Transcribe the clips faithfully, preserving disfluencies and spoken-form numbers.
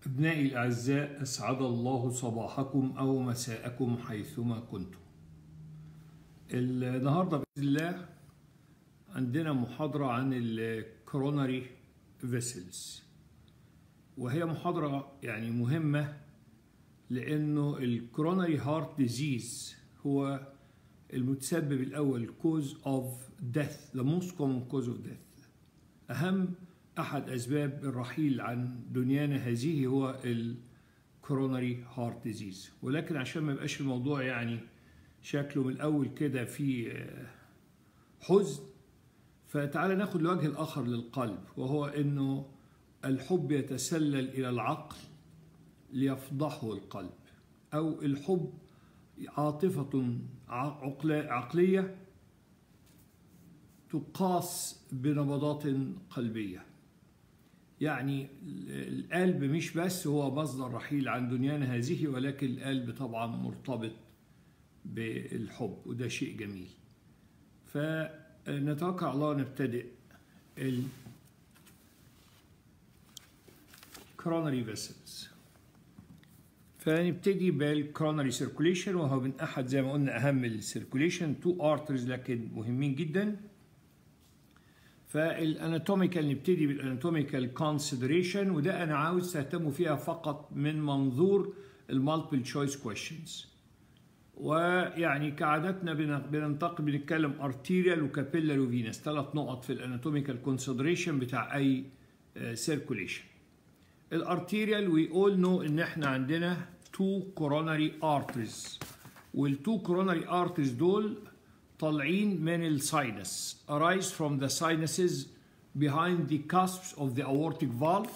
أبنائي الأعزاء، أسعد الله صباحكم أو مساءكم حيثما كنتم. النهاردة بإذن الله عندنا محاضرة عن الكوروناري فيسلز، وهي محاضرة يعني مهمة لأنه الكوروناري هارت ديزيز هو المتسبب الأول cause of death, the most common cause of death. أهم أحد أسباب الرحيل عن دنيانا هذه هو الكوروناري هارت ديزيز. ولكن عشان ما يبقاش الموضوع يعني شكله من الأول كده في حزن، فتعالى ناخد الوجه الآخر للقلب، وهو إنه الحب يتسلل إلى العقل ليفضحه القلب، أو الحب عاطفة عقلية تقاس بنبضات قلبية. يعني القلب مش بس هو مصدر رحيل عن دنيانا هذه، ولكن القلب طبعا مرتبط بالحب، وده شيء جميل. فنتوكل على الله نبتدئ ال coronary vessels. فنبتدي بالكوروناري سيركوليشن، وهو من احد زي ما قلنا اهم السيركوليشن، تو ارترز لكن مهمين جدا. فالاناتوميكال نبتدي بالاناتوميكال كونسيدريشن، وده انا عاوز تهتموا فيها فقط من منظور المالتيبل تشويس كويشنز. ويعني كعادتنا بننتقل بنتكلم ارتيريال وكابيلار وفينس، ثلاث نقط في الاناتوميكال كونسيدريشن بتاع اي سيركوليشن. الارتيريال وي اول نو ان احنا عندنا تو كوروناري ارتريز، والتو كوروناري ارتريز دول طالعين من الساينس، arise from the sinuses behind the cusps of the aortic valve،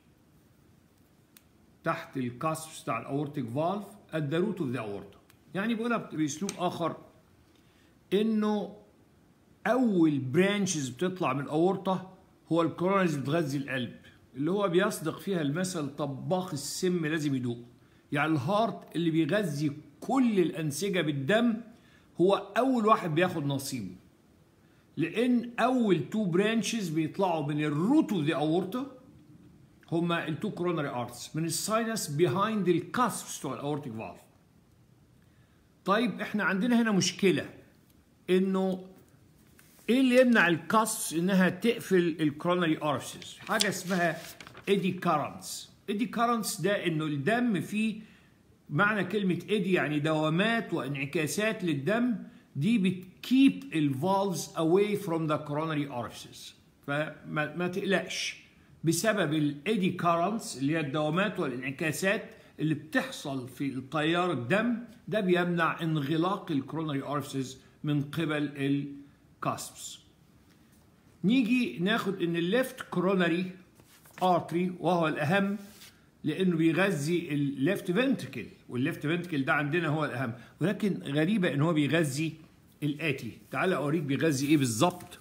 تحت الكاسبس بتاع الاورتيك فالف at the root of the aorta. يعني بقولها باسلوب اخر انه اول برانشز بتطلع من الاورطه هو الكوروناريز بتغذي القلب، اللي هو بيصدق فيها المثل طباخ السم لازم يدوق. يعني الهارت اللي بيغذي كل الانسجه بالدم هو اول واحد بياخد نصيبه، لان اول تو برانشز بيطلعوا من الروت اوف ذا اورتا هما التو كوروناري ارتس من الساينس بيهايند الكاسبس بتوع الاورتيك فالف. طيب احنا عندنا هنا مشكله، انه ايه اللي يمنع الكاسبس انها تقفل الكوروناري ارتس؟ حاجه اسمها ايدي كارنتس. ايدي كارنتس ده انه الدم فيه، معنى كلمه ايدي يعني دوامات وانعكاسات للدم، دي بتكيب الفالفز اواي فروم ذا كوروناري ارتس. فما ما تقلقش بسبب الايدي كارنتس اللي هي الدوامات والانعكاسات اللي بتحصل في التيار الدم، ده بيمنع انغلاق الكوروناري ارتس من قبل الكاسبس. نيجي ناخد ان الليفت كوروناري ارتري، وهو الاهم لانه بيغذي الليفت فنتركل، والليفت فنتركل ده عندنا هو الاهم، ولكن غريبه ان هو بيغذي الاتي. تعال اوريك بيغذي ايه بالظبط.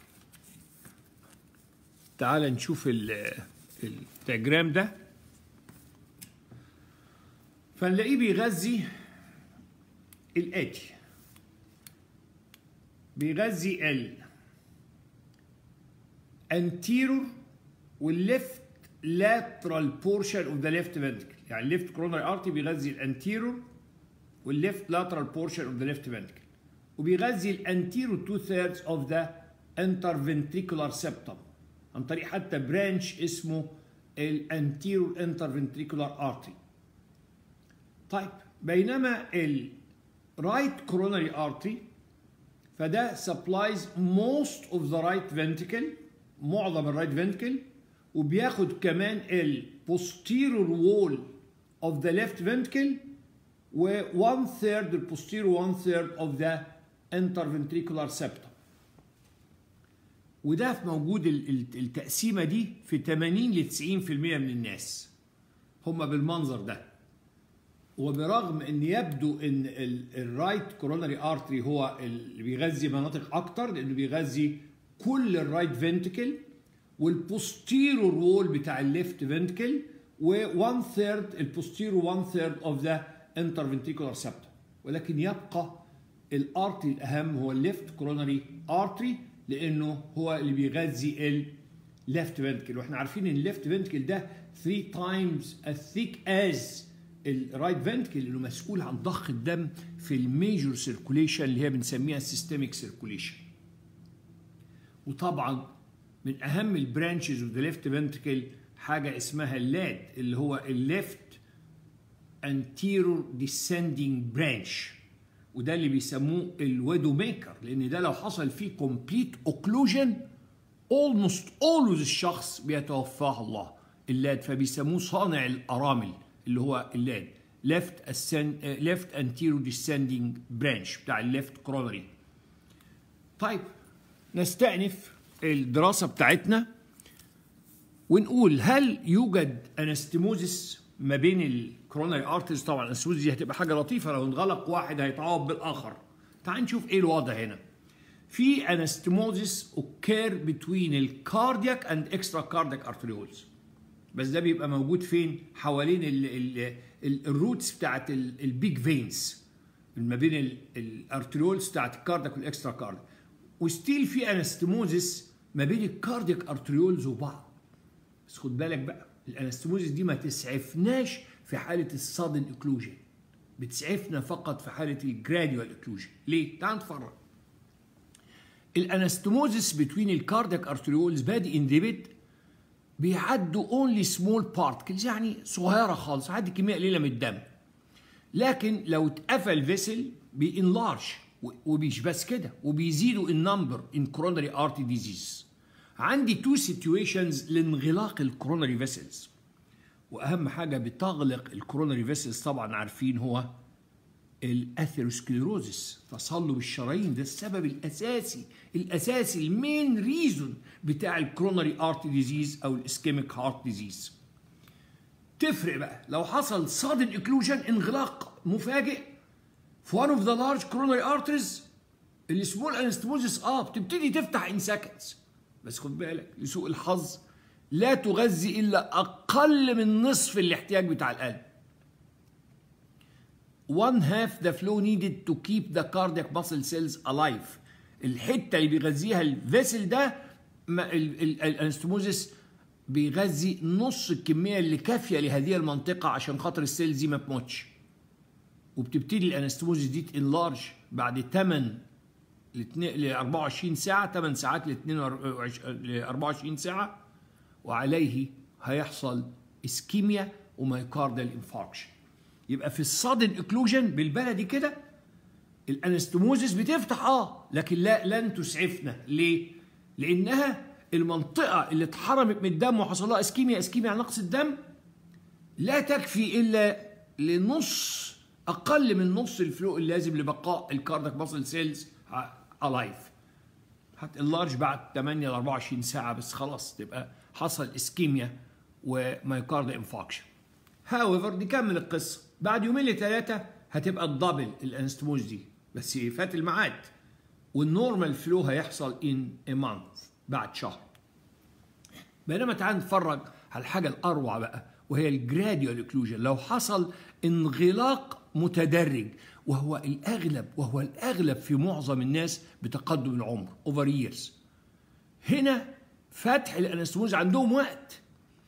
تعال نشوف الدياجرام ده، فنلاقيه بيغذي الاتي، بيغذي ال anterior والليفت lateral portion of the left ventricle. يعني الليفت coronary artery بيغذي الانتيرور والليفت lateral portion of the left ventricle، وبيغذي الانتيرور two thirds of the interventricular septum عن طريق حتى برانش اسمه الانتيرور interventricular artery. طيب بينما ال right coronary artery فده supplies most of the right ventricle، معظم الرايت ventricle، وبياخد كمان ال posterior wall of the left ventricle و one third ال posterior one third of the interventricular septum. وده موجود التقسيمه دي في ثمانين ل تسعين بالمئة من الناس هم بالمنظر ده. وبرغم ان يبدو ان الرايت كوروناري ارتري هو اللي بيغذي مناطق اكتر، لانه بيغذي كل الرايت فنتكل والبوستيرور وول بتاع الليفت فنتكل و one third البوستيرور one third of the interventricular septum، ولكن يبقى الارتري الاهم هو الليفت كوروناري ارتري، لانه هو اللي بيغذي left ventricle، واحنا عارفين ان الليفت ventricle ده three times as thick as الرايت ventricle اللي مسؤول عن ضخ الدم في الميجور سيركوليشن اللي هي بنسميها systemic circulation. وطبعا من اهم البرانشز اوف ذا ليفت ventricle حاجه اسمها اللاد اللي هو الليفت anterior descending branch، وده اللي بيسموه الويدو ميكر، لان ده لو حصل فيه complete occlusion almost always الشخص بيتوفاه الله اللاد، فبيسموه صانع الارامل اللي هو اللاد left ascend left anterior descending branch بتاع الليفت coronary. طيب نستأنف الدراسه بتاعتنا ونقول هل يوجد انستموزس ما بين الكوروناري ارتريز؟ طبعا الانستموزس دي هتبقى حاجه لطيفه، لو انغلق واحد هيتعوض بالاخر. تعال نشوف ايه الوضع هنا. في انستموزس اوكير بتوين الكاردياك اند اكسترا كاردياك ارتريولز، بس ده بيبقى موجود فين؟ حوالين الروتس بتاعت البيج فينز ما بين الارتريولز بتاعت الكاردياك والاكسترا كاردياك. وستيل في انستموزس ما بين الكاردياك ارتريولز وبعض، بس خد بالك بقى الانستموزس دي ما تسعفناش في حاله السادن اكلوجن، بتسعفنا فقط في حاله الجراديوال اكلوجن. ليه؟ تعال نتفرج. الانستموزس بين الكاردياك ارتريولز بادي ان ذا بيد بيعدوا اونلي سمول بارتكلز، يعني صغيره خالص، عدي كميه قليله من الدم. لكن لو اتقفل فيسل بينلارج، ومش بس كده، وبيزيدوا النمبر ان كوروناري ارتي ديزيز. عندي تو سيتويشنز لانغلاق الكوروناري فيسلز، واهم حاجه بتغلق الكوروناري فيسلز طبعا عارفين هو الاثيروسكليروزس، تصلب الشرايين. ده السبب الاساسي الاساسي المين ريزون بتاع الكوروناري ارتي ديزيز او الاسكيميك هارت ديزيز. تفرق بقى لو حصل sudden اكلوجن، انغلاق مفاجئ في one of the large coronary arteries، السمول انستموزس اه بتبتدي تفتح ان سكندز، بس خد بالك لسوء الحظ لا تغذي الا اقل من نصف الاحتياج بتاع القلب. one half the flow needed to keep the cardiac muscle cells alive. الحته اللي بيغذيها الفيسل ده الانستموزس بيغذي نص الكميه اللي كافيه لهذه المنطقه عشان خاطر السيلز دي ما تموتش. وبتبتدي الانستموزس دي تنلارج بعد ثمانية ل أربعة وعشرين ساعه، ثمانية ساعات ل أربعة وعشرين ساعه، وعليه هيحصل اسكيميا ومايكاردال انفاركشن. يبقى في الصادن اكلوجن بالبلدي كده الانستموزس بتفتح اه لكن لا لن تسعفنا. ليه؟ لانها المنطقه اللي اتحرمت من الدم وحصل لها اسكيميا، اسكيميا نقص الدم، لا تكفي الا لنص، اقل من نص الفلو اللازم لبقاء الكاردياك ماسل سيلز الايف. هتنلارج بعد ثمانية ل أربعة وعشرين ساعه، بس خلاص تبقى حصل اسكيميا ومايكارد انفاكشن. هاويفر نكمل القصه، بعد يومين لثلاثه هتبقى الدبل الانستموز دي، بس فات الميعاد، والنورمال فلو هيحصل ان ا مانث بعد شهر. بينما تعال نتفرج على الحاجه الاروع بقى، وهي الجراديوال اكلوجن. لو حصل انغلاق متدرج، وهو الاغلب وهو الاغلب في معظم الناس بتقدم العمر اوفر ييرز، هنا فتح الانستموز عندهم وقت،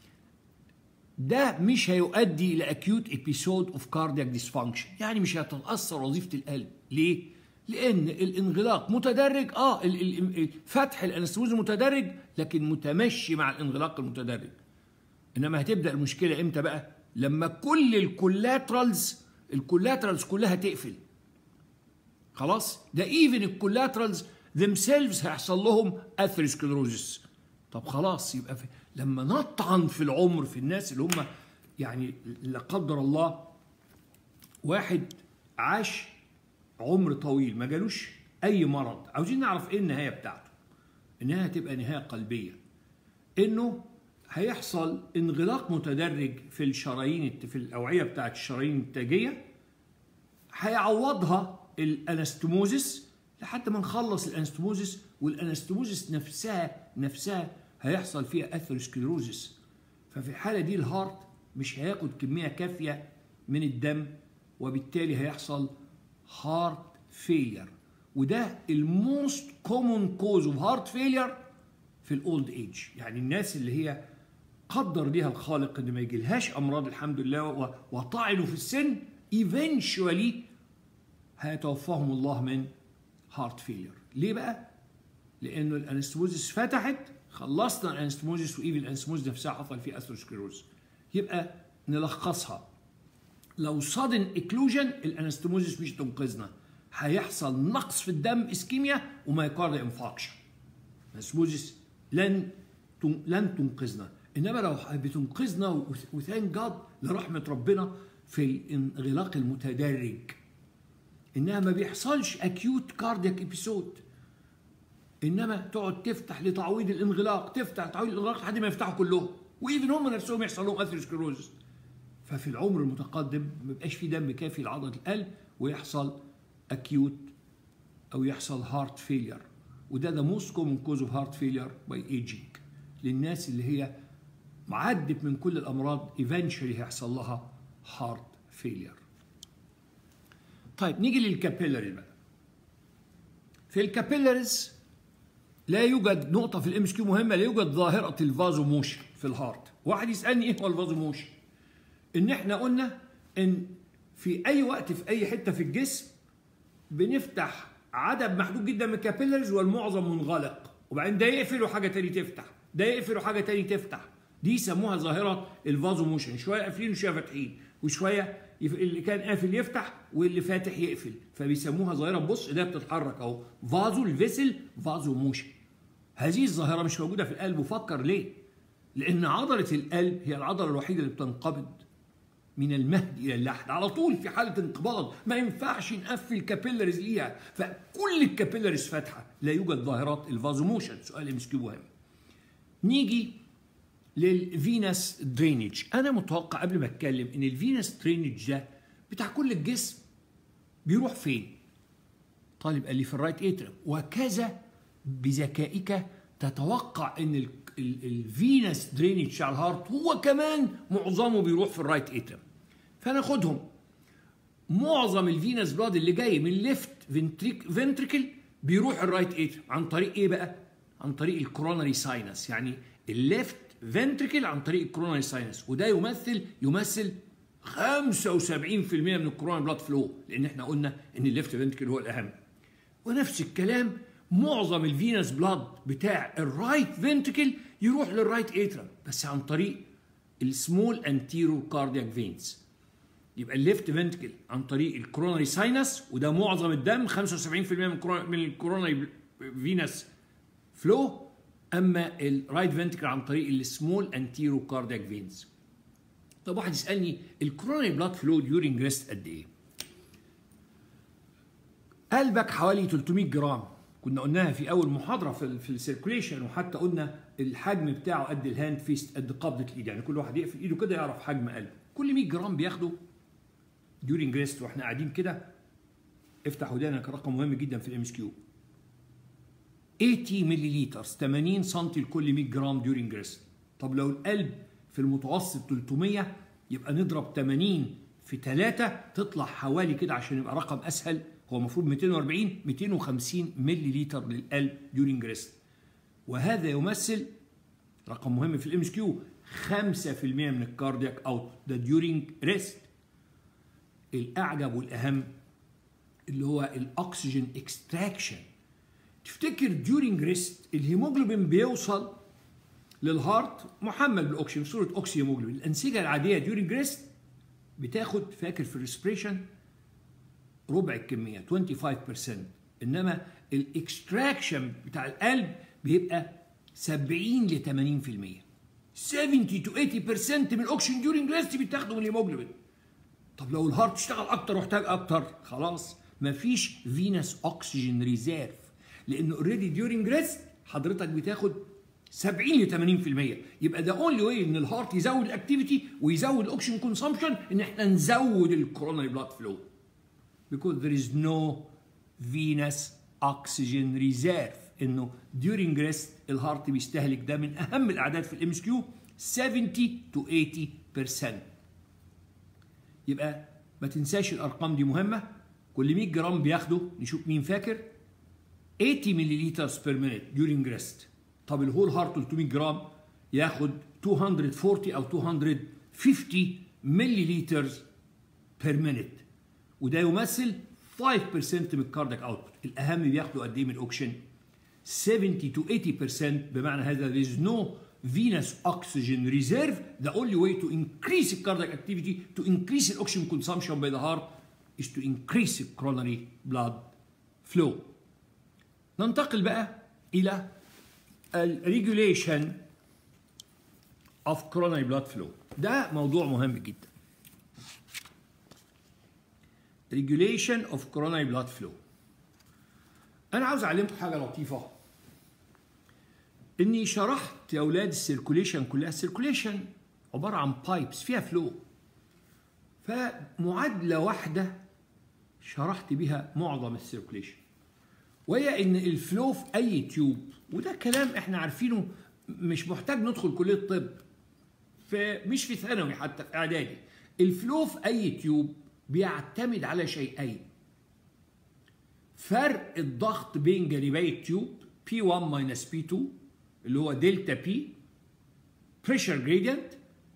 ده مش هيؤدي الى اكيوت ابيسود اوف كاردياك ديسفانكشن، يعني مش هتتاثر وظيفه القلب. ليه؟ لان الانغلاق متدرج، اه فتح الانستموز متدرج لكن متمشي مع الانغلاق المتدرج. انما هتبدا المشكله امتى بقى؟ لما كل الكولاترالز الكولاترالز كلها تقفل. خلاص؟ ده ايفن الكولاترالز themselves هيحصل لهم اثيروسكليروزس. طب خلاص، يبقى في لما نطعن في العمر في الناس اللي هم يعني لا قدر الله واحد عاش عمر طويل ما جالوش اي مرض، عاوزين نعرف ايه النهايه بتاعته. النهايه هتبقى نهايه قلبيه، انه هيحصل انغلاق متدرج في الشرايين في الاوعيه بتاعت الشرايين التاجيه، هيعوضها الانستموزس لحد ما نخلص الانستموزس، والانستموزس نفسها نفسها هيحصل فيها اثيروسكليروزس. ففي الحاله دي الهارت مش هياخد كميه كافيه من الدم، وبالتالي هيحصل هارت فيلير. وده الموست كومون كوز اوف هارت فيلير في في الاولد ايج، يعني الناس اللي هي قدر ليها الخالق ان ما يجيلهاش امراض الحمد لله وطعنوا في السن eventually هيتوفاهم الله من هارت فيلير. ليه بقى؟ لانه الانستموزيس فتحت، خلصنا الانستموزيس وايفن الانستموزيس نفسها حصل فيه اثيروسكليروز. يبقى نلخصها، لو صادن اكلوجن الانستموزيس مش تنقذنا، هيحصل نقص في الدم اسكيميا ومايكارد انفاركشن. الانستموزيس لن لن تنقذنا، انما لو بتنقذنا وثانك جاد لرحمه ربنا في الانغلاق المتدرج، انها ما بيحصلش اكيوت كاردياك ابيسود، انما تقعد تفتح لتعويض الانغلاق، تفتح تعويض الانغلاق لحد ما يفتحوا كلهم، وايفن هم نفسهم يحصل لهم اثيروسكليروز. ففي العمر المتقدم ما بيبقاش في دم كافي لعضله القلب ويحصل اكيوت او يحصل هارت فيلير، وده ده موست كومن كوز اوف هارت فيلير باي ايجينج. للناس اللي هي عدت من كل الامراض ايفنشولي هيحصل لها هارت فيلير. طيب نيجي للكابيلاري بقى. في الكابيلاريز لا يوجد نقطة في الام اس كيو مهمة، لا يوجد ظاهرة الفازو موشن في الهارت. واحد يسألني ايه هو الفازو موشن؟ ان احنا قلنا ان في اي وقت في اي حتة في الجسم بنفتح عدد محدود جدا من الكابيلاريز والمعظم منغلق، وبعدين ده يقفل وحاجة تاني تفتح، ده يقفل وحاجة تاني تفتح. دي يسموها ظاهرة الفازو موشن، شوية قافلين وشوية فاتحين، وشوية اللي كان قافل يفتح واللي فاتح يقفل، فبيسموها ظاهرة. بص ده بتتحرك اهو، فازو الفيسل فازو موشن. هذه الظاهرة مش موجودة في القلب، وفكر ليه؟ لأن عضلة القلب هي العضلة الوحيدة اللي بتنقبض من المهد إلى اللحد على طول في حالة انقباض، ما ينفعش نقفل كابيلاريز ليها، فكل الكابيلاريز فاتحة، لا يوجد ظاهرات الفازو موشن. سؤال ام اس كيو مهم. نيجي للفينس درينج. انا متوقع قبل ما اتكلم ان الفينس درينج ده بتاع كل الجسم بيروح فين؟ طالب قال لي في الرايت اتريم، وكذا بذكائك تتوقع ان الفينس درينج بتاع الهارت هو كمان معظمه بيروح في الرايت اتريم. فناخدهم، معظم الفينس بلاد اللي جاي من الليفت فنتريكل بيروح الرايت اتريم عن طريق ايه بقى؟ عن طريق الكوروناري ساينس، يعني الليفت فنتريكل عن طريق الكوروناري ساينس، وده يمثل يمثل خمسة وسبعين بالمئة من الكوروناري بلاد فلو، لان احنا قلنا ان الليفت فنتريكل هو الاهم. ونفس الكلام معظم الفينس بلاد بتاع الرايت فنتريكل يروح للرايت اتريم بس عن طريق السمول انتيرو كاردياك فينز. يبقى الليفت فنتريكل عن طريق الكوروناري ساينس، وده معظم الدم خمسة وسبعين بالمئة من الكوروناري فينس فلو، اما الرايت فنتريكل عن طريق السمول انتيرو كاردياك فينز. طب واحد يسالني الكوروناري بلاد فلو ديورنج ريست قد ايه؟ قلبك حوالي ثلاثمئة جرام، كنا قلناها في اول محاضره في في السيركوليشن، وحتى قلنا الحجم بتاعه قد الهاند فيست، قد قبضه الايد، يعني كل واحد يقفل ايده كده يعرف حجم قلبه. كل مئة جرام بياخده ديورنج ريست واحنا قاعدين كده. افتح ودانك، رقم مهم جدا في الام اس كيو. ثمانين مللي لتر، ثمانين سم لكل مئة جرام ديورنج ريست. طب لو القلب في المتوسط ثلاثمئة يبقى نضرب ثمانين في ثلاثة تطلع حوالي كده عشان يبقى رقم اسهل، هو المفروض مئتين وأربعين مئتين وخمسين مللي لتر للقلب ديورنج ريست، وهذا يمثل رقم مهم في الام اس كيو خمسة بالمئة من الكاردياك اوت ده ديورنج ريست. الاعجب والاهم اللي هو الاكسجين اكستراكشن. تفتكر ديورنج ريست الهيموجلوبين بيوصل للهارت محمل بالاكسجين في صوره اوكسي هيموجلوبين. الانسجه العاديه ديورنج ريست بتاخد، فاكر في الريسبريشن، ربع الكميه خمسة وعشرين بالمئة، انما الاكستراكشن بتاع القلب بيبقى سبعين ل ثمانين بالمئة، سبعين to ثمانين بالمئة من الاكسجين ديورنج ريست بيتاخدوا من الهيموجلوبين. طب لو الهارت اشتغل اكتر واحتاج اكتر، خلاص مفيش فينس اوكسجين ريزيرف، لانه اوريدي ديورنج ريست حضرتك بتاخد سبعين ل ثمانين بالمئة. يبقى ده اونلي واي ان الهارت يزود الاكتيفيتي ويزود الاكسجين كونسامبشن ان احنا نزود الكوروناري بلاد فلو. because there is no venous oxygen reserve، انه during rest الهارت بيستهلك ده من اهم الاعداد في الام اس كيو سبعين to ثمانين بالمئة. يبقى ما تنساش الارقام دي مهمه. كل مئة جرام بياخده، نشوف مين فاكر، ثمانين مللي لتر بير مينيت during rest. طب الهول هارت ثلاثمية جرام ياخد مئتين وأربعين او مئتين وخمسين ملي لترز بير مينيت، وده يمثل خمسة بالمية من الكاردياك اوتبوت. الاهم بياخدوا قد ايه من الاكسجين؟ سبعين to ثمانين بالمية. بمعنى هذا there is no venous oxygen reserve. The only way to increase the cardiac activity, to increase the oxygen consumption by the heart, is to increase the coronary blood flow. ننتقل بقى إلى ال regulation of coronary blood flow. ده موضوع مهم جدا. regulation of coronary blood flow. أنا عاوز أعلمكم حاجة لطيفة. إني شرحت يا أولاد السيركوليشن كلها. السيركوليشن عبارة عن بايبس فيها فلو. فمعادلة واحدة شرحت بها معظم السيركوليشن، وهي إن الفلو في أي تيوب، وده كلام إحنا عارفينه مش محتاج ندخل كلية طب، مش في ثانوي حتى في إعدادي. الفلو في أي تيوب بيعتمد على شيئين: فرق الضغط بين جانبي التيوب بي واحد ماينس بي اتنين اللي هو دلتا بي بريشر جريدينت،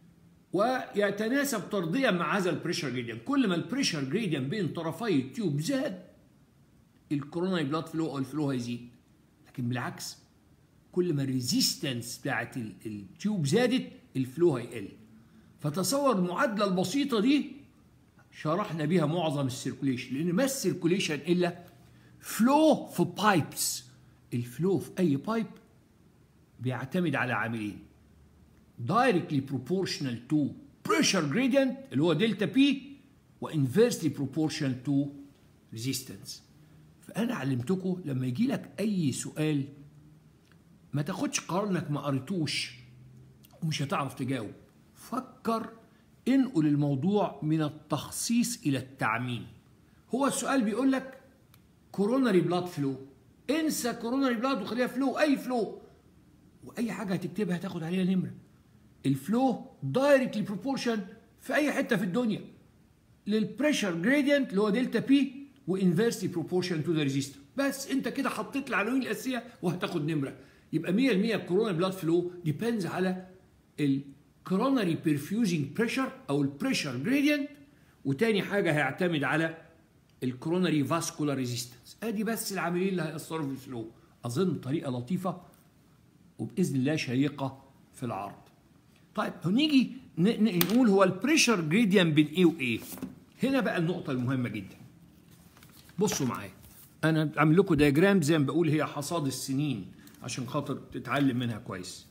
ويتناسب طرديا مع هذا البريشر جريدينت. كل ما البريشر جريدينت بين طرفي التيوب زاد الكوروناري بلاد فلو او الفلو هيزيد. لكن بالعكس، كل ما الريزيستنس بتاعت التيوب زادت الفلو هيقل. فتصور المعادله البسيطه دي شرحنا بيها معظم السيركوليشن، لان ما السيركوليشن الا فلو في بايبس. الفلو في اي بايب بيعتمد على عاملين: directly proportional to pressure gradient اللي هو دلتا بي، وانفيرسلي proportional to resistance. فانا علمتكم لما يجي لك اي سؤال ما تاخدش قرار انك ما قريتوش ومش هتعرف تجاوب. فكر، انقل الموضوع من التخصيص الى التعميم. هو السؤال بيقول لك كوروناري بلاد فلو، انسى كوروناري بلاد وخليها فلو، اي فلو، واي حاجه هتكتبها هتاخد عليها نمره. الفلو دايركتلي بروبورشن في اي حته في الدنيا للبريشر جريدينت اللي هو دلتا بي، وانفيرسلي بروبورشن تو ذا ريزيستور. بس انت كده حطيت العناوين الاساسيه وهتاخد نمره. يبقى مية بالمية الكوروناري بلاد فلو ديبيندز على الكوروناري بيرفيوزنج بريشر او البريشر جريدينت، وتاني حاجه هيعتمد على الكوروناري فاسكولار ريزيستنس. ادي بس العاملين اللي هيأثروا في الفلو. اظن طريقه لطيفه وباذن الله شيقه في العرض. طيب هنيجي نقول هو البريشر جريدينت بين ايه وايه. هنا بقى النقطه المهمه جدا. بصوا معايا، انا عامل لكم دياجرام زي ما بقول هي حصاد السنين عشان خاطر تتعلم منها كويس.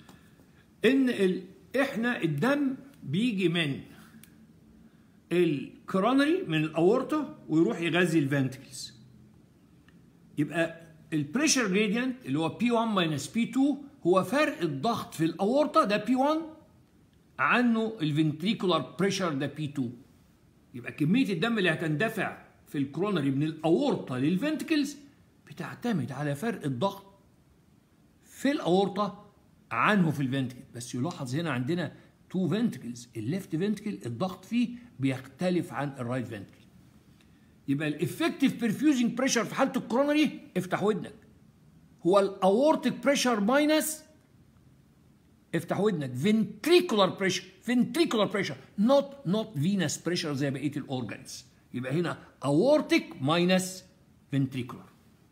ان ال... احنا الدم بيجي من الكوروناري من الاورطه ويروح يغذي الفنتكلز. يبقى البريشر جريدينت اللي هو بي واحد ماينس بي اتنين هو فرق الضغط في الاورطه، ده بي واحد، عنه الفنتريكولار بريشر ده بي اتنين. يبقى كميه الدم اللي هتندفع في الكوروناري من الاورطه للفنتكلز بتعتمد على فرق الضغط في الاورطه عنه في الفنتكل. بس يلاحظ هنا عندنا تو فنتكلز، الليفت فنتكل الضغط فيه بيختلف عن الرايت فنتكل. يبقى الافكتيف بيرفيوزنج بريشر في حاله الكوروناري، افتح ودنك، هو الاورتيك بريشر ماينس، افتح ودنك، فنتريكولار بريشر، فنتريكولار بريشر، نوت نوت فينس بريشر زي بقيه الاورجانز. يبقى هنا اورتيك ماينس فنتريكولار.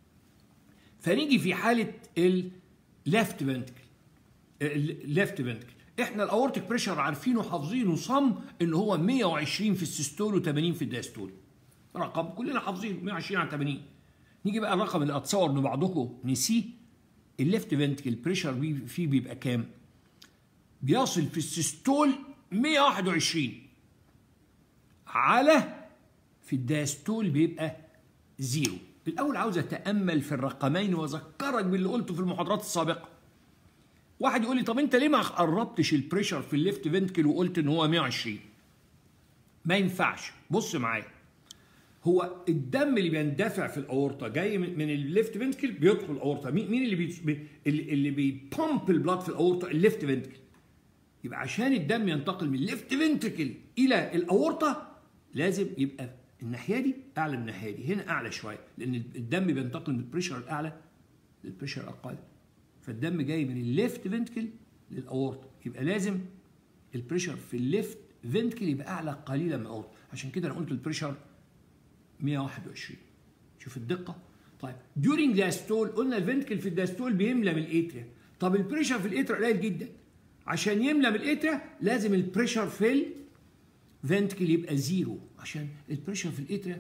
فنيجي في حاله الليفت فنتكل، الليفت فنتكل احنا الاورتيك بريشر عارفينه حافظينه صم ان هو مية وعشرين في السيستول وتمانين في الدايستول. رقم كلنا حافظينه مية وعشرين على تمانين. نيجي بقى الرقم اللي اتصور ان بعضكم نسيه. الليفت فنتكل بريشر فيه بيبقى كام؟ بيصل في السيستول مية وواحد وعشرين، على في الدايستول بيبقى زيرو. الاول عاوز اتامل في الرقمين واذكرك باللي قلته في المحاضرات السابقه. واحد يقول لي طب انت ليه ما قربتش البريشر في الليفت فنتكل وقلت ان هو مية وعشرين؟ ما ينفعش. بص معايا، هو الدم اللي بيندفع في الاورطه جاي من, من الليفت فنتكل بيدخل الاورطه. مين مين اللي بي اللي بيبامب البلاد في الاورطه؟ الليفت فنتكل. يبقى عشان الدم ينتقل من الليفت فنتكل الى الاورطه لازم يبقى الناحيه دي اعلى من الناحيه دي، هنا اعلى شويه، لان الدم بينتقل من البريشر الاعلى للبريشر الاقل. فالدم جاي من الليفت فنتكل للاورطه، يبقى لازم البريشر في الليفت فنتكل يبقى اعلى قليلا من الاورطه. عشان كده انا قلت البريشر مية وواحد وعشرين. شوف الدقه. طيب during diastole قلنا الفنتكل في الداستول بيملى من الاتريا. طب البريشر في الاتريا قليل جدا، عشان يملى من الاتريا لازم البريشر في الفنتكل يبقى زيرو، عشان البريشر في الاتريا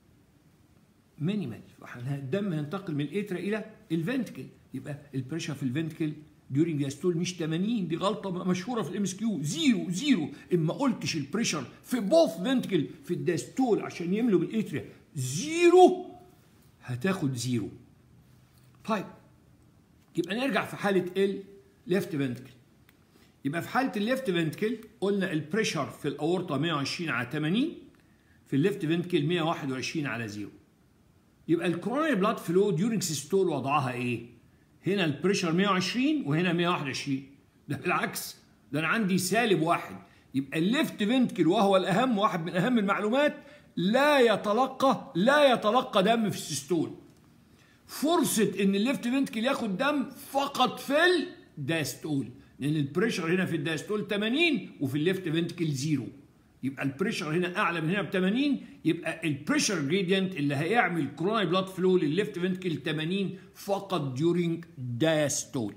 مينيمال، الدم هينتقل من الاتريا الى الفنتكل، يبقى البريشر في الفنتكل during diastole مش ثمانين. دي غلطه مشهوره في الام اس كيو. زيرو زيرو، اما قلتش البريشر في بوث فنتكل في الداستول عشان يملوا بالاتريا زيرو هتاخد زيرو. طيب يبقى نرجع في حاله الليفت فنتكل. يبقى في حاله الليفت فنتكل قلنا البريشر في الاورطه مية وعشرين على ثمانين، في الليفت فنتكل مية وواحد وعشرين على زيرو. يبقى الكوروناري بلاد فلو ديورنج سيستول وضعها ايه؟ هنا البريشر مية وعشرين وهنا مية وواحد وعشرين. ده بالعكس، ده انا عندي سالب واحد. يبقى الليفت فنتكل وهو الاهم، واحد من اهم المعلومات، لا يتلقى لا يتلقى دم في السيستول. فرصه ان الليفت فنتكل ياخد دم فقط في الداستول، لان البريشر هنا في الداستول ثمانين وفي الليفت فنتكل زيرو. يبقى البريشر هنا اعلى من هنا ب ثمانين، يبقى البريشر جريدينت اللي هيعمل كوروناري بلاد فلو للليفت فنتكل ثمانين فقط during diastole.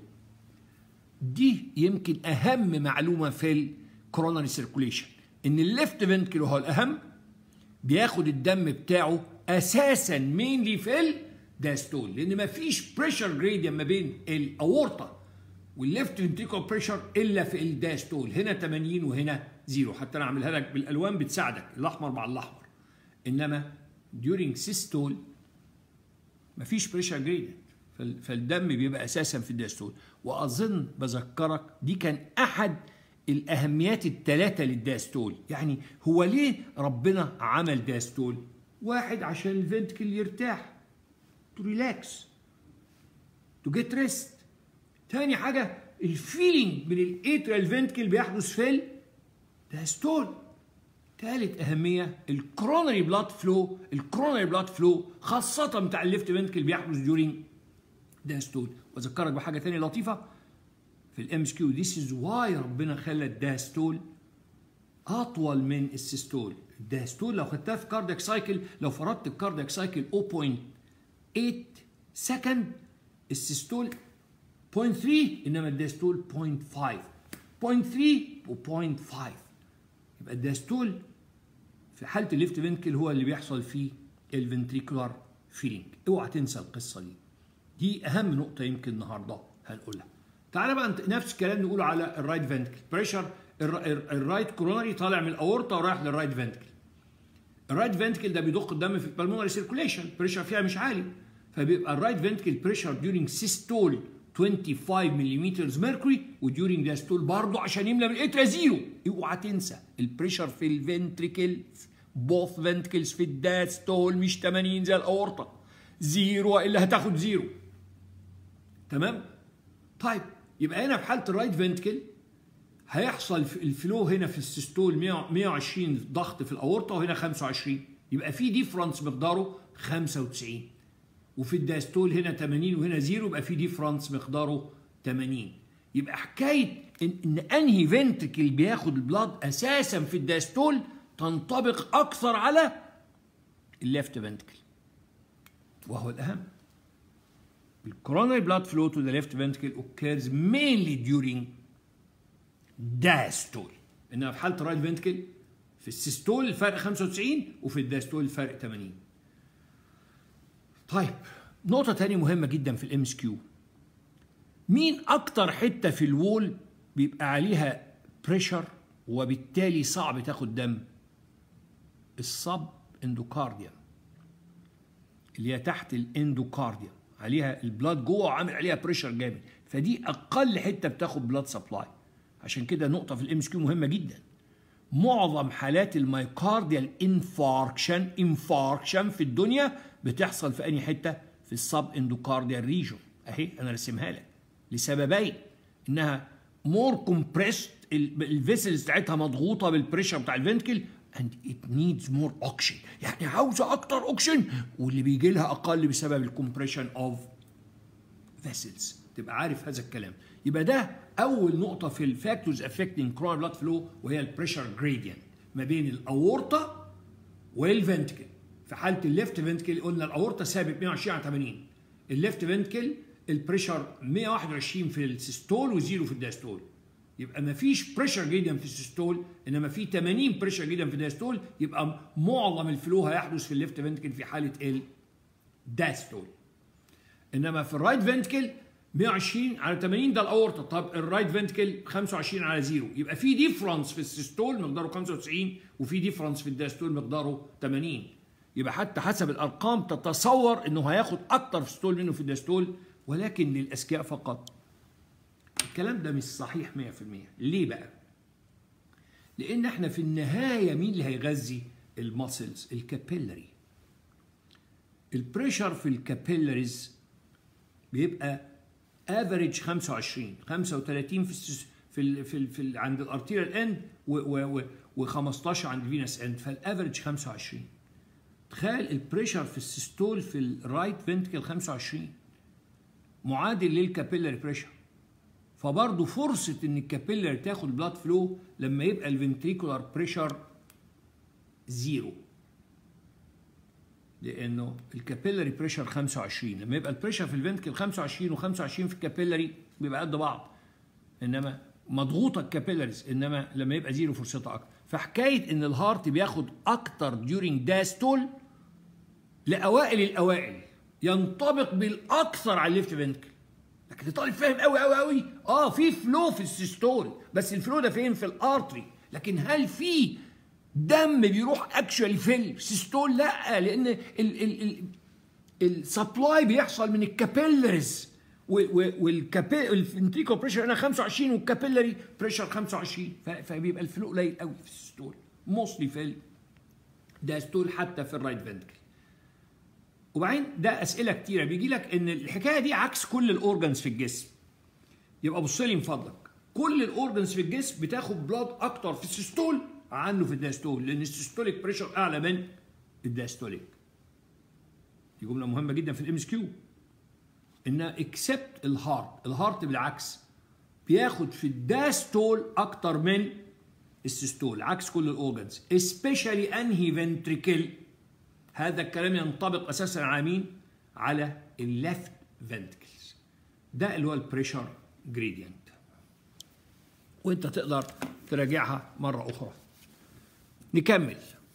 دي يمكن اهم معلومه في الكوروناري سيركوليشن، ان الليفت فنتكل هو الاهم بياخد الدم بتاعه اساسا مينلي في الداستول، لان ما فيش بريشر جريدينت ما بين الاورطه والليفت فنتريكولار بريشر الا في الداستول. هنا ثمانين وهنا زيرو، حتى انا اعملها لك بالالوان بتساعدك الاحمر مع الاحمر. انما during systole مفيش بريشر جريدينت، فالدم بيبقى اساسا في الداستول. واظن بذكرك دي كان احد الاهميات الثلاثه للداستول. يعني هو ليه ربنا عمل داستول؟ واحد عشان الفنتكل يرتاح، تو ريلاكس، تو جيت ريست. تاني حاجه الفيلينج من الاتريال فنتكل بيحدث في الداستول. ثالث اهميه الكوروناري بلاد فلو، الكوروناري بلاد فلو خاصه بتاع الليفت فنتكل بيحدث ديورينج داستول. واذكرك بحاجه ثانيه لطيفه في الام اس كيو، ذيس از واي ربنا خلى الداستول اطول من السيستول. الداستول لو خدتها في كاردياك سايكل، لو فرضت الكاردياك سايكل صفر فاصلة ثمانية سكند، السيستول صفر فاصلة ثلاثة، انما الداستول صفر فاصلة خمسة، صفر فاصلة ثلاثة و صفر فاصلة خمسة. يبقى الداستول في حاله الليفت فنتكل هو اللي بيحصل فيه الفنتريكولار فيلينج. اوعى تنسى القصه دي، دي اهم نقطه يمكن النهارده هنقولها. تعالى بقى نفس الكلام نقوله على الرايت فنتكل. بريشر الرايت كوروناري طالع من الاورطه ورايح للرايت فنتكل. الرايت فنتكل ده بيضخ الدم في البلمونري سيركوليشن، بريشر فيها مش عالي، فبيبقى الرايت فنتكل بريشر ديورينج سيستول خمسة وعشرين ملم ميركوري، وديورينج داستول برضه عشان يملى بالاتريا زيرو. اوعى تنسى البريشر في الفنتريكل بوث فنتكلز في الداستول مش ثمانين زي الاورطه، زيرو الا هتاخد زيرو. تمام؟ طيب يبقى هنا في حاله الرايت فنتكل هيحصل الفلو هنا في السيستول مية وعشرين ضغط في الاورطه وهنا خمسة وعشرين، يبقى في ديفرنس مقداره خمسة وتسعين. وفي الداستول هنا ثمانين وهنا زيرو، يبقى في ديفرنس مقداره ثمانين. يبقى حكايه ان, إن انهي فنتكل بياخد البلاد اساسا في الداستول تنطبق اكثر على الليفت فنتكل وهو الاهم. الكوروناري بلاد فلو تو ذا ليفت فنتكل occurs mainly during diastole. انما في حاله الرايت فنتكل في السيستول الفرق خمسة وتسعين وفي الداستول الفرق ثمانين. طيب نقطة تانية مهمة جدا في الام اس كيو، مين أكتر حتة في الوول بيبقى عليها بريشر وبالتالي صعب تاخد دم؟ السب اندوكارديا اللي هي تحت الاندوكارديا، عليها البلاد جوه وعامل عليها بريشر جامد، فدي أقل حتة بتاخد بلاد سبلاي. عشان كده نقطة في الام اس كيو مهمة جدا. معظم حالات المايكارديال انفاركشن انفاركشن في الدنيا بتحصل في أي حتة؟ في السب اندوكارديال ريجون. اهي انا رسمها لك لسببين، انها مور كومبريست، الفيسلز بتاعتها مضغوطه بالبريشر بتاع الفنتكل، and it needs more oxygen، يعني عاوزه اكتر اوكسجين، واللي بيجي لها اقل بسبب الكومبريشن اوف فيسلز. تبقى عارف هذا الكلام. يبقى ده اول نقطه في الفاكتورز افكتنج كوروناري بلاد فلو، وهي البريشر جريدينت ما بين الاورطه والفنتكل. في حاله الليفت فنتكل قلنا الاورطه ثابت مية وعشرين على ثمانين، الليفت فنتكل البريشر مية وواحد وعشرين في السيستول وزيرو في الدايستول. يبقى ما فيش بريشر جريدينت في السيستول، انما في ثمانين بريشر جريدينت في الدايستول. يبقى معظم الفلو هيحدث في الليفت فنتكل في حاله الدايستول. انما في الرايت فنتكل مية وعشرين على ثمانين ده الاورطه. طب الرايت فنتكل خمسة وعشرين على زيرو، يبقى في ديفرنس في السيستول مقداره خمسة وتسعين وفي ديفرنس في الدايستول مقداره ثمانين. يبقى حتى حسب الارقام تتصور انه هياخد اكتر في السيستول منه في الدايستول، ولكن للاذكياء فقط. الكلام ده مش صحيح مية في المية. ليه بقى؟ لان احنا في النهايه مين اللي هيغذي الماسلز؟ الكابيلاري. البريشر في الكابيلاريز بيبقى افريج خمسة وعشرين خمسة وثلاثين في السس في ال في, ال في ال عند الارتيريال اند و15 عند الفينس اند، فالافريج خمسة وعشرين. تخيل البريشر في السيستول في الرايت فنتكل خمسة وعشرين معادل للكابيلاري بريشر. فبرضه فرصه ان الكابيلاري تاخد بلاد فلو لما يبقى الفنتريكولار بريشر زيرو، لانه الكابيلاري بريشر خمسة وعشرين. لما يبقى البريشر في الفنتكل خمسة وعشرين و25 في الكابيلاري بيبقى قد بعض، انما مضغوطه الكابيلاريز، انما لما يبقى زيرو فرصتها اكتر. فحكايه ان الهارت بياخد اكتر ديورينج داستول لاوائل الاوائل ينطبق بالاكثر على الليفت فنتكل. لكن الطالب فاهم قوي قوي قوي اه في فلو في السيستول، بس الفلو ده فين؟ في الارتري. لكن هل في دم بيروح اكشوالي في السيستول؟ لا، لان السبلاي بيحصل من الكابيلاريز، والفنتريكو بريشر هنا خمسة وعشرين والكابيلاري بريشر خمسة وعشرين، فبيبقى الفلو قليل قوي في السيستول، موصلي في الدايستول حتى في الرايت فنتكل. وبعدين ده اسئله كتيره بيجي لك ان الحكايه دي عكس كل الاورجنز في الجسم. يبقى بص لي من فضلك، كل الاورجنز في الجسم بتاخد بلاد اكتر في السيستول عنه في الدايستول، لان السيستوليك بريشر اعلى من الدايستوليك. دي جمله مهمه جدا في الام اس كيو. ان اكسبت الهارت، الهارت بالعكس بياخد في الدايستول اكتر من السيستول عكس كل الاورجنز، سبيشالي انهي فنتريكل. هذا الكلام ينطبق اساسا على مين؟ على الليفت فنتكلز. ده اللي هو البريشر جريدينت، وانت تقدر تراجعها مره اخرى. نكمل.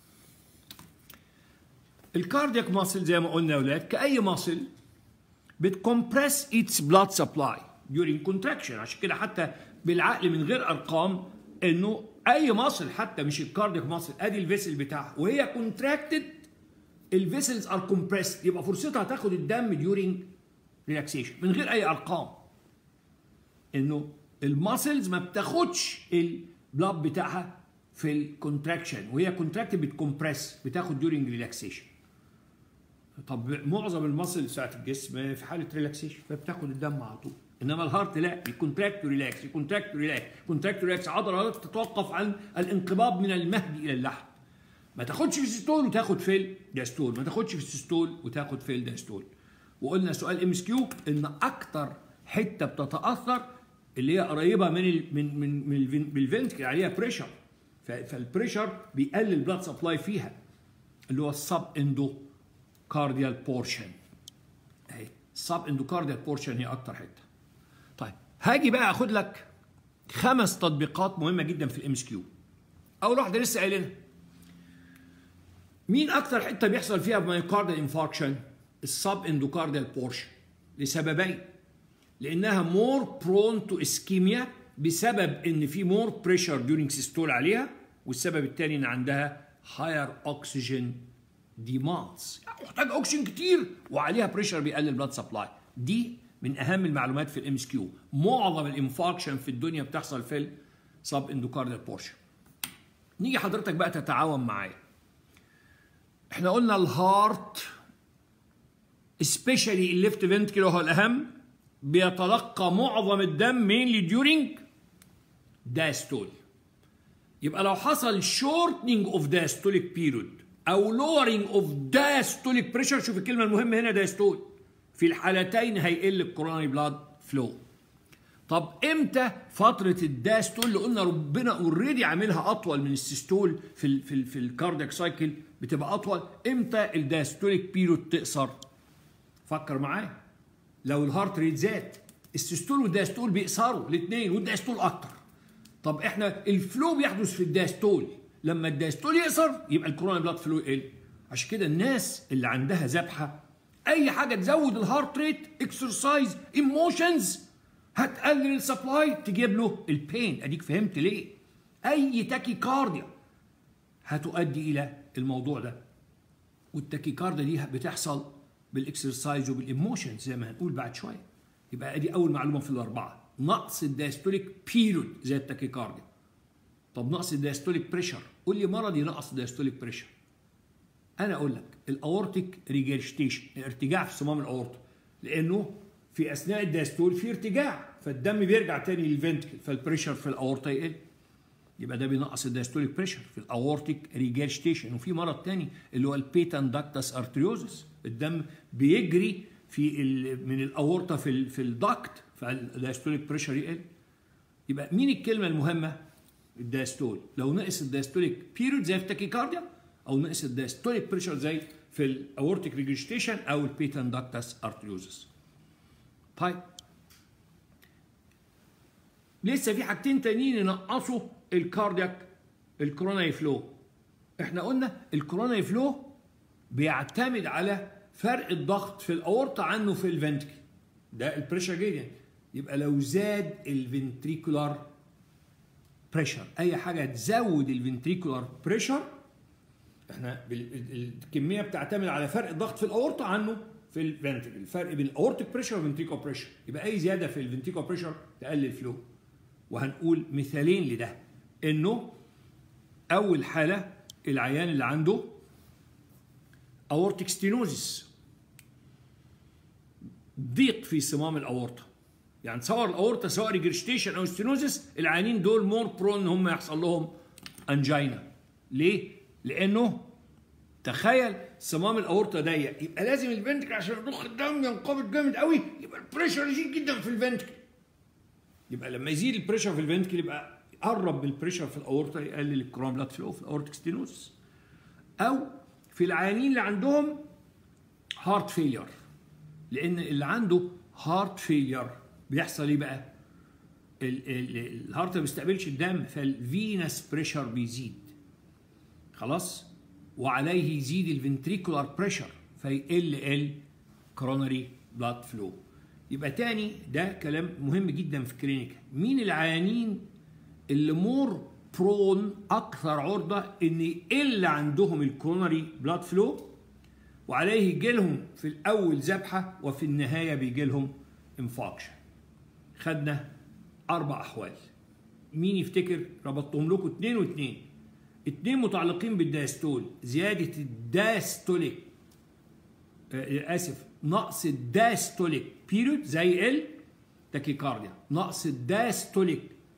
الكاردياك ماسل زي ما قلنا يا ولاد كأي ماسل بتكمبرس its blood supply during contraction. عشان كده حتى بالعقل من غير ارقام انه اي ماسل حتى مش الكاردياك ماسل ادي الفيسل بتاعها وهي كونتراكتد الفيسلز ار كومبريسد، يبقى فرصتها تاخد الدم during relaxation من غير اي ارقام. انه الماسلز ما بتاخدش البلاد بتاعها في الكونتراكشن، وهي كونتراكتد بتكمبرس بتاخد during relaxation. طب معظم الماسل بتاعت الجسم في حاله ريلاكسيشن فبتاخد الدم على طول، انما الهارت لا، يكونتراكت ريلاكس يكونتراكت ريلاكس يكونتراكت ريلاكس، عضله تتوقف عن الانقباض من المهد الى اللحم. ما تاخدش في السيستول وتاخد في الدايستول، ما تاخدش في السيستول وتاخد في الدايستول. وقلنا سؤال ام اس كيو ان اكتر حته بتتاثر اللي هي قريبه من ال من من من الفنتكل عليها بريشر، فالبريشر بيقلل البلاد سبلاي فيها اللي هو السب اندو كارديال بورشن. اهي السب اندوكارديال بورشن هي اكتر حته. طيب هاجي بقى اخد لك خمس تطبيقات مهمه جدا في الام اس كيو. اول واحده لسه قايلينها، مين اكتر حته بيحصل فيها مايوكارديال انفاركشن؟ السب اندوكارديال بورشن، لسببين. لانها مور برون تو اسكيميا بسبب ان في مور بريشر ديورينج سيستول عليها، والسبب الثاني ان عندها هاير اوكسجين ديماندز، محتاج اكسجين كتير وعليها بريشر بيقلل بلاد سبلاي. دي من اهم المعلومات في الام اس كيو. معظم الانفاركشن في الدنيا بتحصل في السب اندوكارديال بورشن. نيجي حضرتك بقى تتعاون معايا. احنا قلنا الهارت سبيشالي الليفت فنتكل هو الاهم، بيتلقى معظم الدم مينلي ديورينج دايستول. يبقى لو حصل شورتنينج اوف دايستوليك بيريود او لورينج اوف دايستوليك بريشر، شوف الكلمه المهمه هنا دايستول، في الحالتين هيقل الكوروناري بلاد فلو. طب امتى فتره الدايستول اللي قلنا ربنا اوريدي عاملها اطول من السيستول في ال في ال في الكاردياك سايكل بتبقى اطول؟ امتى الدايستوليك بيريود تقصر؟ فكر معايا. لو الهارت ريت زاد السيستول والدايستول بيقصروا الاثنين، والدايستول اكتر. طب احنا الفلو بيحدث في الدايستول، لما الدايستول يقصر يبقى الكوروناري بلاد فلو يقل. عشان كده الناس اللي عندها ذبحه اي حاجه تزود الهارت ريت، اكسرسايز، ايموشنز، هتقلل السبلاي تجيب له البين. اديك فهمت ليه؟ اي تاكيكارديا هتؤدي الى الموضوع ده، والتاكيكارديا دي بتحصل بالاكسرسايز وبالايموشنز زي ما هنقول بعد شويه. يبقى ادي اول معلومه في الاربعه، نقص الدايستوليك بيريود زي التاكيكارديا. طب نقص الدايستوليك بريشر، قول لي مرض ينقص الدايستوليك بريشر. انا اقول لك الاورتيك ريجرشتيشن، ارتجاع في صمام الاورطه، لانه في اثناء الدايستول في ارتجاع فالدم بيرجع تاني للفنتكل فالبريشر في الاورطه يقل، يبقى ده بينقص الدايستوليك بريشر في الاورتيك ريجرشتيشن. وفي مرض تاني اللي هو البيتان داكتس ارتريوزس، الدم بيجري في من الاورطه في ال في الداكت فالدايستوليك بريشر يقل. يبقى مين الكلمه المهمه؟ الدايستول. لو نقص الدايستوليك بيريود زي في التاكيكارديا، او نقص الدايستوليك بريشر زي في الاورتيك ريجرشتيشن او البيتان داكتس ارتريوزس. طيب لسه في حاجتين تانيين ينقصوا الكاردياك الكوروناري فلو. احنا قلنا الكوروناري فلو بيعتمد على فرق الضغط في الاورطه عنه في الفنتكل، ده البريشر جريدينت. يبقى لو زاد الفنتريكولار بريشر، اي حاجه تزود الفنتريكولار بريشر، احنا الكميه بتعتمد على فرق الضغط في الاورطه عنه في الفنتكل، الفرق بين الاورتيك بريشر والفنتريكولار بريشر. يبقى اي زياده في الفنتريكولار بريشر تقلل الفلو. وهنقول مثالين لده، انه اول حاله العيان اللي عنده اورتيك ستينوزيس، ضيق في صمام الاورطه، يعني تصور الاورطه سواء ريجرشتيشن او ستينوزيس، العيانين دول مور برون ان هم يحصل لهم انجينا. ليه؟ لانه تخيل صمام الاورطه ضيق، يبقى لازم الفنتكل عشان يضخ الدم ينقبض جامد قوي، يبقى البريشر يزيد جدا في الفنتكل. يبقى لما يزيد البريشر في الفنتكل يبقى قرب بالبريشر في الاورطه، يقلل الكوروناري بلاد فلو في الاورتيك ستينوزيس. او في العيانين اللي عندهم هارت فيلير، لان اللي عنده هارت فيلير بيحصل ايه بقى؟ الهارت ما بيستقبلش الدم فالفينس بريشر بيزيد، خلاص، وعليه يزيد الفنتريكولار بريشر فيقل الكوروناري بلاد فلو. يبقى تاني ده كلام مهم جدا في الكلينيكا. مين العيانين اللي مور برون، اكثر عرضه ان يقل عندهم الكوروناري بلاد فلو، وعليه يجي لهم في الاول ذبحه وفي النهايه بيجي لهم انفاكشن. خدنا اربع احوال. مين يفتكر؟ ربطتهم لكم اتنين واتنين. اتنين متعلقين بالدايستول، زياده الدايستوليك آه اسف نقص الدايستوليك بيريود زي التاكيكارديا، نقص الدايستوليك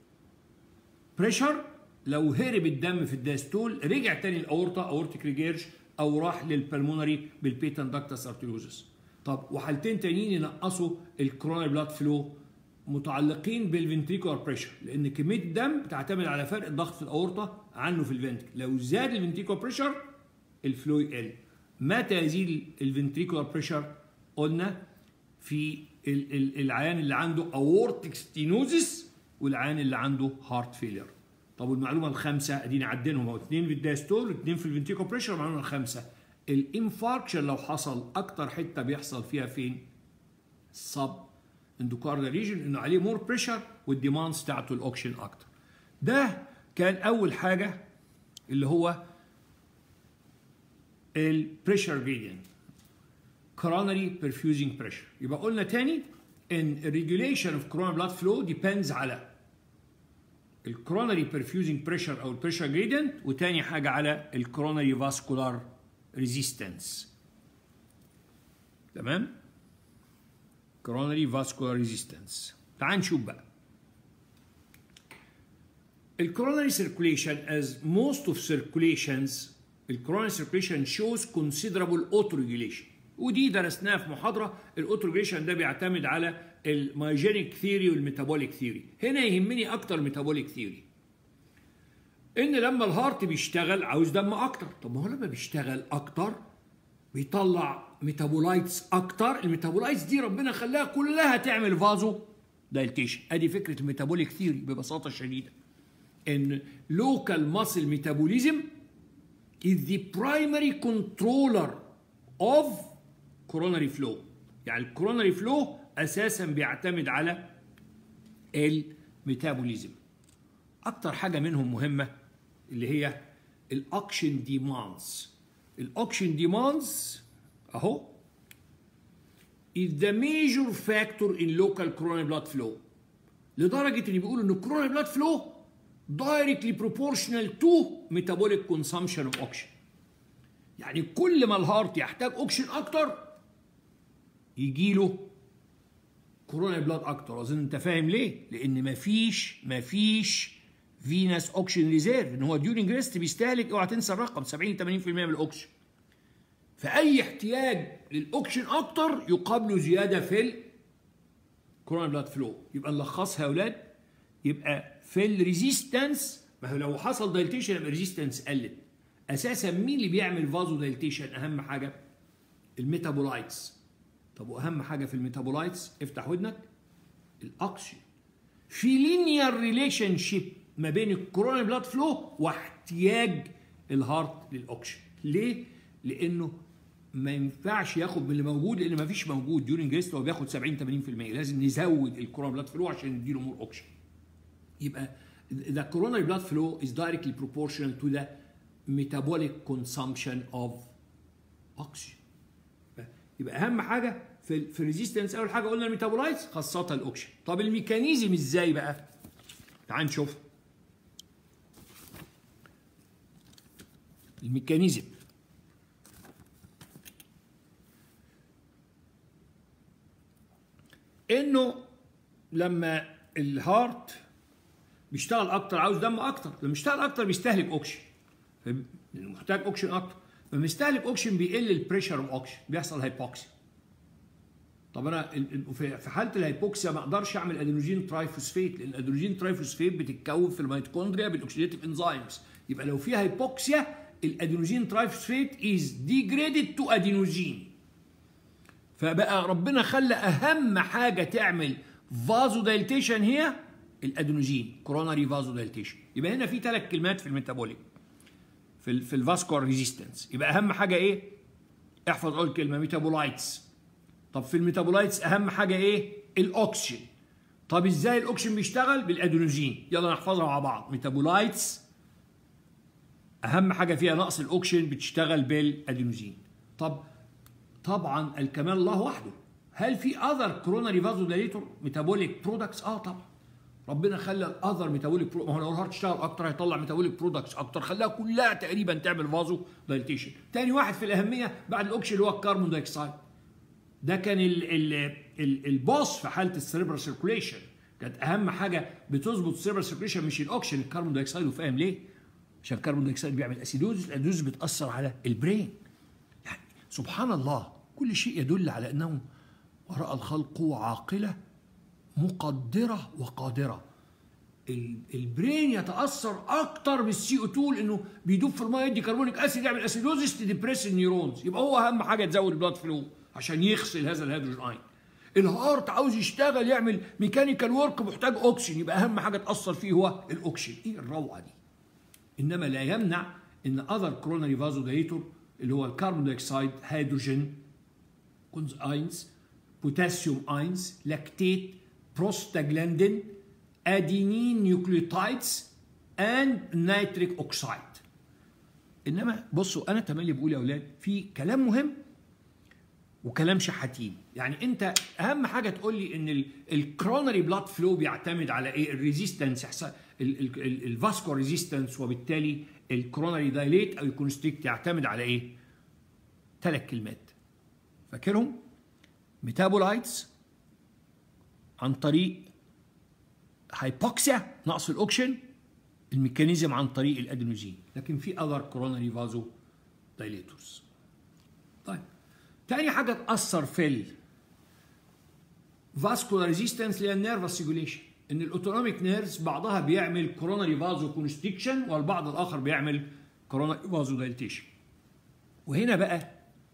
بريشر لو هرب الدم في الدايستول رجع تاني الاورطه اورتيك ريجيرش، او راح للبلمونري بالبيتان داكتس ارتريوزس. طب وحالتين تانيين ينقصوا الكوروناري بلاد فلو متعلقين بالفنتريكولار بريشر، لان كميه الدم بتعتمد على فرق الضغط في الاورطه عنه في الفنتكل. لو زاد الفنتريكولار بريشر الفلو يقل. متى يزيد الفنتريكولار بريشر؟ قلنا في العيان اللي عنده اورتيك ستينوزيس والعيان اللي عنده هارت فيلير. طب والمعلومه الخامسه ادينا عدينهم اهو، اثنين في الدايستول واثنين في الفنتريكولار بريشر. المعلومه الخامسه الانفاركشن لو حصل اكتر حته بيحصل فيها فين؟ السب اندوكاردال ريجن، انه عليه مور بريشر والديماندز بتاعته الاوكسجين اكتر. ده كان اول حاجه اللي هو البريشر جريدينت، coronary perfusing pressure. يبقى قلنا تاني ان regulation of coronary blood flow depends على الكوروناري perfusing pressure او البريشر جريدينت، وتاني حاجه على الكوروناري فاسكولار ريزيستنس. تمام؟ coronary vascular resistance. تعال نشوف بقى. الcoronary circulation, as most of circulations, الcoronary circulation shows considerable autoregulation. ودي درسناها في محاضرة. الاوتوريجوليشن ده بيعتمد على المايجينيك ثيوري والميتابوليك ثيوري. هنا يهمني اكتر ميتابوليك ثيوري، ان لما الهارت بيشتغل عاوز دم اكتر. طب ما هو لما بيشتغل اكتر بيطلع ميتابولايتس اكتر، الميتابولايتس دي ربنا خلاها كلها تعمل فازو دايلتيشن. ادي فكره الميتابوليك ثيوري ببساطه شديده، ان لوكال ماسل ميتابوليزم is the primary controller of coronary flow. يعني الكوروناري فلو اساسا بيعتمد على الميتابوليزم. اكتر حاجه منهم مهمه اللي هي الاكشن ديماندز. الاكشن ديماندز اهو is the major factor in local coronary blood flow، لدرجه ان بيقولوا ان الكوروناري بلاد فلو directly proportional to metabolic consumption of oxygen. يعني كل ما الهارت يحتاج اوكسجين اكتر يجي له كوروناري بلاد اكتر. اظن انت فاهم ليه؟ لان مفيش مفيش فينس اوكسجين ريزيرف، ان هو ديورنج ريست بيستهلك، اوعى تنسى الرقم سبعين ثمانين بالمئة من الاكسجين. فاي احتياج للاكسجين اكتر يقابله زياده في الكوروناري بلاد فلو. يبقى نلخصها يا اولاد، يبقى في الريزيستنس، ما هو لو حصل دايلتيشن يبقى الريزيستنس قلت. اساسا مين اللي بيعمل فازو دايلتيشن؟ اهم حاجه الميتابولايتس. طب واهم حاجه في الميتابولايتس، افتح ودنك، الاكسجين. في لينير ريليشن شيب ما بين الكوروناري بلاد فلو واحتياج الهارت للاكسجين. ليه؟ لانه ما ينفعش ياخد من اللي موجود، لان ما فيش موجود ديورنج ريست. هو بياخد سبعين ثمانين بالمئة، لازم نزود الكوروناري بلاد فلو عشان نديله مور اوكسجين. يبقى the coronary blood flow is directly proportional to the metabolic consumption of oxygen. يبقى اهم حاجه في في الريزيستنس، اول حاجه قلنا الميتابولايتس خاصه الاكسجين. طب الميكانيزم ازاي بقى؟ تعال نشوف الميكانيزم. انه لما الهارت بيشتغل اكتر عاوز دم اكتر، لما بيشتغل اكتر بيستهلك اوكسجين، محتاج اوكسجين اكتر. لما يستهلك اوكسجين بيقل البريشر اوف اوكسجين، بيحصل هايبوكسيا. طب انا في حاله الهايبوكسيا ما اقدرش اعمل ادينوجين ترايفوسفيت، لان الادينوجين ترايفوسفيت بتتكون في الميتوكوندريا بالاكسيديتيف انزيمز. يبقى لو في هايبوكسيا الادينوجين ترايفوسفيت از ديجريدد تو ادينوجين. فبقى ربنا خلى اهم حاجه تعمل فازو دايلتيشن هي الادينوجين، كوروناري فازو دايلتيشن. يبقى هنا في ثلاث كلمات في الميتابوليك في ال في الفاسكولار ريزيستنس. يبقى اهم حاجه ايه؟ احفظ اول كلمه ميتابولايتس. طب في الميتابولايتس اهم حاجه ايه؟ الاكسجين. طب ازاي الاكسجين بيشتغل؟ بالادينوجين. يلا نحفظها مع بعض. ميتابولايتس اهم حاجه فيها نقص الاكسجين، بتشتغل بالادينوجين. طب طبعا الكمال الله وحده. هل في اذر كوروناري فازو دايليتور ميتابوليك برودكتس؟ اه طبعا. ربنا خلى الاذر ميتابوليك برو... ما هو لو الهارت اشتغل اكتر هيطلع ميتابوليك برودكتس اكتر، خلاها كلها تقريبا تعمل فازو دايلتيشن. تاني واحد في الاهميه بعد الاكسجين اللي هو الكربون دايوكسيد. ده كان ال ال ال الباص في حاله السيربرال سيركوليشن. كانت اهم حاجه بتظبط السيربرال سيركوليشن مش الاكسجين، الكربون دايوكسيد. وفاهم ليه؟ عشان الكربون دايوكسيد بيعمل اسيدوز، الاسيدوز بتاثر على البرين. يعني سبحان الله، كل شيء يدل على انه وراء الخلق عاقله مقدره وقادره. البرين يتاثر اكتر بالسي او اتنين لانه بيدوب في الميه، يدي كربونيك اسيد، يعمل اسيدوزيس تديبريس النيورونز. يبقى هو اهم حاجه تزود البلاد فلو عشان يغسل هذا الهيدروجين اين. الهارت عاوز يشتغل يعمل ميكانيكال ورك محتاج اوكسجين، يبقى اهم حاجه تاثر فيه هو الاكسجين. ايه الروعه دي؟ انما لا يمنع ان اذر كوروناري فازو دايليتور اللي هو الكربون دايوكسيد، هيدروجين اينز، بوتاسيوم اينز، لاكتيت، بروستاجلاندين، ادينين نيوكليوتايدز اند نيتريك اوكسايد. انما بصوا انا تملي بقول يا اولاد في كلام مهم وكلام شحاتين. يعني انت اهم حاجه تقول لي ان الكروناري بلاد فلو بيعتمد على ايه؟ الريزيستنس، الفاسكو ريزيستنس، وبالتالي الكروناري دايليت او الكونستريكت يعتمد على ايه؟ ثلاث كلمات فاكرهم؟ ميتابولايتس عن طريق هايبوكسيا نقص الاكسجين، الميكانيزم عن طريق الادينوجين. لكن في اذر كوروناري فازو دايليتورز. طيب تاني حاجه تاثر في فاسكولار ريزيستنس اللي هي النيرفس سيجوليشن، ان الاوتونوميك نيرفز بعضها بيعمل كوروناري فازو كونستريكشن والبعض الاخر بيعمل كوروناري فازو دايليتيشن. وهنا بقى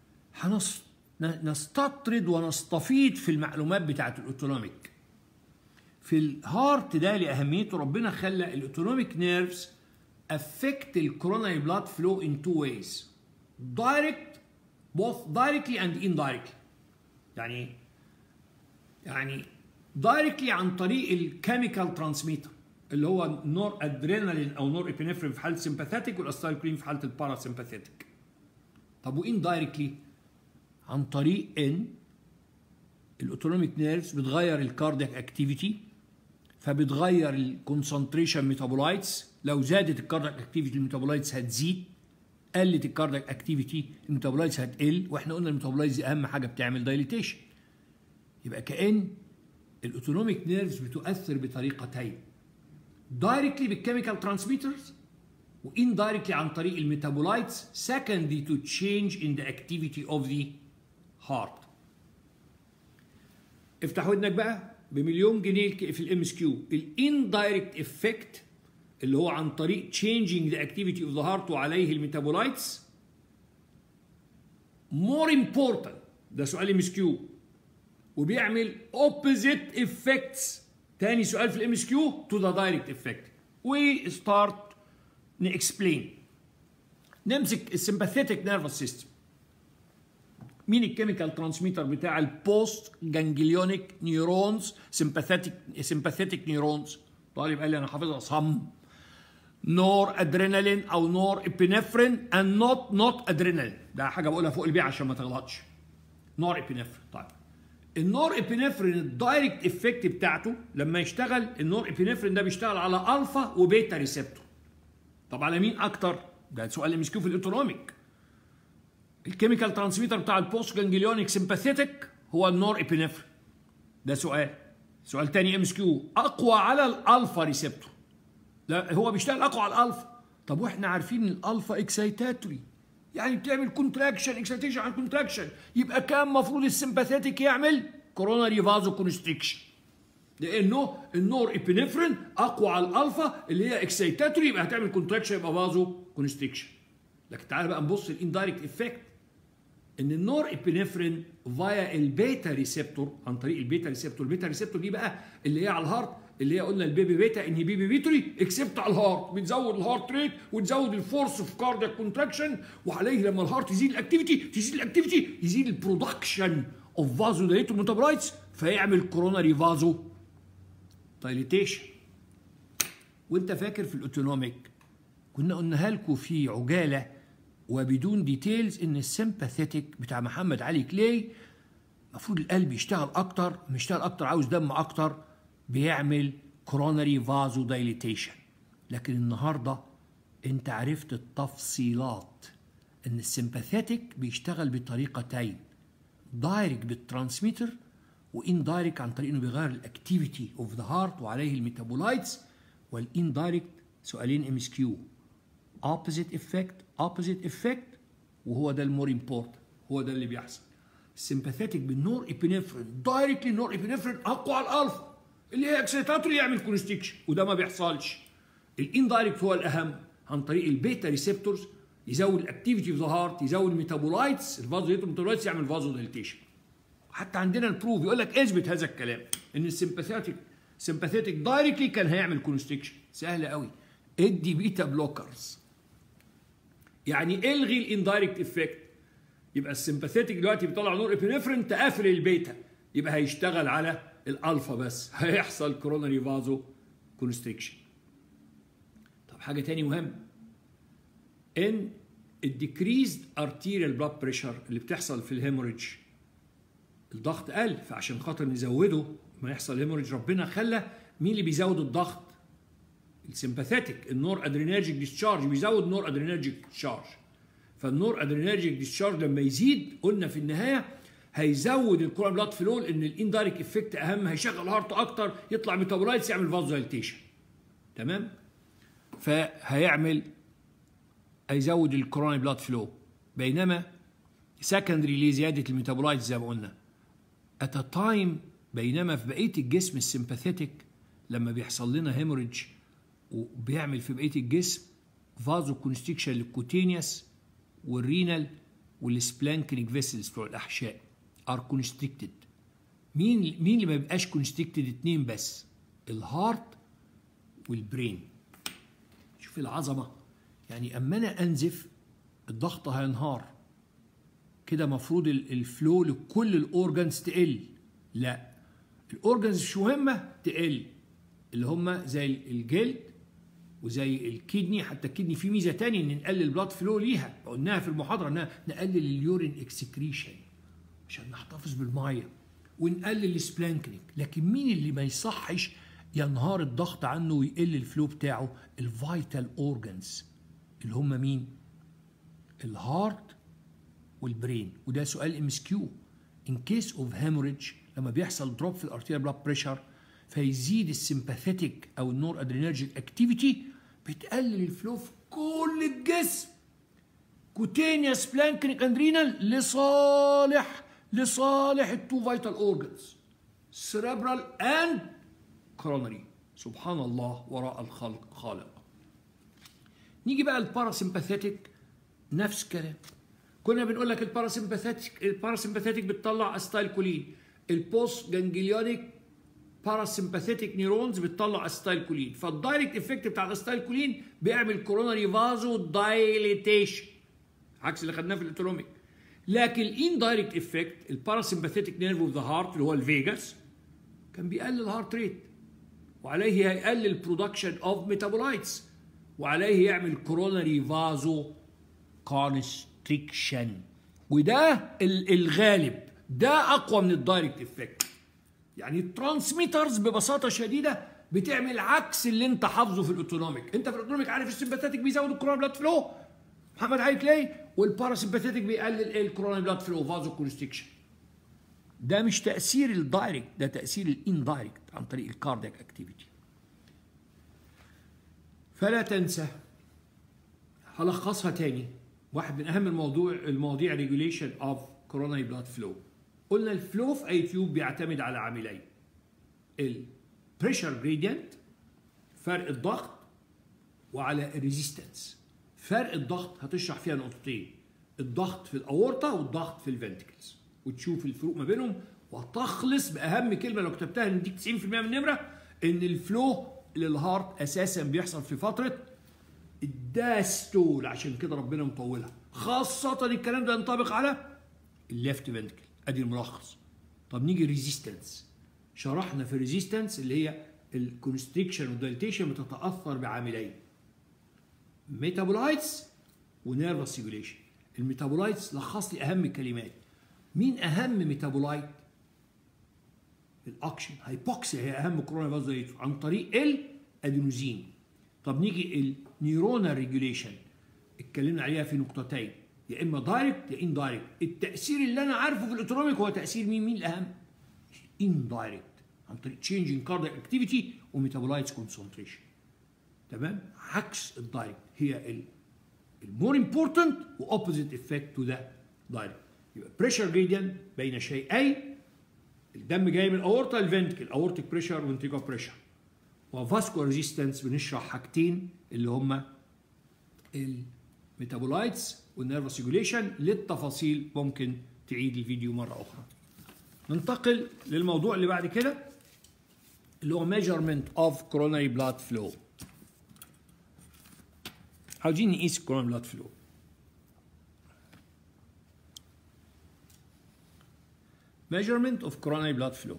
هنستطرد ونستفيض في المعلومات بتاعت الاوتونوميك. في الهارت ده لأهميته ربنا خلى الاوتونوميك نيرفز affect the coronary blood flow in two ways. Direct, both directly and indirectly. يعني يعني directly عن طريق الكيميكال ترانسميتر اللي هو نور ادرينالين او نور ابينفرين في حاله سمباثيتك والاستايكلين في حاله الباراسمباثيتك. طب واندايركتلي عن طريق ان الاوتونوميك نيرفز بتغير الكاردياك اكتيفيتي، فبتغير الكونسنتريشن ميتابولايتس. لو زادت الكاردياك اكتيفيتي الميتابولايتس هتزيد، قلت الكاردياك اكتيفيتي الميتابولايتس هتقل، واحنا قلنا الميتابولايتس دي اهم حاجه بتعمل دايليتيشن. يبقى كأن الاوتونوميك نيرفز بتؤثر بطريقتين، دايركتلي بالكيميكال ترانسميترز واندايركتلي عن طريق الميتابولايتس secondary to change in the activity of the heart. افتح ودنك بقى بمليون جنيه في الام اس كيو. الاندايركت افكت اللي هو عن طريق changing the activity of the heart وعليه الميتابولايتس more important، ده سؤال ام اس كيو، وبيعمل opposite effects. تاني سؤال في الام اس كيو to the direct effect. we start نexplain. نمسك السمباثيتك نيرفس سيستم. مين الكيميكال ترانسميتر بتاع البوست جانجليونيك نيورونز؟ سمباثيتك سمباثيتك نيورونز. طالب قال لي انا حافظها صم. نور ادرينالين او نور ابينفرين and not not ادرينالين. ده حاجه بقولها فوق البيع عشان ما تغلطش. نور ابينفرين. طيب النور ابينفرين الدايركت افكت بتاعته لما يشتغل، النور ابينفرين ده بيشتغل على الفا وبيتا ريسبتور. طب على مين اكتر؟ ده سؤال ام اس كيو في الاوتونوميك. الكيميكال ترانسميتر بتاع البوست جانجليونيك سمباثيتك هو النور ابينفرين. ده سؤال. سؤال تاني ام اس كيو، اقوى على الالفا ريسبتور. لا هو بيشتغل اقوى على الالفا. طب واحنا عارفين ان الالفا اكسايتاتوري، يعني بتعمل كونتراكشن، اكسايتيشن عن كونتراكشن، يبقى كان المفروض السمباثيتك يعمل كوروناري فازو كونستريكشن، لانه النور ابينفرين اقوى على الالفا اللي هي اكسايتاتوري، يبقى هتعمل كونتراكشن يبقى فازو كونستريكشن. لكن تعالى بقى نبص الاندايركت افكت، ان النور ابينفرين فايا البيتا ريسبتور، عن طريق البيتا ريسبتور. البيتا ريسبتور دي بقى اللي هي على الهارت، اللي هي قلنا البيبي بيتا ان بيبي بيتوري اكسبت على الهارت، بتزود الهارت ريت وتزود الفورس اوف كاردياك كونتراكشن، وعليه لما الهارت يزيد الاكتيفيتي تزيد الاكتيفيتي يزيد البرودكشن اوف فازو دايليتور ميتابولايتس، فيعمل كوروناري فازو دايليتيشن. وانت فاكر في الاوتونوميك كنا قلناها لكم في عجاله وبدون ديتيلز ان السمباثيتك بتاع محمد علي كلاي المفروض القلب يشتغل اكتر، يشتغل اكتر عاوز دم اكتر، بيعمل كوروناري فازو دايليتيشن. لكن النهارده انت عرفت التفصيلات، ان السمباثيتك بيشتغل بطريقتين، دايركت بالترانسميتر واندايركت عن طريق انه بيغير الاكتيفيتي اوف ذا هارت وعليه الميتابولايتس. والاندايركت سؤالين ام اس كيو، opposite effect opposite effect، وهو ده المور امبورتنت، هو ده اللي بيحصل. السمباثيتك بالنور ابينفرين دايركتلي، النور ابينفرين اقوى على الالفا اللي هي اكسيتاتوري يعمل كونستريكشن، وده ما بيحصلش. الاندايركت هو الاهم، عن طريق البيتا ريسبتورز يزود الاكتيفيتي اوف ذا هارت، يزود الميتابولايتس، الفازو ميتابولايتس يعمل فازو دايليتيشن. حتى عندنا البروف يقول لك اثبت هذا الكلام، ان السمباثيتك سمباثيتك دايركتلي كان هيعمل كونستريكشن. سهله قوي، ادي بيتا بلوكرز، يعني الغي الاندايركت افكت. يبقى السمباثيتك دلوقتي بيطلع نور ابينفرين تقافل البيتا، يبقى هيشتغل على الالفا بس، هيحصل كوروناري فازو كونستريكشن. طب حاجه تاني مهم، ان الديكريزد ارتيريال بلاد بريشر اللي بتحصل في الهيموريدج، الضغط قل، فعشان خاطر نزوده ما يحصل هيموريدج ربنا خلى مين اللي بيزود الضغط؟ السمباثيتك، النور ادرينرجيك ديسشارج بيزود نور ادرينرجيك ديسشارج. فالنور ادرينرجيك ديسشارج لما يزيد قلنا في النهايه هيزود الكوروناري بلاد فلو، لان الاندايركت افكت اهم، هيشغل هارت اكتر، يطلع ميتابولايتس يعمل فازو دايليتيشن. تمام؟ فهيعمل هيزود الكوروناري بلاد فلو، بينما سكندري لزياده الميتابولايتس زي ما قلنا. at a time بينما في بقيه الجسم السمباثيتك لما بيحصل لنا هيموريدج وبيعمل في بقيه الجسم فازو كونستريكشن للكوتينيوس والرينال والسبلانكنيك فيسلز بتوع الاحشاء ار كونستريكتد. مين مين اللي ما بيبقاش كونستريكتد؟ اتنين بس، الهارت والبرين. شوف العظمه، يعني اما انا انزف الضغط هينهار كده، مفروض الفلو لكل الاورجنز تقل. لا، الاورجنز مش مهمه تقل، اللي هم زي الجلد وزي الكدني. حتى الكدني في ميزه تانية ان نقلل البلاد فلو ليها، قلناها في المحاضره انها نقلل اليورين اكسكريشن عشان نحتفظ بالميه، ونقلل السبلانكنيك. لكن مين اللي ما يصحش ينهار الضغط عنه ويقل الفلو بتاعه؟ الفايتال اورجنز اللي هم مين؟ الهارت والبرين. وده سؤال ام اس كيو. ان كيس اوف هيموريدج لما بيحصل دروب في الارتيريال بلاد بريشر فيزيد السمباثيتك او النور ادرينرجيك اكتيفيتي، بتقلل الفلو في كل الجسم، كوتينيوس بلانكنيك اندرينال، لصالح لصالح التو فايتال اورجنز سيريبرال اند كورونري. سبحان الله وراء الخلق خالق. نيجي بقى الباراسمباثيتك، نفس الكلام. كنا بنقول لك الباراسمباثيتك الباراسمباثيتك بتطلع استايلكولين، البوست جانجليونيك باراسمباثيتك نيورونز بتطلع استايلكولين، فالدايركت افكت بتاع الاستايلكولين بيعمل كوروناري فازو دايليتيشن عكس اللي خدناه في الاوتونوميك. لكن الاندايركت افكت الباراسمباثيتك نيرف اوف ذا هارت اللي هو الفيجاس كان بيقلل الهارت ريت، وعليه هيقلل برودكشن اوف ميتابولايتس، وعليه يعمل كوروناري فازو كونستريكشن. وده الغالب، ده اقوى من الدايركت افكت. يعني الترانسميترز ببساطه شديده بتعمل عكس اللي انت حافظه في الاوتونوميك. انت في الاوتونوميك عارف السمباثيتك بيزود الكوروناري بلاد فلو، محمد عارف ليه؟ والباراسمباثيتك بيقلل الكوروناري بلاد فلو فازو كونستريكشن. ده مش تاثير الدايركت، ده تاثير الاندايركت عن طريق الكاردياك اكتيفيتي. فلا تنسى، هلخصها تاني. واحد من اهم الموضوع المواضيع ريجوليشن اوف كوروناري بلاد فلو. قلنا الفلو في اي تيوب بيعتمد على عاملين: البريشر جريدينت فرق الضغط، وعلى الريزيستنس. فرق الضغط هتشرح فيها نقطتين: الضغط في الاورطه والضغط في الفنتكلز، وتشوف الفروق ما بينهم، وتخلص باهم كلمه لو كتبتها نديك تسعين في المية من النمره، ان الفلو للهارت اساسا بيحصل في فتره الداستول، عشان كده ربنا مطولها. خاصه الكلام ده ينطبق على الليفت فنتكل. ادي الملخص. طب نيجي ريزيستنس. شرحنا في الريزيستنس اللي هي الكونستريكشن والدايليتيشن بتتاثر بعاملين: ميتابولايتس ونيرفس سيجوليشن. الميتابولايتس لخص لي اهم كلمات. مين اهم ميتابولايت؟ الاكشن هايبوكسيا هي اهم كورونا فازوليتور عن طريق الادينوزين. طب نيجي النيورونال ريجوليشن، اتكلمنا عليها في نقطتين: يا اما دايركت يا ان دايركت. التاثير اللي انا عارفه في الاوتونوميك هو تاثير مين؟ مين الاهم؟ ان دايركت عن طريق تشينجينج كاردياك اكتيفيتي وميتابولايتس كونسنتريشن. تمام؟ عكس الدايركت، هي المور امبورتنت واوبوزيت افكت تو ذا دايركت. يبقى بريشر جريدينت بين شيئين: الدم جاي من الاورطه الفنتكل، اورتيك بريشر وانتيجو بريشر. وفاسكو ريزيستنس بنشرح حاجتين اللي هما الميتابولايتس والنيرفس ريجوليشن. للتفاصيل ممكن تعيد الفيديو مره اخرى. ننتقل للموضوع اللي بعد كده اللي هو measurement of coronary blood flow. عاوزين نقيس coronary blood flow. measurement of coronary blood flow.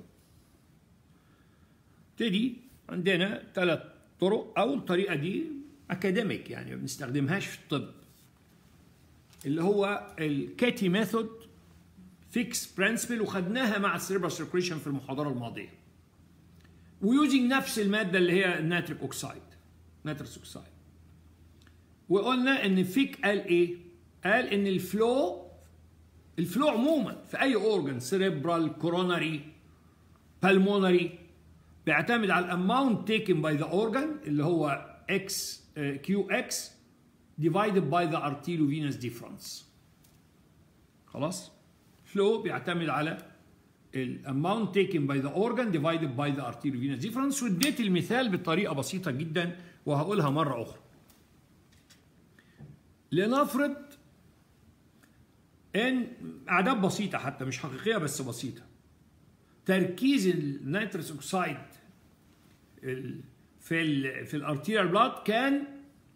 تدي عندنا ثلاث طرق. أول طريقة دي أكاديميك، يعني ما بنستخدمهاش في الطب، اللي هو الكاتي ميثود فيكس برنسبل، وخدناها مع السيربرال سيركوليشن في المحاضرة الماضية. ويوزنج نفس المادة اللي هي النيتريك أوكسايد، نيترس أوكسايد. وقلنا إن فيك قال إيه؟ قال إن الفلو الفلو عموما في أي أورجن، سيربرال، كوروناري، بالمونري، بيعتمد على الاماونت تيكن باي ذا اورجان اللي هو اكس كيو اكس divided by the arteriovenous difference. خلاص؟ فلو بيعتمد على الاماونت taken by the organ divided by the arterial venous difference. واديت المثال بطريقه بسيطه جدا وهقولها مره اخرى. لنفرض ان اعداد بسيطه حتى مش حقيقيه بس بسيطه، تركيز النيترس اوكسايد في ال في الارتيريال بلاد كان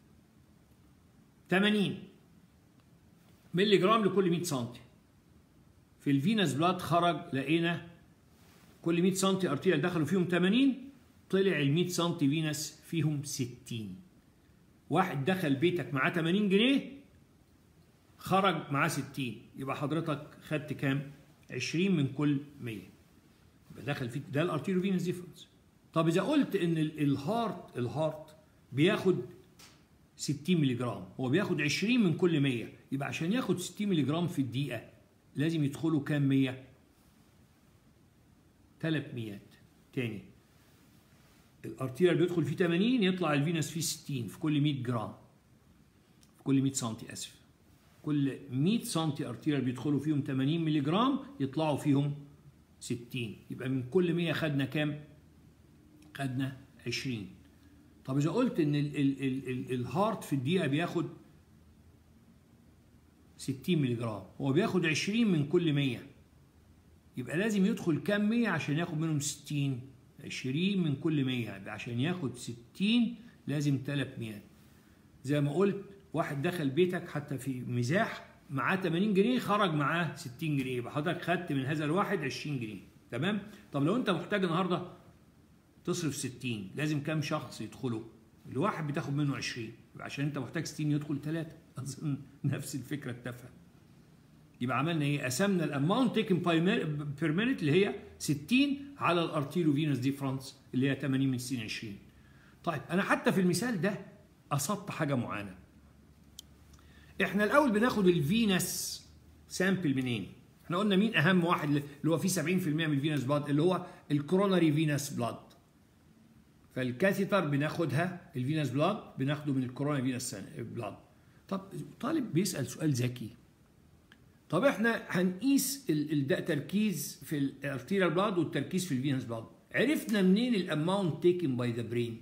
ثمانين مللي جرام لكل مية سنتي. في الفينس بلاد خرج لقينا كل مية سنتي ارتيريال دخلوا فيهم ثمانين، طلع ال مية سنتي فينس فيهم ستين. واحد دخل بيتك معاه ثمانين جنيه خرج معاه ستين، يبقى حضرتك خدت كام؟ عشرين من كل مية. يبقى دخل فيك ده الارتيريو فينس ديفرنس. طب اذا قلت ان الهارت الهارت بياخد ستين مللي جرام، هو بياخد عشرين من كل مية، يبقى عشان ياخد ستين مللي جرام في الدقيقة لازم يدخلوا كام مية؟ ثلاث ميات. تاني الارتيريال بيدخل فيه ثمانين، يطلع الفينس فيه ستين في كل مية جرام، في كل مية سنتي اسف. كل مية سنتي ارتيريال بيدخلوا فيهم ثمانين مللي جرام، يطلعوا فيهم ستين. يبقى من كل مية خدنا كام؟ خدنا عشرين. طب اذا قلت ان ال ال ال ال الهارت في الدقيقه بياخد ستين مللي جرام، هو بياخد عشرين من كل مية، يبقى لازم يدخل كام مية عشان ياخد منهم ستين؟ عشرين من كل مية، يبقى عشان ياخد ستين لازم ثلاث ميات. زي ما قلت واحد دخل بيتك حتى في مزاح معاه ثمانين جنيه خرج معاه ستين جنيه، يبقى حضرتك خدت من هذا الواحد عشرين جنيه. تمام؟ طب لو انت محتاج النهارده تصرف ستين، لازم كام شخص يدخلوا؟ الواحد بتاخد منه عشرين، يبقى عشان انت محتاج ستين يدخل ثلاثة. اظن نفس الفكره التافهه. يبقى عملنا ايه؟ قسمنا الاماونت تيكن بير مينيت اللي هي ستين على الارتيريو فينس ديفرنس اللي هي ثمانين من ستين عشرين. طيب انا حتى في المثال ده قصدت حاجه معينه. احنا الاول بناخد الفينس سامبل منين؟ احنا قلنا مين اهم واحد اللي هو فيه سبعين في المية من الفينس بلاد، اللي هو الكوروناري فينس بلاد. فالكاثيتر بناخدها الفينس بلاد بناخده من الكوروناري فينس بلاد. طب طالب بيسأل سؤال ذكي. طب احنا هنقيس التركيز في الارتيريال بلاد والتركيز في الفينس بلاد، عرفنا منين الاماونت تيكن باي ذا برين؟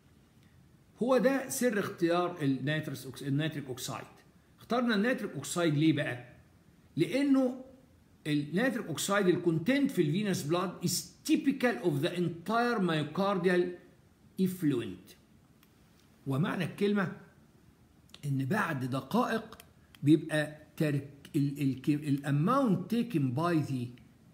هو ده سر اختيار النيترس النيتريك اوكسايد. اخترنا النيتريك اوكسايد ليه بقى؟ لانه النيتريك اوكسايد الكونتنت في الفينس بلاد is typical of the entire myocardial effluent. ومعنى الكلمه ان بعد دقائق بيبقى ترك الاماونت تيكن باي ذا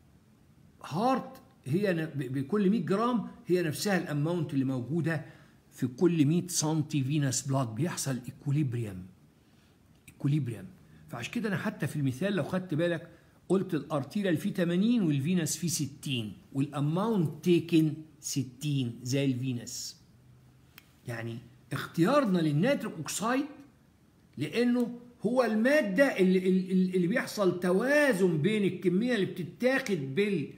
هارت هي بكل مية جرام هي نفسها الاماونت اللي موجوده في كل مية سنتي فينس بلاد. بيحصل ايكوليبريم ايكوليبريم. فعشان كده انا حتى في المثال لو خدت بالك قلت الارتيريال فيه ثمانين والفينس فيه ستين والاماونت تيكن ستين زي الفينس. يعني اختيارنا للنيتريك اوكسايد لانه هو الماده اللي, اللي بيحصل توازن بين الكميه اللي بتتاخد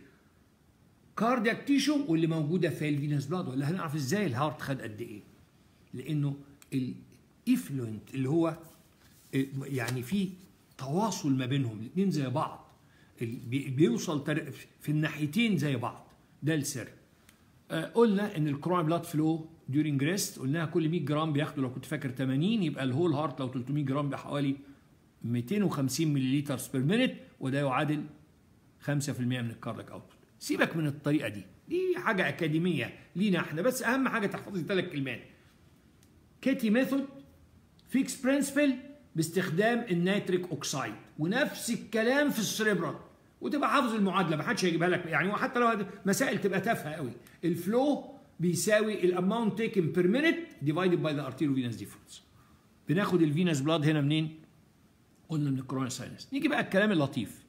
بالكاردياك تيشو واللي موجوده في الفينس بلاد. ولا هنعرف ازاي الهارت خد قد ايه؟ لانه الافلوينت اللي هو يعني في تواصل ما بينهم الاثنين زي بعض، بيوصل في الناحيتين زي بعض. ده السر. قلنا ان الكوروناري بلاد فلو ديورينج ريست قلناها كل مية جرام بياخدوا، لو كنت فاكر ثمانين، يبقى الهول هارت لو ثلاثمية جرام بحوالي مئتين وخمسين مللي بير مينيت، وده يعادل خمسة في المية من الكاردياك اوتبوت. سيبك من الطريقه دي، دي حاجه اكاديميه لينا احنا، بس اهم حاجه تحفظي ثلاث كلمات: كيتي ميثود، فيكس برنسبل باستخدام النيتريك اوكسايد، ونفس الكلام في السريبرال. وتبقى حافظ المعادله، ما حدش هيجيبها لك يعني، وحتى لو مسائل تبقى تافهه قوي. الفلو بيساوي الاماونت تيكن بير مينيت ديفايدد باي ذا ارتيريو فينس ديفرنس. بناخد الفينس بلاد هنا منين؟ قلنا من الكوروناري ساينس. نيجي بقى الكلام اللطيف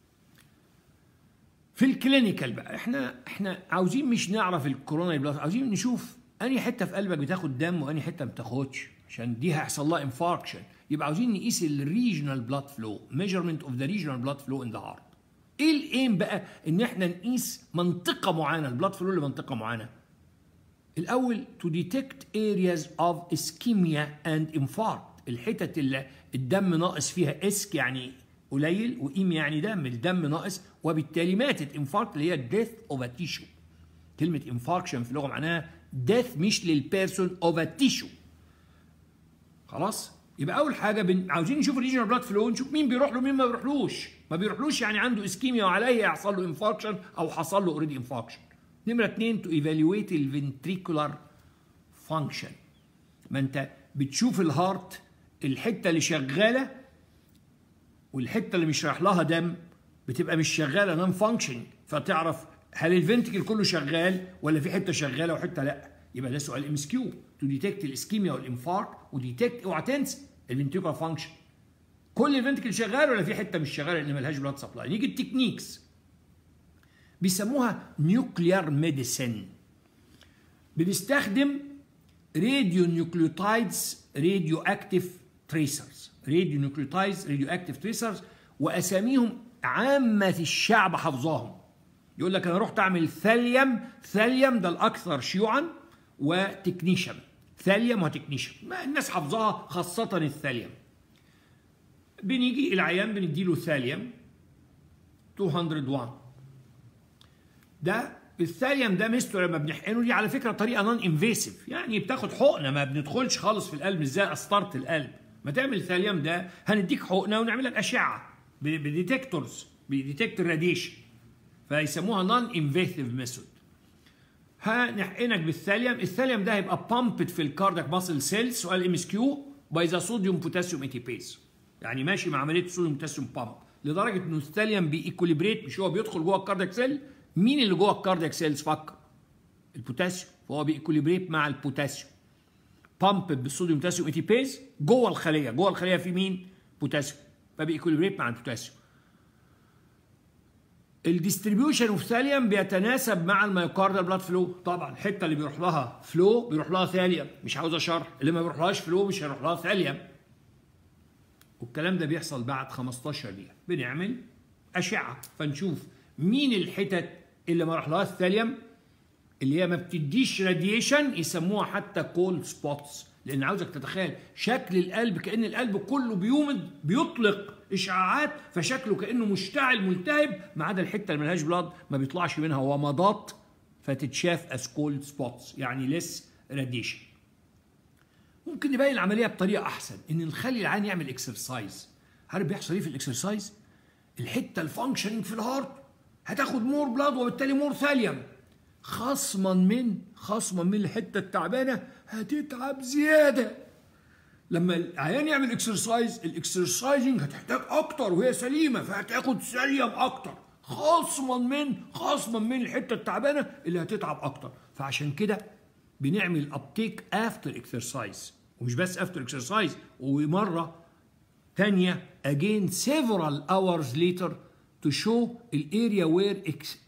في الكلينيكال بقى. احنا احنا عاوزين مش نعرف الكوروناري بلاد، عاوزين نشوف انهي حته في قلبك بتاخد دم وانهي حته ما بتاخدش، عشان دي هيحصل لها انفاركشن. يبقى عاوزين نقيس الريجنال بلاد فلو، ميجرمنت اوف ذا ريجنال بلاد فلو ان ذا هارت. ايه الايم بقى؟ ان احنا نقيس منطقه معينه، البلاد فلو لمنطقه معينه. الاول to detect areas of ischemia and infarct، الحتت اللي الدم ناقص فيها اسك يعني قليل، وإيم يعني دم، الدم ناقص، وبالتالي ماتت. انفاركت اللي هي death of a tissue. كلمة انفاركشن في اللغة معناها death مش للبيرسون of a tissue. خلاص؟ يبقى أول حاجة بن... عاوزين نشوف الريجنال بلاد فلو، نشوف مين بيروح له مين ما بيروحلوش. ما بيروحلوش يعني عنده اسكيميا وعليه يحصل له انفاركشن أو حصل له اوريدي انفاركشن. نمرة اتنين تو ايفالويت الفنتريكولار فانكشن. ما أنت بتشوف الهارت الحتة اللي شغالة والحتة اللي مش رايح لها دم بتبقى مش شغالة نون فانكشن، فتعرف هل الفنتكل كله شغال ولا في حتة شغالة وحتة لا. يبقى ده سؤال ام اس كيو تو ديتكت الاسكيميا والانفاركت وديتكت اوعى تنسى الفنتريكولار فانكشن. كل الفنتكل شغال ولا في حتة مش شغالة لان ملهاش بلاد سبلاي. نيجي التكنيكس بيسموها نيوكليار ميديسين. بنستخدم راديو نيوكليوتايدز راديو اكتيف تريسرز. راديو نيوكليوتايدز راديو اكتيف تريسرز واساميهم عامة الشعب حافظاهم. يقول لك انا رحت اعمل ثاليوم، ثاليوم ده الاكثر شيوعا، وتكنيشن. ثاليوم وتكنيشن ما الناس حافظاها خاصة الثاليوم. بنيجي العيان بنديله ثاليوم مئتين واحد. ده الثاليوم ده ميزته لما بنحقنه دي على فكرة طريقة نون انفيسيف، يعني بتاخد حقنة ما بندخلش خالص في القلب. ازاي قسطرة القلب؟ ما تعمل الثاليوم ده هنديك حقنة ونعمل لك أشعة بديتكتورز بديتكت الراديشن، فيسموها نون انفيسيف ميثود. هنحقنك بالثاليوم. الثاليوم ده هيبقى بامبد في الكاردياك ماسل سيلز. سؤال ام اس كيو باي ذا صوديوم بوتاسيوم ايتيبيز، يعني ماشي مع عمليه صوديوم بوتاسيوم بامب لدرجه انه الثاليوم بيكوليبريت، مش هو بيدخل جوه الكاردياك سيل. مين اللي جوه الكاردياك سيلز؟ فكر البوتاسيوم، فهو بيكوليبريت مع البوتاسيوم بامبد بالصوديوم بوتاسيوم ايتيبيز جوه الخليه. جوه الخليه في مين؟ بوتاسيوم، فبيكوليبريت مع البوتاسيوم. الديستريبيوشن اوف ثاليوم بيتناسب مع الميوكاردال بلاد فلو. طبعا الحته اللي بيروح لها فلو بيروح لها ثاليوم، مش عاوز شرح. اللي ما بيروحلهاش فلو مش هيروح لها ثاليوم. والكلام ده بيحصل بعد خمستاشر دقيقه. بنعمل اشعه فنشوف مين الحتت اللي ما راحلهاش ثاليوم، اللي هي ما بتديش راديشن، يسموها حتى كولد سبوتس. لان عاوزك تتخيل شكل القلب كأن القلب كله بيومد بيطلق اشعاعات، فشكله كأنه مشتعل ملتهب، ما عدا الحته اللي ملهاش بلاد ما بيطلعش منها ومضات، فتتشاف از كولد سبوتس يعني ليس راديشن. ممكن نبين العمليه بطريقه احسن، ان نخلي العيان يعمل اكسرسايز. عارف بيحصل ايه في الاكسرسايز؟ الحته الفانكشننج في الهارت هتاخد مور بلاد وبالتالي مور ثاليوم، خصما من خصما من الحته التعبانه هتتعب زياده. لما العيان يعمل اكسرسايز، الاكسرسايزنج هتحتاج اكتر وهي سليمه، فهتاخد ثاليوم اكتر، خصما من خصما من الحته التعبانه اللي هتتعب اكتر. فعشان كده بنعمل ابتيك افتر اكسرسايز، ومش بس افتر اكسرسايز، ومره ثانيه again several hours later to show الاريا وير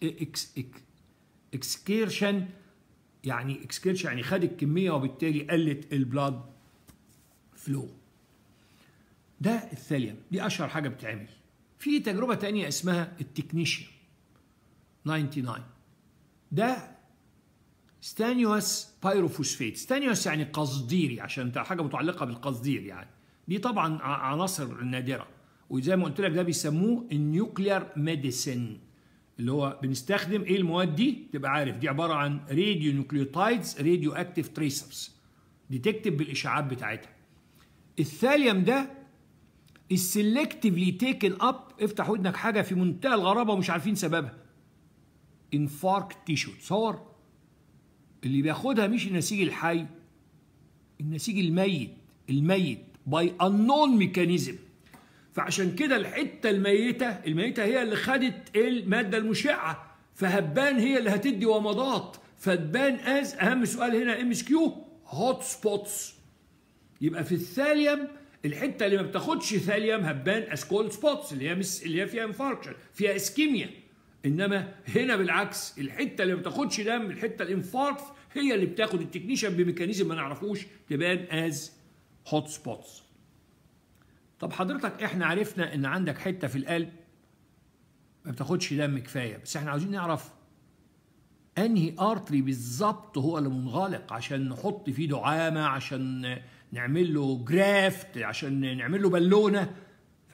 اكسكيرشن، يعني اكسكيرشن يعني خد الكميه وبالتالي قلت البلاد فلو. ده الثاليوم، دي اشهر حاجه بتتعمل. في تجربه ثانيه اسمها التكنيشيوم تسعة وتسعين. ده ستانيوس بايروفوسفيت. ستانيوس يعني قصديري، عشان حاجه متعلقه بالقصدير يعني. دي طبعا عناصر نادره، وزي ما قلت لك ده بيسموه النيوكليار ميديسين، اللي هو بنستخدم ايه المواد دي؟ تبقى عارف دي عباره عن راديو نيوكليوتايدز راديو اكتيف تريسرز، دي تكتب بالاشعاعات بتاعتها. الثاليوم ده السلكتيفلي تيكن اب، افتح ودنك حاجه في منتهى الغرابه ومش عارفين سببها، انفاركت تيشو. تصور اللي بياخدها مش النسيج الحي، النسيج الميت، الميت باي انون ميكانيزم. فعشان كده الحته الميته الميته هي اللي خدت الماده المشعه، فهبان هي اللي هتدي ومضات، فتبان از اهم سؤال هنا ام اس كيو هوت سبوتس. يبقى في الثاليوم الحته اللي ما بتاخدش ثاليوم هبان از كولد سبوتس، اللي هي مس اللي هي فيها انفاركشن، فيها اسكيميا. انما هنا بالعكس، الحته اللي ما بتاخدش دم، الحته الانفاركت، هي اللي بتاخد التكنيشن بميكانيزم ما نعرفوش، تبان از هوت سبوتس. طب حضرتك احنا عرفنا ان عندك حته في القلب ما بتاخدش دم كفايه، بس احنا عاوزين نعرف انهي ارتري بالظبط هو اللي منغلق عشان نحط فيه دعامه، عشان نعمل له جرافت، عشان نعمل له بالونه.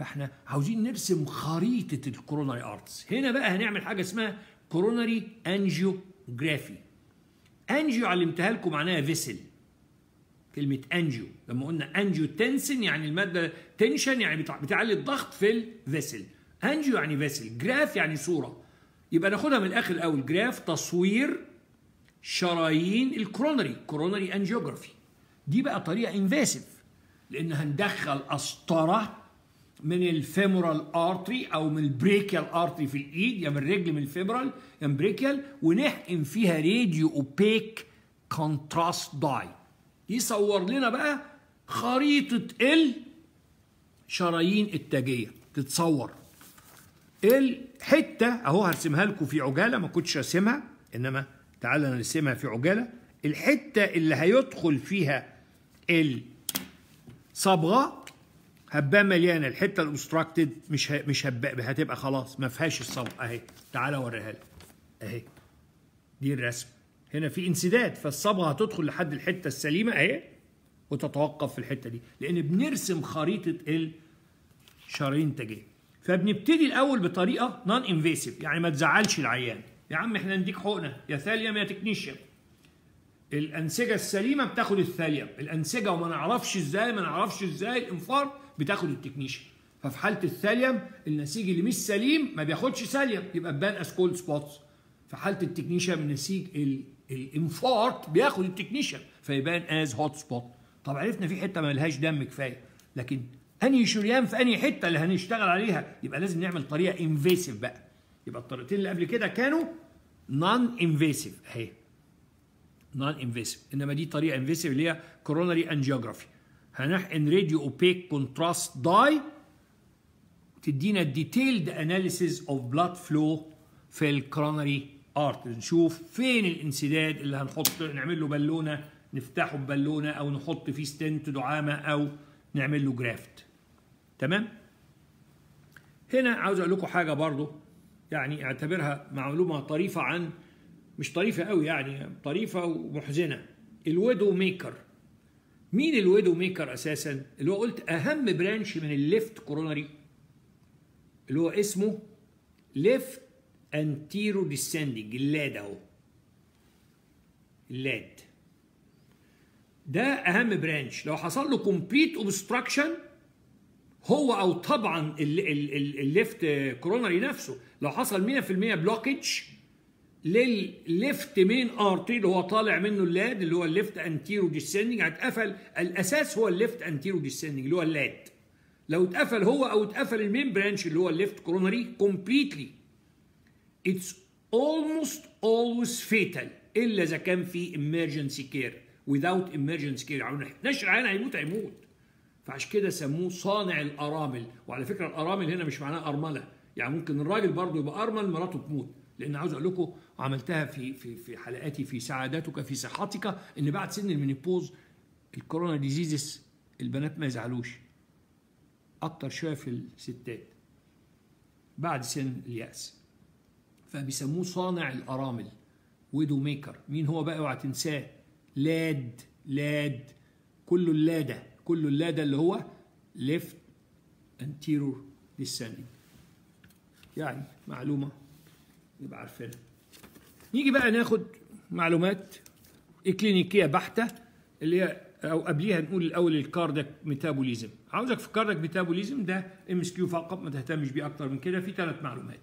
فاحنا عاوزين نرسم خريطه الكوروناري ارتس. هنا بقى هنعمل حاجه اسمها كوروناري انجيوجرافي. انجيو علمتها لكم معناها فيسل. كلمه انجيو لما قلنا انجيو تنسن يعني الماده تنشن يعني بتعلي الضغط في الفيسل. انجيو يعني فيسل، جراف يعني صوره. يبقى ناخدها من الاخر الاول. جراف تصوير شرايين الكوروناري، كوروناري انجيوجرافي. دي بقى طريقه انفاسيف لان هندخل قسطره من الفيمورال ارتري او من البريكيال ارتري في الايد، يا من الرجل من الفيمورال يا من بريكيال، ونحقن فيها راديو اوبيك كونتراست داي يصور لنا بقى خريطه الشرايين التاجيه. تتصور الحته اهو، هرسمها لكم في عجاله، ما كنتش راسمها انما تعالى نرسمها في عجاله. الحته اللي هيدخل فيها الصبغه هبقى مليانه، الحته الاوبستراكتد مش ه... مش هبقى، هتبقى خلاص ما فيهاش الصبغه اهي. تعالى اوريها لك اهي، دي الرسم. هنا في انسداد فالصبغه هتدخل لحد الحته السليمه اهي وتتوقف في الحته دي، لان بنرسم خريطه الشرايين التاجيه. فبنبتدي الاول بطريقه نون انفيسيف، يعني ما تزعلش العيان. يا عم احنا نديك حقنه يا ثاليوم يا تكنيشيوم. الانسجه السليمه بتاخد الثاليوم، الانسجه وما نعرفش ازاي ما نعرفش ازاي الانفار بتاخد التكنيشيوم. ففي حاله الثاليوم النسيج اللي مش سليم ما بياخدش ثاليوم يبقى بان از كولد سبوتس. في حاله التكنيشيوم النسيج الانفارت بياخد التكنيشيوم فيبان از هوت سبوت. طب عرفنا في حته ما لهاش دم كفايه، لكن انهي شريان في انهي حته اللي هنشتغل عليها؟ يبقى لازم نعمل طريقه انفيسيف بقى. يبقى الطريقتين اللي قبل كده كانوا نون انفيسيف اهي، نون انفيسيف، انما دي طريقه انفيسيف اللي هي كوروناري انجيوجرافي. هنحقن راديو اوبيك كونتراست داي تدينا الديتيلد اناليسيز اوف بلاد فلو في الكوروناري ارت، نشوف فين الانسداد اللي هنحط، نعمل له بالونه نفتحه ببالونه او نحط فيه ستنت دعامه او نعمل له جرافت. تمام؟ هنا عاوز اقول لكم حاجه برضو، يعني اعتبرها معلومه طريفه عن مش طريفه قوي، يعني طريفه ومحزنه. الويدو ميكر. مين الويدو ميكر اساسا؟ اللي هو قلت اهم برانش من الليفت كوروناري اللي هو اسمه ليفت انتيرو ديسندنج، اللاد اهو، اللاد ده اهم برانش. لو حصل له كومبليت اوبستراكشن هو او طبعا الليفت كوروناري نفسه، لو حصل مية في المية بلوكج للليفت مين ارتري اللي هو طالع منه اللاد اللي هو الليفت انتيرو ديسندنج، هتقفل. الاساس هو الليفت انتيرو ديسندنج اللي هو اللاد. لو اتقفل هو او اتقفل المين برانش اللي هو الليفت كوروناري كومبليتلي it's almost always fatal الا اذا كان في emergency care. without emergency care يعني نشر عين هيموت هيموت. فعشان كده سموه صانع الارامل. وعلى فكره الارامل هنا مش معناها ارمله، يعني ممكن الراجل برضه يبقى ارمل مراته تموت. لان عاوز اقول لكم عملتها في في في حلقاتي في سعادتك في صحتك ان بعد سن المينيبوز الكورونا ديزيزز البنات ما يزعلوش اكتر شويه في الستات بعد سن الياس، فبيسموه صانع الارامل، ويدو ميكر. مين هو بقى؟ اوعى تنساه، لاد لاد كله اللاده كله اللاده اللي هو ليفت انتيرو ديسندنج. يعني معلومه نبقى عارفينها. نيجي بقى ناخد معلومات اكلينيكيه بحته اللي هي او قبليها نقول الاول الكاردياك ميتابوليزم. عاوزك في الكاردياك ميتابوليزم ده ام اس كيو فقط، ما تهتمش بيه اكتر من كده. في ثلاث معلومات.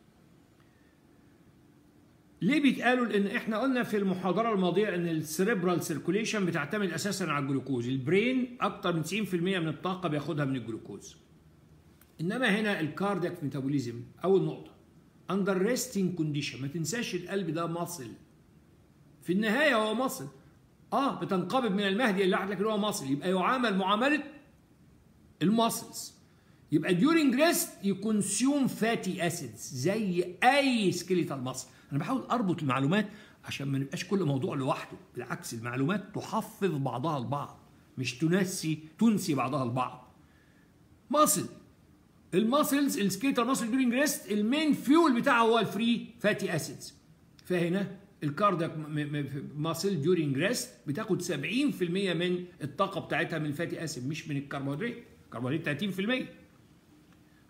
ليه بيتقالوا؟ لان احنا قلنا في المحاضره الماضيه ان السيريبرال سيركوليشن بتعتمد اساسا على الجلوكوز. البرين اكتر من تسعين في المية من الطاقه بياخدها من الجلوكوز. انما هنا الكاردياك ميتابوليزم اول نقطه اندر ريستنج كونديشن. ما تنساش القلب ده مصل، في النهايه هو مصل. اه بتنقبض من المهدي اللي لكن هو مصل، يبقى يعامل معامله الماسلز. يبقى during rest يكونسيوم فاتي اسيدز زي اي سكيليتال ماسل. انا بحاول اربط المعلومات عشان ما نبقاش كل موضوع لوحده، بالعكس المعلومات تحفظ بعضها البعض مش تنسي تنسي بعضها البعض. ماسل، الماسلز السكيليتال ماسل during rest المين فيول بتاعه هو الفري فاتي اسيدز. فهنا الكاردياك ماسل during rest بتاخد سبعين في المية من الطاقه بتاعتها من الفاتي اسيد مش من الكربوهيدرات. الكربوهيدرات ثلاثين في المية.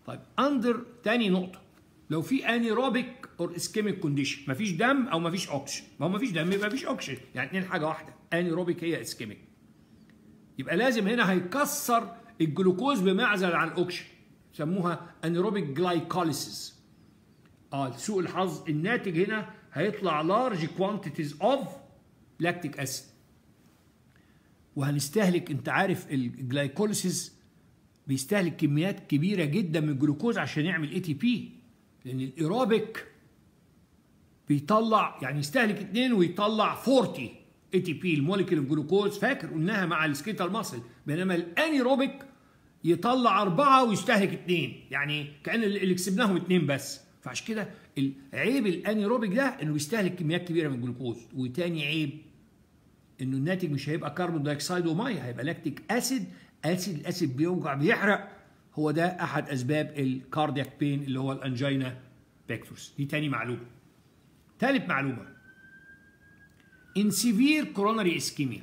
طيب اندر تاني نقطه، لو في انيروبيك اور اسكيميك كونديشن، مفيش دم او مفيش اوكسجين، ما هو مفيش دم يبقى مفيش اوكسجين، يعني اتنين حاجه واحده، انيروبيك هي اسكيميك. يبقى لازم هنا هيكسر الجلوكوز بمعزل عن الاوكسجين، يسموها انيروبيك جلايكوليسيس. اه لسوء الحظ الناتج هنا هيطلع لارج كوانتيتيز اوف لاكتيك اسيد، وهنستهلك، انت عارف الجلايكوليسيس بيستهلك كميات كبيره جدا من الجلوكوز عشان يعمل اي تي بي، لان الايروبيك بيطلع يعني يستهلك اتنين ويطلع أربعين اي تي بي الموليكيول اوف جلوكوز، فاكر قلناها مع السكيتال ماسل، بينما الانيروبيك يطلع أربعة ويستهلك اتنين، يعني كأن اللي كسبناهم اتنين بس. فعشان كده عيب الانيروبيك ده انه بيستهلك كميات كبيره من الجلوكوز. وتاني عيب انه الناتج مش هيبقى كربون دايوكسيد وميه، هيبقى لاكتيك اسيد. اسيد الاسيد بيوجع بيحرق، هو ده احد اسباب الكاردياك بين اللي هو الانجينا بيكتورس. دي تاني معلومه. ثالث معلومه، in severe coronary ischemia،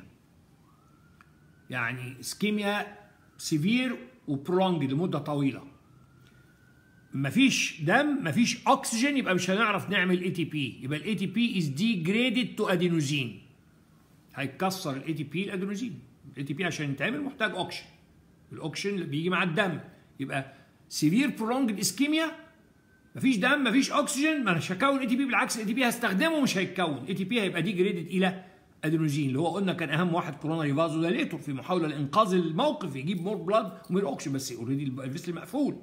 يعني اسكيميا سيفير وبرونج لمده طويله، مفيش دم مفيش اكسجين، يبقى مش هنعرف نعمل اي تي بي، يبقى الاي تي بي از ديجريدد تو ادينوزين، هيكسر الاي تي بي الادينوزين. الاي تي بي عشان يتعمل محتاج اوكسجين، الاوكسجين اللي بيجي مع الدم. يبقى سيفير برونج اسكيميا، مفيش دم مفيش اكسجين، ما مش هكون اي تي بي، بالعكس الاي تي بي هستخدمه مش هيتكون، الاي تي بي هيبقى ديجريدد الى ادينوزين، اللي هو قلنا كان اهم واحد كوروناري فازو دايليتور في محاوله لانقاذ الموقف، يجيب مور بلاد ومير اوكسجين، بس اوريدي الفيسل مقفول.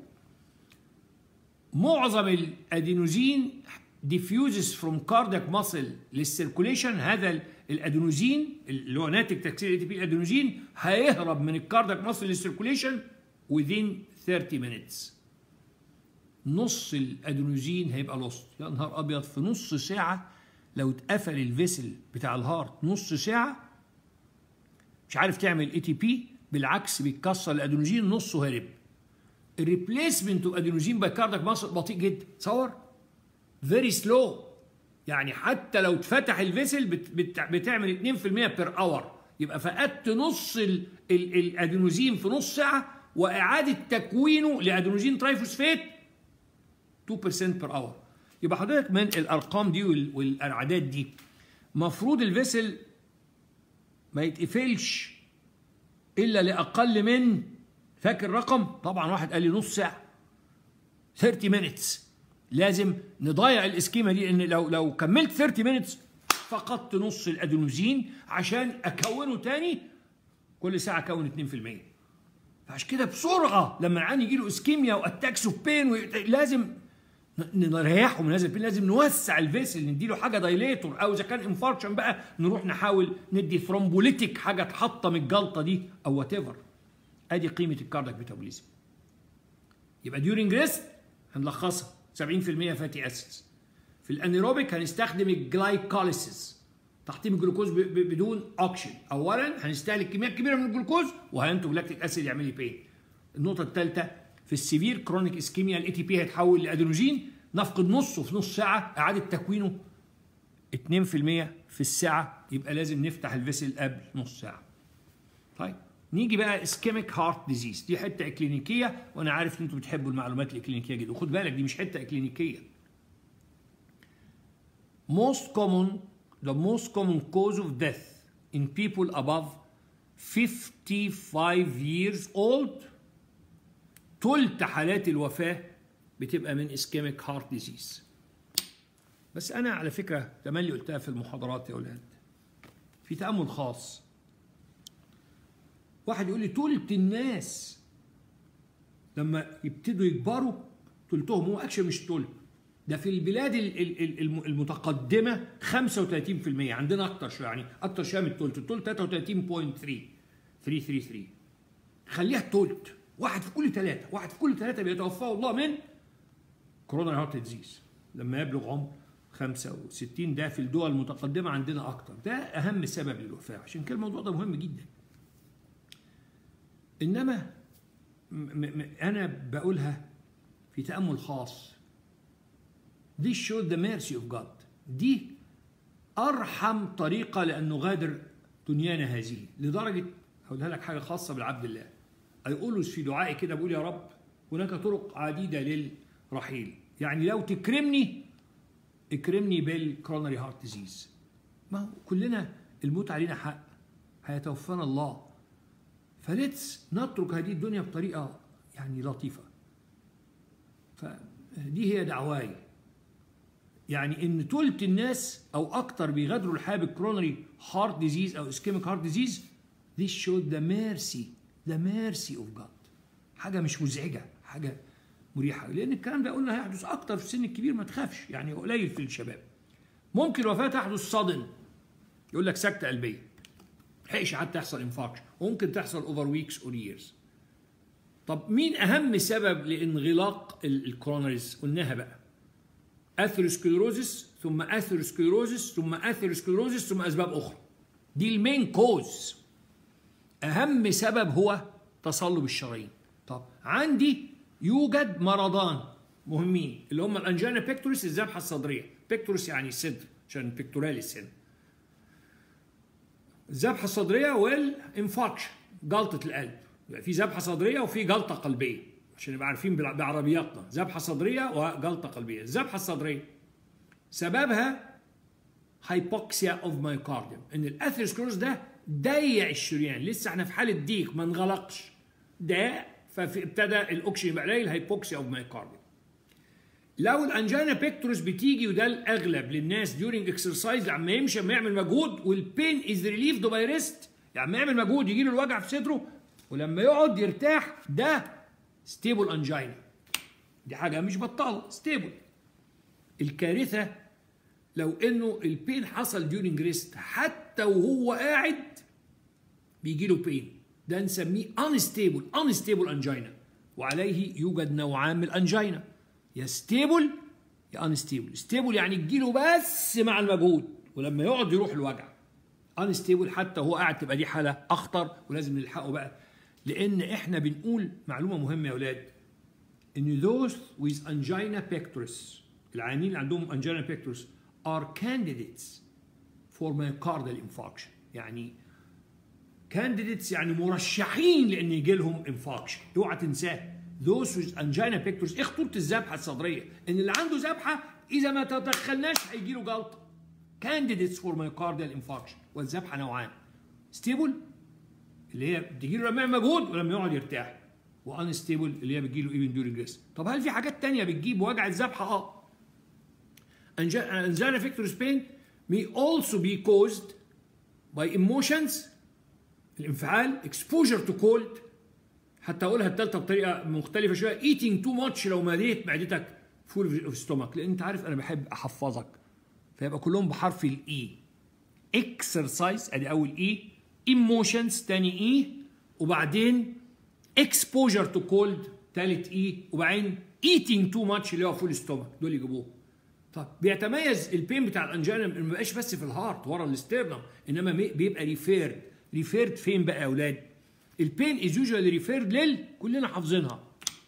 معظم الادينوزين diffuses from cardiac muscle للسيركوليشن، هذا الادينوزين اللي هو ناتج تكسير الاي تي بي الادينوزين هيهرب من الكاردياك ماسل للسيركوليشن within thirty minutes. نص الادينوزين هيبقى لوست. يا نهار ابيض، في نص ساعه لو اتقفل الفيسل بتاع الهارت نص ساعه مش عارف تعمل اي تي بي، بالعكس بيتكسر الادينوزين نصه هرب. الريبليسمنت اوف ادينوزين باي كاردياك ماسل بطيء جدا، تصور فيري سلو، يعني حتى لو اتفتح الفيسل بت بت بتعمل اتنين في المية بير اور، يبقى فقدت نص ال ال الادينوزين في نص ساعه، واعاده تكوينه لادينوزين ترايفوسفيت اتنين بالمية بير اور. يبقى حضرتك من الارقام دي والاعداد دي مفروض الفيسل ما يتقفلش الا لاقل من، فاكر رقم؟ طبعا واحد قال لي نص ساعه ثلاثين minutes، لازم نضيع الاسكيما دي، ان لو لو كملت ثلاثين minutes فقدت نص الادينوزين عشان اكونه تاني كل ساعه اكون اتنين في المية. فعشان كده بسرعه لما العيان يجي له اسكيميا واتاكس اوف بين لازم نريحه من هذا البين، لازم نوسع الفيسل، نديله حاجه دايليتور، او اذا كان انفاركشن بقى نروح نحاول ندي ثرومبوليتيك حاجه تحطم الجلطه دي او وات ايفر. ادي قيمه الكاردياك ميتابوليزم. يبقى ديورنج ريست هنلخصها سبعين في المية فاتي اسيدز. في الانيروبيك هنستخدم الجلايكوليسيس، تحطيم الجلوكوز بدون اوكسجين. اولا هنستهلك كميات كبيره من الجلوكوز وهينتج لاكتيك اسيد يعمل لي بين. النقطه الثالثه، في السيفير كرونيك اسكيميا الاي تي بي هيتحول لادينوزين، نفقد نصه في نص ساعه، اعاده تكوينه اتنين في المية في الساعه، يبقى لازم نفتح الفيسل قبل نص ساعه. طيب نيجي بقى اسكيميك هارت ديزيز، دي حته اكلينيكيه، وانا عارف ان انتم بتحبوا المعلومات الاكلينيكيه جدا، وخد بالك دي مش حته اكلينيكيه. most common the most common cause of death in people above fifty-five years old، تلت حالات الوفاه بتبقى من اسكيميك هارت ديزيز. بس انا على فكره تملي قلتها في المحاضرات يا اولاد، في تامل خاص. واحد يقول لي تلت الناس لما يبتدوا يكبروا تلتهم، هو اكشن مش تلت، ده في البلاد المتقدمه خمسة وتلاتين في المية، عندنا اكتر شويه، يعني اكتر شويه من التلت، التلت تلاتة وتلاتين فاصلة تلاتة ثلاثة ثلاثة، خليها التلت، واحد في كل ثلاثه، واحد في كل ثلاثه بيتوفاه الله من كوروناري هارت ديزيز لما يبلغ عمر خمسة وستين. ده في الدول المتقدمه عندنا اكتر، ده اهم سبب للوفاه، عشان كده الموضوع ده مهم جدا. انما م م انا بقولها في تامل خاص. This shows the mercy of God. دي ارحم طريقه لان نغادر دنيانا هذه، لدرجه هقولها لك حاجه خاصه بالعبد الله. I always في دعائي كده بقول يا رب هناك طرق عديدة للرحيل. يعني لو تكرمني اكرمني بالكرونري هارت ديزيز، ما هو كلنا الموت علينا حق، هيتوفانا الله، فليتس نترك هذه الدنيا بطريقة يعني لطيفة. فدي هي دعواي، يعني ان ثلث الناس او اكتر بيغادروا الحياه بالكرونري هارت ديزيز او اسكيميك هارت ديزيز. This showed the mercy the mercy of God. حاجه مش مزعجه، حاجه مريحه، لان الكلام ده قلنا هيحدث اكتر في السن الكبير، ما تخافش، يعني قليل في الشباب. ممكن الوفاه تحدث صدن، يقول لك سكته قلبيه، حقش حتى يحصل انفاركشن، وممكن تحصل اوفر ويكس اور ييرز. طب مين اهم سبب لانغلاق الكرونريز؟ قلناها بقى، اثيروسكليروزس ثم اثيروسكليروزس ثم اثيروسكليروزس ثم اسباب اخرى. دي المين كوز. اهم سبب هو تصلب الشرايين. طب عندي يوجد مرضان مهمين اللي هم الانجينا بيكتوريس، الذبحه الصدريه. بيكتوريس يعني الصدر عشان بيكتوراليس هنا. الذبحه الصدريه والانفاركشن، جلطه القلب. يبقى في ذبحه صدريه وفي جلطه قلبيه عشان نبقى عارفين بعربياتنا، ذبحه صدريه وجلطه قلبيه. الذبحه الصدريه سببها هايبوكسيا اوف مايوكارديوم، ان الاثيروسكليروز ده ضيق الشريان، لسه احنا في حاله ضيق ما انغلقش، ده فابتدى الاكسجين يبقى قليل، هايبوكسيا اوف مايوكارديوم. لو الانجينا بيكتوريس بتيجي، وده الاغلب للناس ديورنج اكسرسايز، لما يمشي لما يعمل مجهود والبين از ريليفد باي ريست، يعني لما يعمل مجهود يجي له الوجع في صدره ولما يقعد يرتاح، ده ستيبل انجينا. دي حاجه مش بطاله، ستيبل. الكارثه لو انه البين حصل ديورنج ريست، حتى وهو قاعد بيجي له بين، ده نسميه انستيبل انستيبل انجينا. وعليه يوجد نوعان من الانجينا، يا ستيبل يا انستيبل. ستيبل يعني تجي له بس مع المجهود، ولما يقعد يروح الوجع. انستيبل حتى وهو قاعد تبقى دي حاله اخطر، ولازم نلحقه بقى، لان احنا بنقول معلومه مهمه يا اولاد، ان those with angina pectoris، العيانين اللي عندهم angina pectoris are candidates for myocardial infarction. يعني candidates يعني مرشحين لان يجي لهم infarction. اوعى تنساه، those with angina pectoris. ايه خطوره الذبحه الصدريه؟ ان اللي عنده ذبحه اذا ما تدخلناش هيجي له جلطه. candidates for myocardial infarction. والذبحه نوعان، ستيبل اللي هي بتجي له لما يعمل مجهود ولما يقعد يرتاح، وانستيبل اللي هي بتجي له ايفن ديورنج ريست. طب هل في حاجات ثانيه بتجيب وجع الذبحه؟ اه. angina pectoris pain may also be caused by emotions، الانفعال، exposure to cold، حتى اقولها الثالثه بطريقه مختلفه شويه، eating too much، لو مليت معدتك فول اوف ستومك، لان انت عارف انا بحب احفظك فيبقى كلهم بحرف الاي. اكسرسايز ادي اول اي، ايموشنز تاني اي، وبعدين اكسبوجر تو كولد تالت اي، وبعدين ايتينج تو ماتش اللي هو فول ستومك، دول يجيبوه. طب بيتميز البين بتاع الانجينا ما بيبقاش بس في الهارت ورا الاسترنم، انما بيبقى ريفيرد. ريفيرد فين بقى يا اولاد؟ البين از يوجوالي ريفيرد لل، كلنا حافظينها،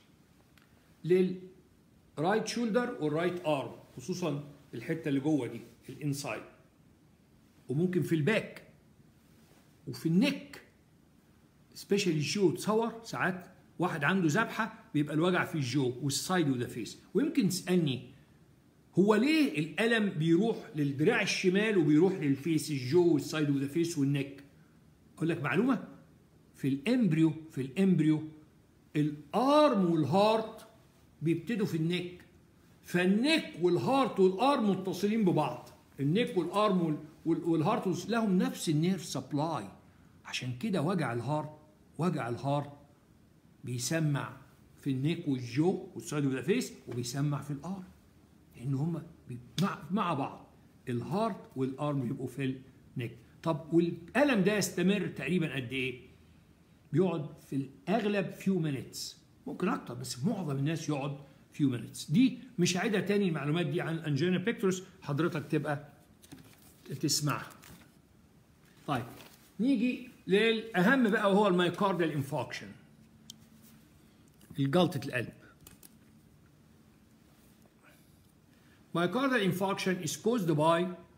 للرايت شولدر والرايت ارم، خصوصا الحته اللي جوه دي الانسايد، وممكن في الباك وفي النك سبيشالي جو. تصور ساعات واحد عنده ذبحه بيبقى الوجع في الجو والسايد وذا فيس. ويمكن تسالني هو ليه الالم بيروح للدراع الشمال وبيروح للفيس، الجو والسايد وذا فيس والنك؟ اقول لك معلومه، في الامبريو في الامبريو الارم والهارت بيبتدوا في النك، فالنك والهارت والارم متصلين ببعض. النك والارم والهارت لهم نفس النيرف سبلاي، عشان كده وجع الهارت وجع الهارت بيسمع في النك والجو والسايد وذا فيس، وبيسمع في الارم، لان هم مع, مع بعض، الهارت والارم يبقوا في النك. طب والالم ده يستمر تقريبا قد ايه؟ بيقعد في الاغلب فيو مينتس، ممكن اكتر بس معظم الناس يقعد فيو مينتس. دي مش هعيدها تاني، المعلومات دي عن انجينا بيكتوريس حضرتك تبقى تسمعها. طيب نيجي للاهم بقى وهو المايوكارديال انفاركشن، الجلطه القلب. myocardial infarction is caused by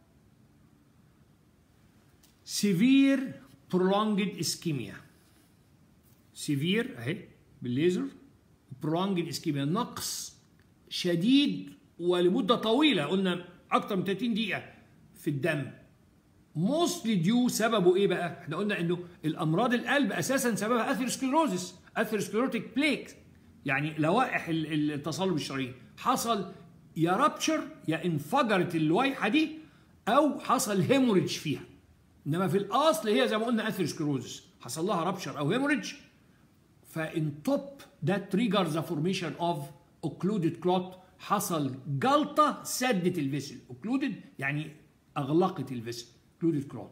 severe prolonged ischemia. severe اهي بالليزر، برونج اسكيميا، نقص شديد ولمده طويله، قلنا اكتر من ثلاثين دقيقه في الدم. موستلي ديو سببه ايه بقى؟ احنا قلنا انه الامراض القلب اساسا سببها اثيروسكليروزس، اثيروسكليروتيك بليك، يعني لوائح التصلب الشرايين. حصل يا رابتشر يا انفجرت اللويحه دي او حصل هيموريدج فيها. انما في الاصل هي زي ما قلنا اثيروسكليروزس، حصل لها رابتشر او هيموريدج، فان توب ده تريجر ذا فورميشن اوف اوكلودد كلوت، حصل جلطه سدت الفيسل. اوكلودد يعني اغلقت الفيسل، اوكلودد كلوت.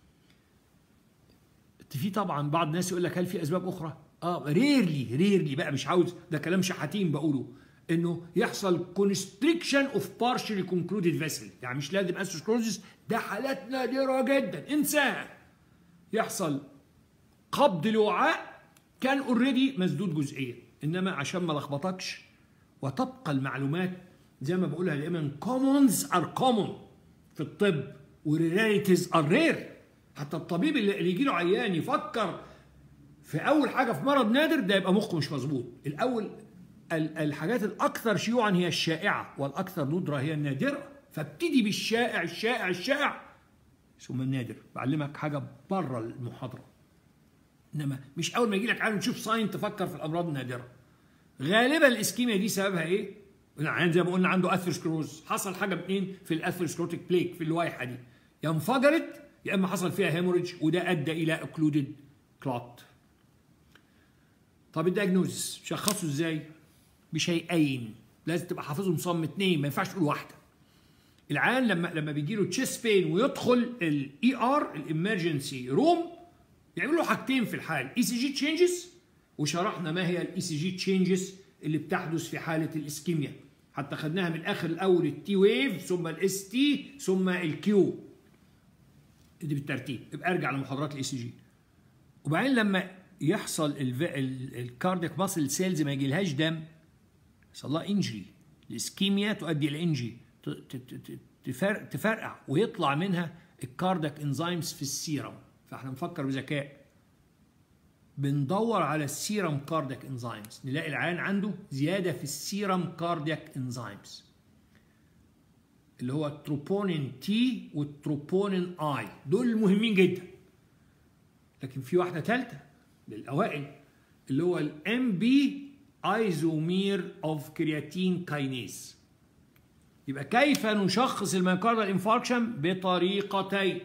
في طبعا بعض الناس يقول لك هل في اسباب اخرى؟ اه ريرلي ريرلي بقى، مش عاوز ده كلام شحاتين بقوله، انه يحصل كونستريكشن اوف بارشلي كونكلودد فيسل، يعني مش لازم اثيروسكليروزس، ده حالات نادره جدا انساها. يحصل قبض الوعاء كان اوريدي مسدود جزئيا، انما عشان ما لخبطكش وتبقى المعلومات زي ما بقولها دايما كومونز ار كومون في الطب وريريتيز ار رير. حتى الطبيب اللي يجي له عيان يفكر في اول حاجه في مرض نادر ده يبقى مخه مش مظبوط. الاول الحاجات الاكثر شيوعا هي الشائعه والاكثر ندره هي النادره، فابتدي بالشائع الشائع الشائع ثم النادر. بعلمك حاجه بره المحاضره، انما مش اول ما يجي لك عالم تشوف ساين تفكر في الامراض النادره. غالبا الاسكيميا دي سببها ايه؟ يعني زي ما قلنا عنده اثيروسكليروز، حصل حاجه باثنين في الاثيروسكليروتيك بليك في اللويحه دي، يا انفجرت يا اما حصل فيها هيموريدج وده ادى الى اوكلودد كلوت. طب الدايجنوزس شخصه ازاي؟ بشيئين لازم تبقى حافظهم مصمم، اثنين ما ينفعش تقول واحده. العيان لما لما بيجي له تشيست بين ويدخل الاي ار الامرجنسي روم يعملوا حاجتين في الحال، اي سي جي تشينجز، وشرحنا ما هي الاي سي جي تشينجز اللي بتحدث في حاله الاسكيميا، حتى خدناها من الاخر، الاول التي ويف ثم الاس تي ثم الكيو، دي بالترتيب. يبقى ارجع لمحاضرات الاي سي جي. وبعدين لما يحصل الكاردياك ماسل سيلز ما يجيلهاش دم، يحصل لها انجري، الاسكيميا تؤدي الى انجري، تفرقع ويطلع منها الكاردياك انزيمز في السيرم. فاحنا نفكر بذكاء، بندور على السيرم كاردياك انزيمز، نلاقي العيان عنده زياده في السيرم كاردياك انزيمز اللي هو التروبونين تي والتروبونين اي، دول مهمين جدا. لكن في واحده ثالثه للاوائل اللي هو الام بي ايزومير اوف كرياتين كاينيز. يبقى كيف نشخص الميوكاردال انفاركشن؟ بطريقتين،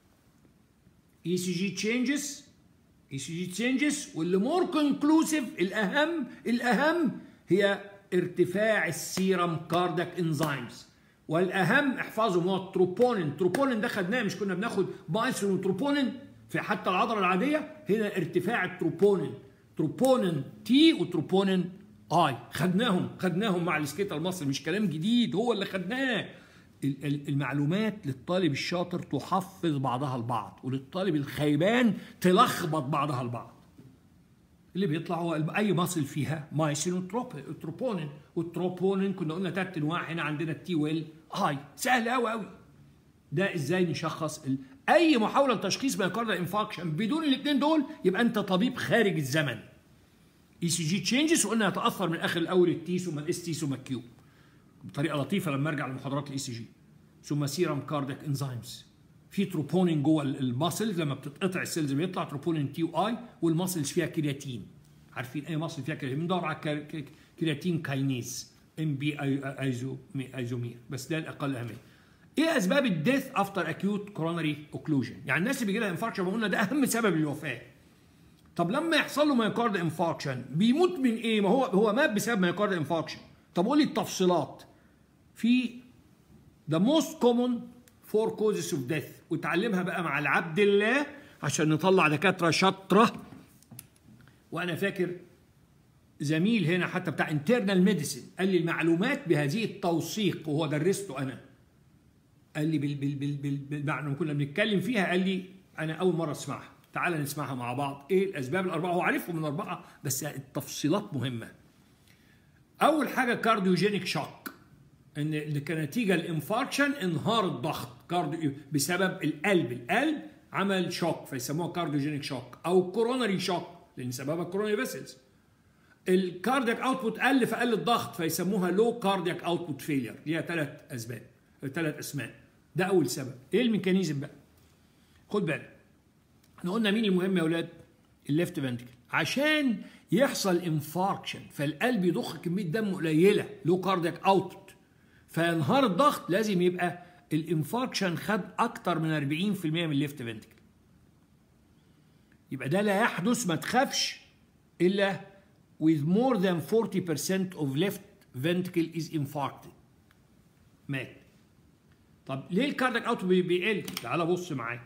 اي سي جي تشينجز، اي سي جي تشينجز، واللي مور كونكلوسيف الاهم الاهم هي ارتفاع السيرم كاردياك انزيمز. والاهم احفظهم هو التروبونين. التروبونين ده خدناه، مش كنا بناخد بايسون وتروبونين في حتى العضله العاديه؟ هنا ارتفاع التروبونين، تروبونين تي وتروبونين اي، خدناهم خدناهم مع السكيتال مصر، مش كلام جديد، هو اللي خدناه. المعلومات للطالب الشاطر تحفظ بعضها البعض، وللطالب الخيبان تلخبط بعضها البعض. اللي بيطلع هو اي مصل فيها مايسين وتروبونين، والتروبونين كنا قلنا ثلاث انواع، هنا عندنا التي ويل اي، سهل قوي قوي. ده ازاي نشخص ال... اي محاوله لتشخيص مايوكاردال انفاركشن بدون الاثنين دول يبقى انت طبيب خارج الزمن. اي سي جي تشينجز وقلنا يتاثر من اخر الاول التي ثم الاس تي ثم الكيو بطريقه لطيفه لما ارجع لمحاضرات الاي سي جي، ثم سيرم كاردياك انزيمز. في تروبونين جوه الماسلز لما بتتقطع السيلز بيطلع تروبونين تي واي، والماسلز فيها كرياتين، عارفين اي ماسل فيها كرياتين بندور على كرياتين كاينيز ام بي ايزومير، بس ده الاقل اهميه. ايه اسباب الديث افتر اكيوت كوروناري اوكلوجن؟ يعني الناس اللي بيجي لها انفاركشن قلنا ده اهم سبب للوفاه. طب لما يحصل له مايوكارد انفاركشن بيموت من ايه؟ ما هو هو مات بسبب مايوكارد انفاركشن. طب قول لي التفصيلات. في the most common four causes of death، وتعلمها بقى مع العبد الله عشان نطلع دكاتره شاطره. وانا فاكر زميل هنا حتى بتاع انترنال ميديسين قال لي المعلومات بهذه التوثيق، وهو درسته انا. قال لي بال بال بال بال بال بعد ما كنا بنتكلم فيها قال لي انا اول مره اسمعها، تعال نسمعها مع بعض. ايه الاسباب الاربعه؟ هو عارفهم من اربعه بس التفصيلات مهمه. اول حاجه كارديوجينيك شوك، ان كنتيجه الانفاركشن انهار الضغط كارديو بسبب القلب، القلب عمل شوك فيسموها كارديوجينيك شوك، او كوروناري شوك لان سببها كوروناري فيسلز، الكاردياك اوتبوت قل فقل الضغط فيسموها لو كاردياك اوتبوت فيلير، ليها ثلاث اسباب ثلاث اسماء. ده اول سبب. ايه الميكانيزم بقى؟ خد بالك احنا قلنا مين المهم يا اولاد؟ الليفت فنتكل. عشان يحصل انفاركشن فالقلب يضخ كميه دم قليله لو كاردياك اوتبوت فينهار الضغط، لازم يبقى الانفاركشن خد اكتر من أربعين في المية من الليفت فنتكل. يبقى ده لا يحدث، ما تخافش، الا with more than forty percent of left ventricle is infarcted. مات. طب ليه الكاردياك اوت بيقل؟ تعال بص معايا.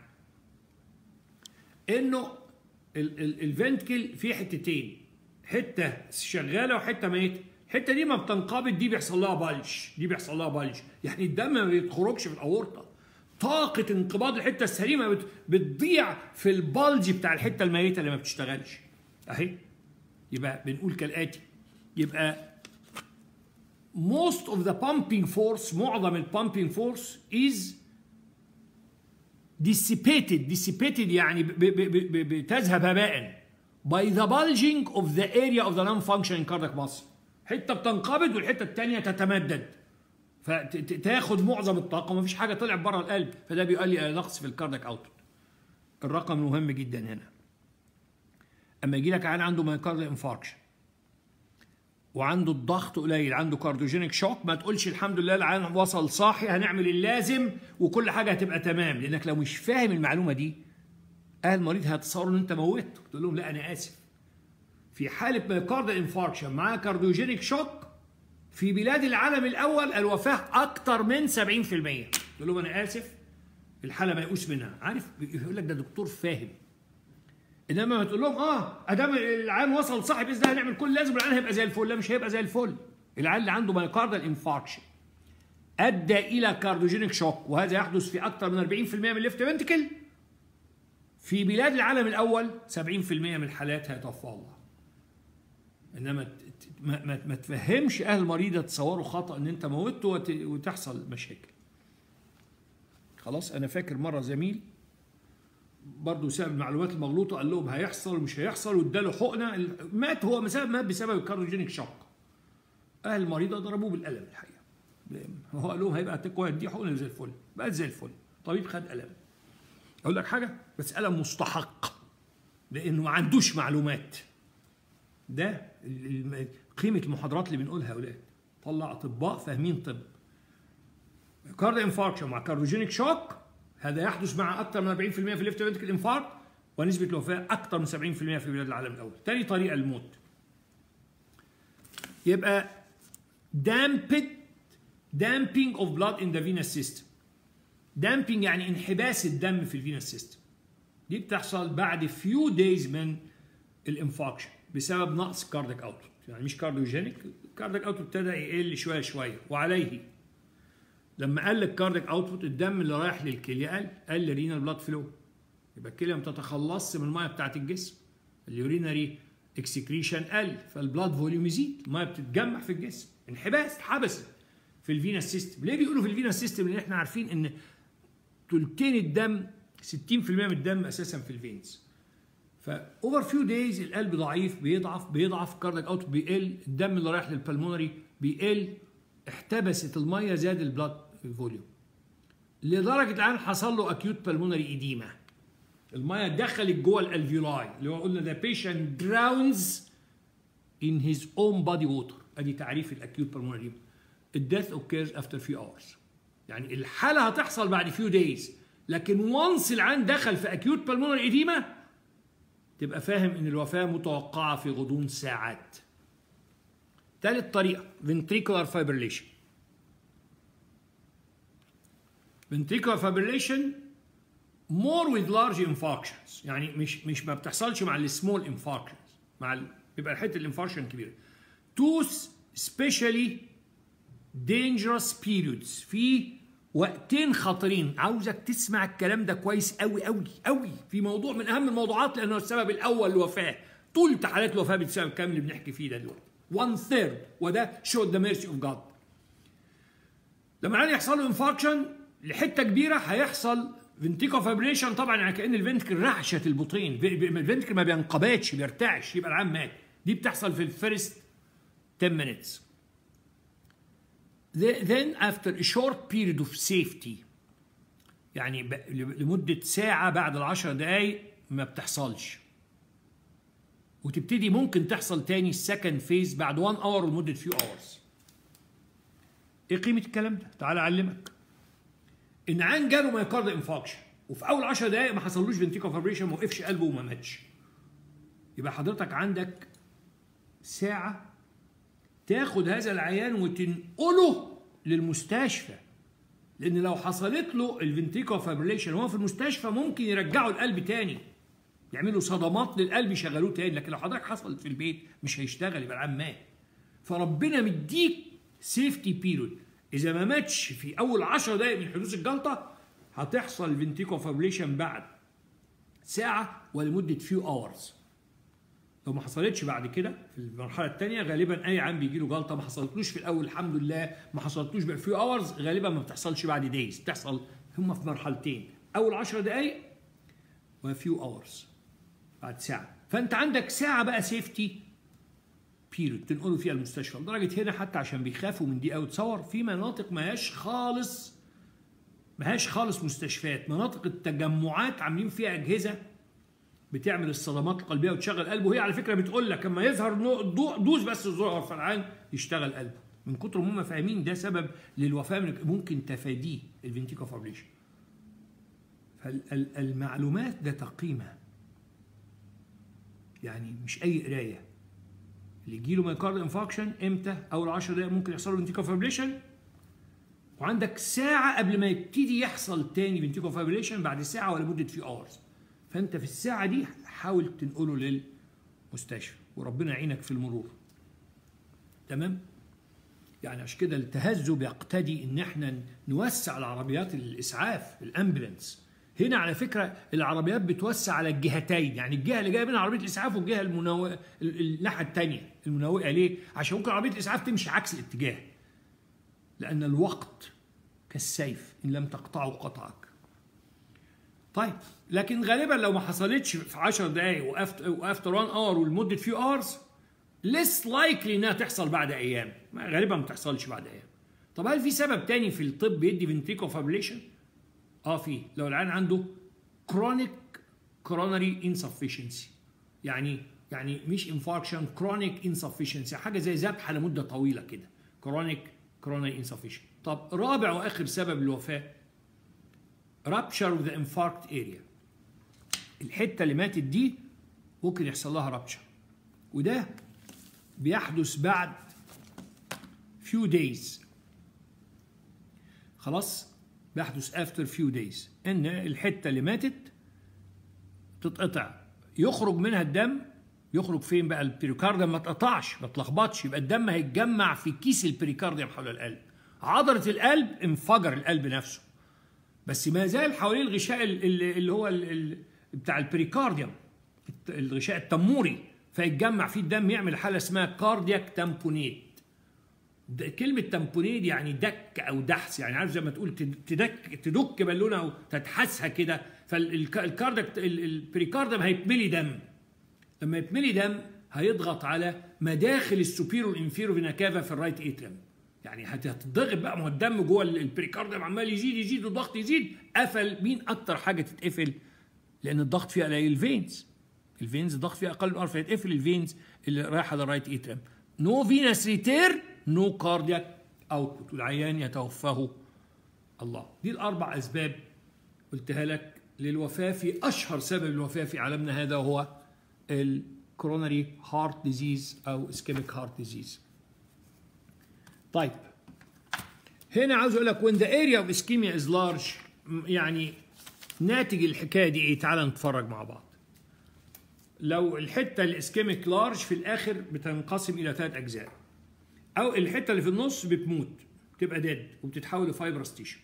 انه الفنتكل فيه حتتين، حته شغاله وحته ميته. الحته دي ما بتنقبض، دي بيحصل لها بلج، دي بيحصل لها بلج، يعني الدم ما بيخرجش في الاورطه. طاقه انقباض الحته السليمه بتضيع في البلج بتاع الحته الميته اللي ما بتشتغلش. اهي. يبقى بنقول كالاتي، يبقى most of the pumping force، معظم البامبينج فورس is dissipated dissipated يعني بتذهب هباء by the bulging of the area of the non-functioning cardiac muscle. حته بتنقبض والحته الثانيه تتمدد فتاخد معظم الطاقه ومفيش حاجه طلعت بره القلب، فده بيقول لي نقص في الكاردياك اوتبوت. الرقم مهم جدا هنا. اما يجي لك عيان عنده مايوكارديال انفاركشن وعنده الضغط قليل، عنده كارديوجينيك شوك، ما تقولش الحمد لله العيان وصل صاحي هنعمل اللازم وكل حاجه هتبقى تمام، لانك لو مش فاهم المعلومه دي اهل المريض هيتصوروا ان انت موته. تقول لهم لا انا اسف، في حاله مايوكارديال انفاركشن مع كارديوجينيك شوك في بلاد العالم الاول الوفاه اكتر من سبعين في المية. تقول لهم انا اسف الحاله ميؤوس منها. عارف يقول لك ده دكتور فاهم. انما ما تقول لهم اه ادام العيان وصل صاحي باذن الله هنعمل كل لازم العيان هيبقى زي الفل، لا مش هيبقى زي الفل. العيان اللي عنده مايوكارديال انفاركشن ادى الى كارديوجينيك شوك، وهذا يحدث في اكثر من أربعين في المية من الليفت فنتكل، في بلاد العالم الاول سبعين في المية من الحالات هيتوفى الله. انما ما, ما, ما تفهمش اهل المريض يتصوروا خطا ان انت موته وتحصل مشاكل. خلاص. انا فاكر مره زميل برضه سبب المعلومات المغلوطه قال لهم هيحصل ومش هيحصل واداله حقنه، مات هو مات بسبب الكارديوجينيك شوك. اهل المريضه ضربوه بالقلم الحقيقه. هو قال لهم هيبقى تكوى دي حقنه زي الفل، بقت زي الفل. طبيب خد قلم. اقول لك حاجه بس قلم مستحق لانه ما عندوش معلومات. ده قيمه المحاضرات اللي بنقولها يا اولاد. طلع اطباء فاهمين طب. كارديو انفاركشن مع كارديوجينيك شوك هذا يحدث مع اكثر من أربعين في المية في الليفت فنتريكل انفاركت، ونسبه الوفاه اكثر من سبعين في المية في بلاد العالم الاول. ثاني طريقه الموت يبقى damped damping of blood in the venous system. damping يعني انحباس الدم في الفينس سيستم. دي بتحصل بعد few days من الانفاركشن بسبب نقص كاردياك اوتبوت، يعني مش كارديوجينيك، الكاردياك اوتبوت ابتدى يقل شويه شويه. وعليه لما قل الكاردياك اوتبوت الدم اللي رايح للكليه قل، قل رينال بلاد فلو، يبقى الكليه ما بتتخلصش من الميه بتاعت الجسم، اليورينري اكسكريشن قل، فالبلاد فوليوم يزيد، الميه بتتجمع في الجسم، انحباس اتحبست في الفينس سيستم. ليه بيقولوا في الفينس سيستم؟ لان احنا عارفين ان ثلثين الدم ستين في المية من الدم اساسا في الفينز. فاوفر فيو دايز القلب ضعيف، بيضعف بيضعف الكاردياك اوتبوت بيقل، الدم اللي رايح للبلمونري بيقل، احتبست الميه، زاد البلاد فوليوم لدرجه الان حصل له اكيوت بالمونري ايديما. الميه دخلت جوه الالفيولاي اللي هو قلنا the patient drowns in his own body water. ادي تعريف الاكيوت بالمونري. الديث occurs after few hours. يعني الحاله هتحصل بعد few days، لكن وانس العين دخل في اكيوت بالمونري ايديما تبقى فاهم ان الوفاه متوقعه في غضون ساعات. ثالث طريقه ventricular fibrillation. ventricular fibrillation more with large infarctions، يعني مش مش ما بتحصلش مع السمول infarctions، مع ال... بيبقى حته الانفاركشن كبيره. two especially dangerous periods، في وقتين خطرين. عاوزك تسمع الكلام ده كويس قوي قوي قوي، في موضوع من اهم الموضوعات لانه السبب الاول الوفاه. طول حالات الوفاه بسبب كام اللي بنحكي فيه ده دلوقتي one third، وده showed the mercy of God. لما العيان يحصل له انفاركشن لحته كبيره هيحصل فنتيكو فابريشن، طبعا يعني كان الفنتكل رعشه البطين، الفنتكل ما بينقبضش بيرتعش، يبقى العيان مات. دي بتحصل في الفيرست ten minutes. Then after a short period of safety يعني لمدة ساعة بعد العشر دقايق ما بتحصلش، وتبتدي ممكن تحصل تاني السكند فيز بعد one hour لمدة few hours. ايه قيمة الكلام ده؟ تعال اعلمك. ان عين جاله مايوكارد انفاكشن وفي اول عشر دقايق ما حصلوش فنتيكو فابريشن، ما وقفش قلبه وما ماتش، يبقى حضرتك عندك ساعة تاخد هذا العيان وتنقله للمستشفى، لان لو حصلت له الفنتيكو فابريشن وهو في المستشفى ممكن يرجعوا القلب تاني، يعملوا صدمات للقلب يشغلوه تاني، لكن لو حضرتك حصلت في البيت مش هيشتغل، يبقى العيان مات. فربنا مديك سيفتي بيريود، اذا ما ماتش في اول عشر دقائق من حدوث الجلطه هتحصل الفنتيكو فابريشن بعد ساعه ولمده فيو اورز. لو ما حصلتش بعد كده في المرحله الثانيه غالبا اي عام بيجي له جلطه ما حصلتلوش في الاول الحمد لله، ما حصلتلوش بقى فيو اورز، غالبا ما بتحصلش بعد دايز، بتحصل هم في مرحلتين، اول عشر دقائق وفيو اورز بعد ساعه. فانت عندك ساعه بقى سيفتي بيريود تنقله فيها المستشفى، لدرجه هنا حتى عشان بيخافوا من دي قوي. تصور في مناطق ما هياش خالص ما هياش خالص مستشفيات، مناطق التجمعات عاملين فيها اجهزه بتعمل الصدمات القلبيه وتشغل قلبه، وهي على فكره بتقول لك لما يظهر الضوء دوس بس الزرار فرعان يشتغل قلبه، من كتر ما هم فاهمين ده سبب للوفاه من ممكن تفاديه الفنتيكو فابريشن. فالمعلومات ذات قيمه، يعني مش اي قرايه. اللي يجي له مايوكارد انفاكشن امتى؟ اول عشر دقائق ممكن يحصل له فنتيكو فابريشن، وعندك ساعه قبل ما يبتدي يحصل تاني فنتيكو فابريشن بعد ساعه ولا مده في اورز. فانت في الساعه دي حاول تنقله للمستشفى وربنا يعينك في المرور. تمام؟ يعني عشان كده التهذب يقتضي ان احنا نوسع العربيات الاسعاف الامبولانس. هنا على فكره العربيات بتوسع على الجهتين، يعني الجهه اللي جايه منها عربيه الاسعاف والجهه المناوئه الناحيه الثانيه المناوئه. ليه؟ عشان ممكن عربيه الاسعاف تمشي عكس الاتجاه، لان الوقت كالسيف ان لم تقطعه قطعك. طيب لكن غالبا لو ما حصلتش في عشر دقائق وافتر واحد اور ولمده فيو اورز ليس لايكلي انها تحصل بعد ايام، غالبا ما بتحصلش بعد ايام. طب هل في سبب تاني في الطب يدي فنتيكو فابريشن؟ اه في، لو العيان عنده كرونيك كوروناري انسفشنسي، يعني يعني مش انفاركشن، كرونيك انسفشنسي، حاجه زي ذبحه لمده طويله كده، كرونيك كوروناري انسفشن. طب رابع واخر سبب للوفاه رابشر اوف ذا انفاركت اريا، الحته اللي ماتت دي ممكن يحصل لها رابشر، وده بيحدث بعد few days. خلاص بيحدث after few days، ان الحته اللي ماتت تتقطع، يخرج منها الدم. يخرج فين بقى؟ البريكارديوم ما اتقطعش، ما اتلخبطش، يبقى الدم هيتجمع في كيس البريكارديوم حول القلب. عضله القلب انفجر القلب نفسه، بس ما زال حواليه الغشاء اللي هو بتاع البريكارديوم، الغشاء التموري، فيتجمع فيه الدم يعمل حاله اسمها كاردياك تامبونيت. كلمه تامبونيت يعني دك او دحس، يعني عارف زي ما تقول تدك تدك بالونه او تدحسها كده. فالكاردياك البريكارديوم هيتملي دم، لما يتملي دم هيضغط على مداخل السوبيرو والانفيرو فينا كافا في الرايت اتريم، يعني هتضغط بقى، ما هو الدم جوه البريكارديوم عمال يزيد يزيد والضغط يزيد. قفل مين اكتر حاجه تتقفل؟ لان الضغط فيها قليل، الفينز الفينز الضغط فيها اقل من اربعة، فيتقفل الفينز اللي رايحه للرايت اتريم. نو فينس ريتير، نو كاردياك اوتبوت، والعيان يتوفاه الله. دي الاربع اسباب قلتها لك للوفاه، في اشهر سبب للوفاه في عالمنا هذا هو الكوروناري هارت ديزيز او اسكيميك هارت ديزيز. طيب هنا عاوز اقول لك when the area of ischemia is large، يعني ناتج الحكايه دي ايه؟ تعال نتفرج مع بعض. لو الحته الاسكيميك لارج في الاخر بتنقسم الى ثلاث اجزاء، او الحته اللي في النص بتموت بتبقى ديد وبتتحول لفايبرس تيشو.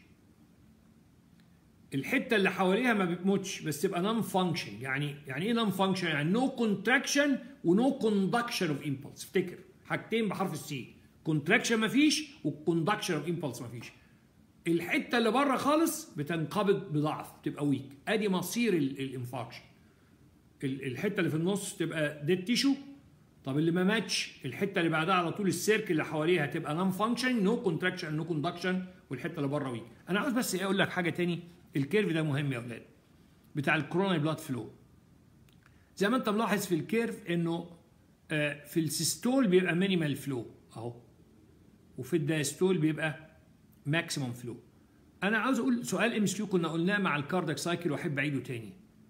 الحته اللي حواليها ما بتموتش بس تبقى نون فانكشن. يعني يعني ايه نون فانكشن؟ يعني نو كونتراكشن ونو كوندكشن اوف امبلس. افتكر حاجتين بحرف السي، كونتراكشن مفيش والكوندكشن اوف امبلس مفيش. الحته اللي بره خالص بتنقبض بضعف، بتبقى ويك. ادي مصير الانفاركشن. الحته اللي في النص تبقى ديد تيشو طب اللي ما ماتش الحته اللي بعدها على طول السيركل اللي حواليها هتبقى نون فانكشن، نو كونتراكشن نو كوندكشن، والحته اللي بره ويك. انا عاوز بس اقول لك حاجه تاني، الكيرف ده مهم يا اولاد بتاع الكوروناري بلاد فلو. زي ما انت ملاحظ في الكيرف انه في السيستول بيبقى مينيمال فلو اهو، وفي الدايستول بيبقى ماكسيموم فلو. انا عاوز اقول سؤال ام اس كيو كنا قلناه مع الكاردياك سايكل واحب اعيده تاني.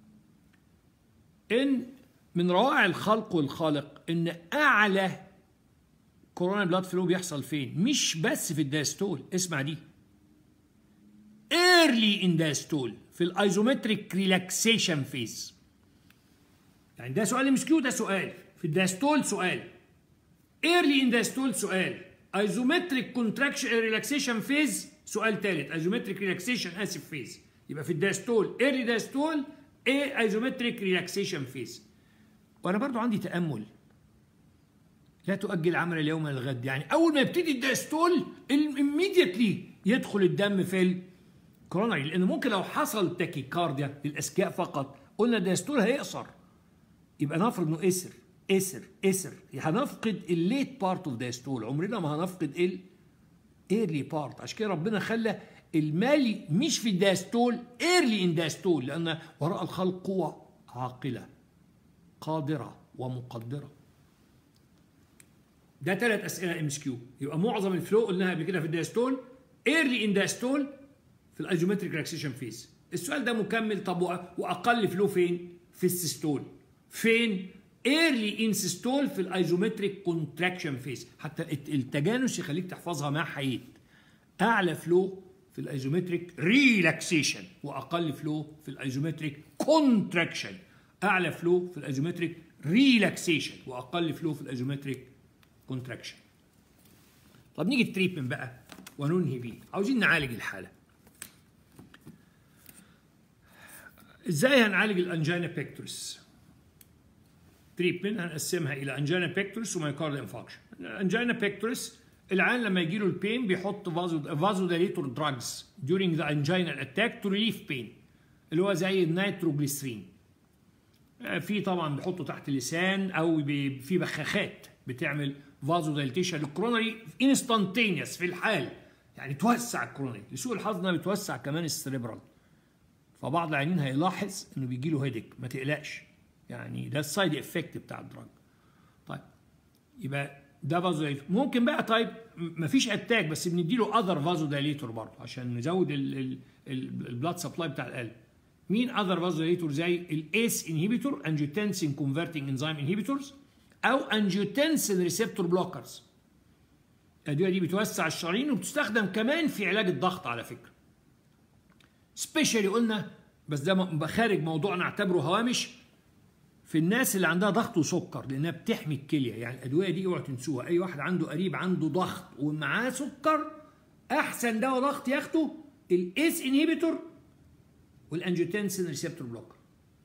ان من روائع الخلق والخالق ان اعلى كوروناري بلاد فلو بيحصل فين؟ مش بس في الدايستول، اسمع دي، early in diastole في الايزومتريك ريلاكسيشن فيز. يعني ده سؤال ام اس كيو، ده سؤال في الدايستول، سؤال early in diastole، سؤال ايزومتريك كونتراكشن ريلاكسيشن فيز، سؤال ثالث ايزومتريك ريلاكسيشن اسف فيز. يبقى في الدايستول early diastole ايه ايزومتريك ريلاكسيشن فيز. وانا برضو عندي تامل، لا تؤجل عمل اليوم للغد. يعني اول ما يبتدي الدايستول immediately يدخل الدم في الكوروناري، لان ممكن لو حصل تاكيكارديا للاذكياء فقط قلنا الدايستول هيقصر، يبقى نفرض انه قسر قسر قسر هنفقد الليت بارت اوف دايستول، عمرنا ما هنفقد ال ايرلي بارت. عشان كده ربنا خلى المالي مش في الدايستول، ايرلي ان دايستول، لان وراء الخلق قوه عاقله قادره ومقدره. ده ثلاث اسئله ام اس كيو. يبقى معظم الفلو قلناها قبل كده في الدايستول، ايرلي ان دايستول في الايزومتريك ريلاكسيشن فيز. السؤال ده مكمل، طب واقل فلو فين؟ في السيستول. فين؟ ايرلي ان سيستول في الايزومتريك كونتراكشن فيز. حتى التجانس يخليك تحفظها مع حيد. اعلى فلو في الايزومتريك ريلاكسيشن، واقل فلو في الايزومتريك كونتراكشن. اعلى فلو في الايزومتريك ريلاكسيشن، واقل فلو في الايزومتريك كونتراكشن. طب نيجي التريتمنت بقى وننهي بيه. عاوزين نعالج الحاله. ازاي هنعالج الانجينا بيكتورس؟ تريتمنت هنقسمها الى انجينا بيكتورس ومايوكارديال انفاركشن. الانجينا بيكتورس العيان لما يجي له البين بيحط فازو دايليتور دراجز during the angina attack to relieve pain، اللي هو زي النيتروجليسرين. في طبعا بيحطه تحت اللسان او في بخاخات بتعمل فازو دايليتيشن للكوروناري انستانتينيوس في الحال، يعني توسع الكوروناري. لسوء الحظ انها بتوسع كمان السريبرال، فبعض العيانين هيلاحظ انه بيجي له هيدك. ما تقلقش، يعني ده السايد افكت بتاع الدراج. طيب يبقى ده فازو دايليتور. ممكن بقى طيب مفيش اتاك بس بنديله اذر فازو دايليتور برضه عشان نزود البلاد سبلاي بتاع القلب. مين اذر فازو دايليتور؟ زي الايس انهيبيتور، انجيوتنسين كونفرتنج انزيم انهيبيتورز، او انجيوتنسين ريسبتور بلوكرز. الادويه دي بتوسع الشرايين وبتستخدم كمان في علاج الضغط على فكره. سبيشالي قلنا، بس ده خارج موضوعنا اعتبره هوامش، في الناس اللي عندها ضغط وسكر، لانها بتحمي الكليه. يعني الادويه دي اوعوا تنسوها، اي واحد عنده قريب عنده ضغط ومعاه سكر احسن دواء ضغط ياخده الاس انهيبيتور والانجيوتنسين ريسبتور بلوكر.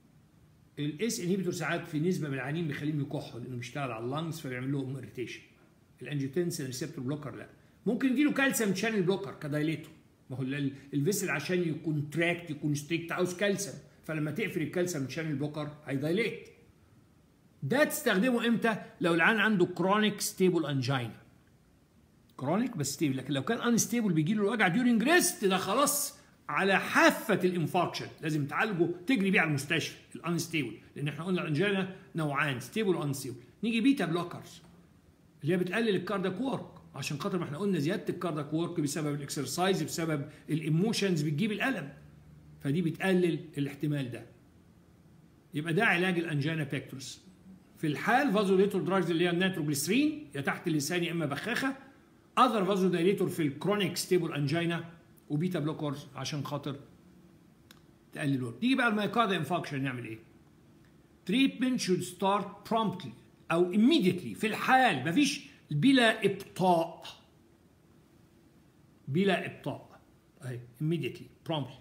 الاس انهيبيتور ساعات في نسبه من العيانين بيخليهم يكحوا لانه بيشتغل على اللنجز فبيعمل لهم اريتيشن. الانجيوتنسين ريسبتور بلوكر لا. ممكن يديله كالسيوم شانل بلوكر كدايليتور، ما هو الفيسل عشان يكونتراكت يكونستريكت عاوز كالسيوم، فلما تقفل الكالسيوم شانل بلوكر هيدايليت. ده تستخدمه امتى؟ لو العيان عنده كرونيك ستيبل انجينا. كرونيك بس ستيبل، لكن لو كان ان ستيبل بيجي له الوجع ديورنج ريست، ده خلاص على حافه الانفاركشن، لازم تعالجه تجري بيه على المستشفى. الان ستيبل، لان احنا قلنا الانجينا نوعان، ستيبل وان ستيبل. نيجي بيتا بلوكرز اللي هي بتقلل الكاردياك وورك، عشان خاطر ما احنا قلنا زياده الكاردياك وورك بسبب الاكسرسايز بسبب الايموشنز بتجيب الالم، فدي بتقلل الاحتمال ده. يبقى ده علاج الانجينا بيكتورس. في الحال فازو دايليتور دراجز اللي هي النيتروجليسرين يا تحت اللسان يا اما بخاخه، اذر فازو دايليتور في الكرونيك ستيبل انجينا، وبيتا بلوكرز عشان خاطر تقلل الورك. نيجي بقى المايوكارديال انفاركشن نعمل ايه؟ تريتمنت شود ستارت برومبتلي او immediately في الحال، مفيش بلا ابطاء. بلا ابطاء اهي immediately promptly.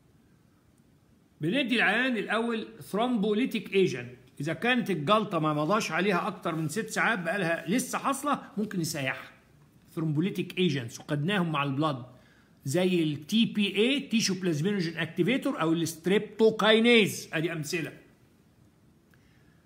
بندي العيان الاول ثرومبوليتيك ايجنت. اذا كانت الجلطه ما مضاش عليها اكتر من ست ساعات بقى لها لسه حاصله ممكن نسيحها. ثرومبوليتيك ايجنتس وقدناهم مع البلاد زي التي بي اي تيشو بلازمينوجين اكتيفيتور او الستريبتوكاينيز، ادي امثله.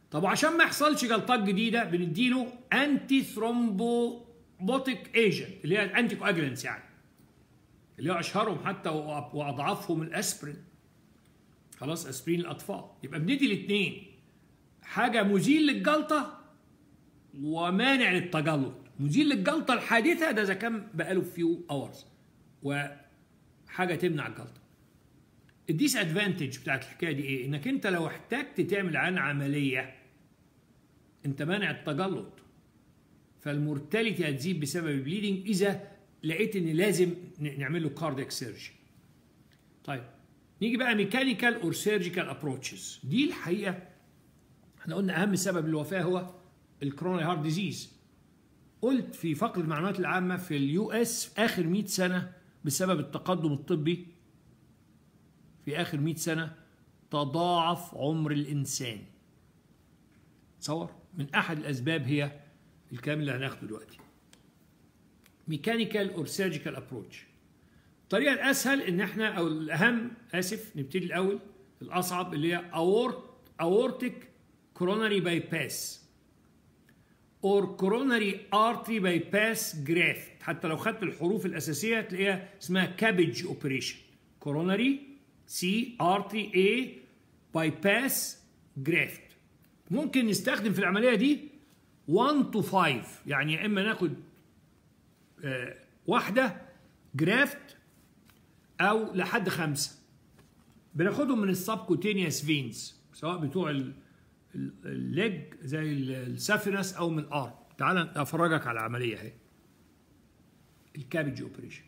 طب وعشان ما يحصلش جلطات جديده بنديله انتي ثرومبوبوتيك ايجنت اللي هي الانتي كواجلانتس، يعني اللي هو اشهرهم حتى واضعفهم الاسبرين. خلاص، اسبرين الاطفال. يبقى بندي الاثنين، حاجه مزيل للجلطه ومانع للتجلط. مزيل للجلطه الحادثه ده اذا كان بقاله فيو اورز، وحاجه تمنع الجلطه. الديس ادفانتج بتاعت الحكايه دي ايه؟ انك انت لو احتجت تعمل عن عمليه انت مانع التجلط، فالمورتاليتي هتزيد بسبب البليدنج اذا لقيت ان لازم نعمل له كاردياك سيرجي. طيب نيجي بقى ميكانيكال اور سيرجيكال ابروتشز. دي الحقيقه احنا قلنا اهم سبب للوفاه هو الكرونري هارت ديزيز. قلت في فقر المعلومات العامه في اليو اس اخر مئة سنه بسبب التقدم الطبي في اخر مئة سنه تضاعف عمر الانسان. تصور من احد الاسباب هي الكلام اللي هناخده دلوقتي. ميكانيكال اور سيرجيكال ابروتش. الطريقه الاسهل ان احنا او الاهم اسف نبتدي الاول الاصعب اللي هي اورت اورتيك كوروناري باي باس اور كوروناري ارتري باي باس جرافت. حتى لو خدت الحروف الاساسيه تلاقيها اسمها كابج اوبريشن. كوروناري سي ارتري اي باي باس جرافت. ممكن نستخدم في العمليه دي واحد تو خمسة، يعني يا اما ناخد آه واحده جرافت او لحد خمسه. بناخدهم من السبكوتينيوس فينز سواء بتوع الليج زي السافينس او من الارم. تعال افرجك على العمليه اهي. الكابج اوبريشن.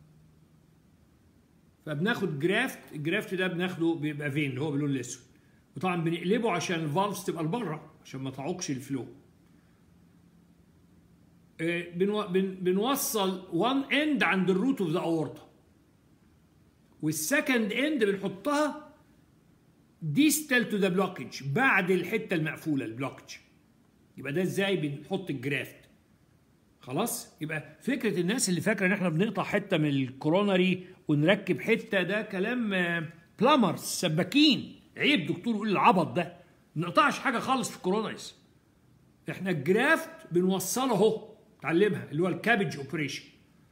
فبناخد جرافت، الجرافت ده بناخده بيبقى فين اللي هو باللون الاسود، وطبعا بنقلبه عشان الفالفز تبقى لبره عشان ما تعوقش الفلو. بنو... بن... بنوصل وان اند عند الروت اوف ذا اورتا، والسكند اند بنحطها ديستال تو ذا بلوكج بعد الحته المقفوله البلوكج. يبقى ده ازاي بنحط الجرافت. خلاص، يبقى فكره الناس اللي فاكره ان احنا بنقطع حته من الكوروناري ونركب حته ده كلام بلامرز سباكين. عيب دكتور يقول العبط ده، ما نقطعش حاجه خالص في الكوروناريز. احنا الجرافت بنوصله اهو، تعلمها اللي هو الكابج اوبريشن.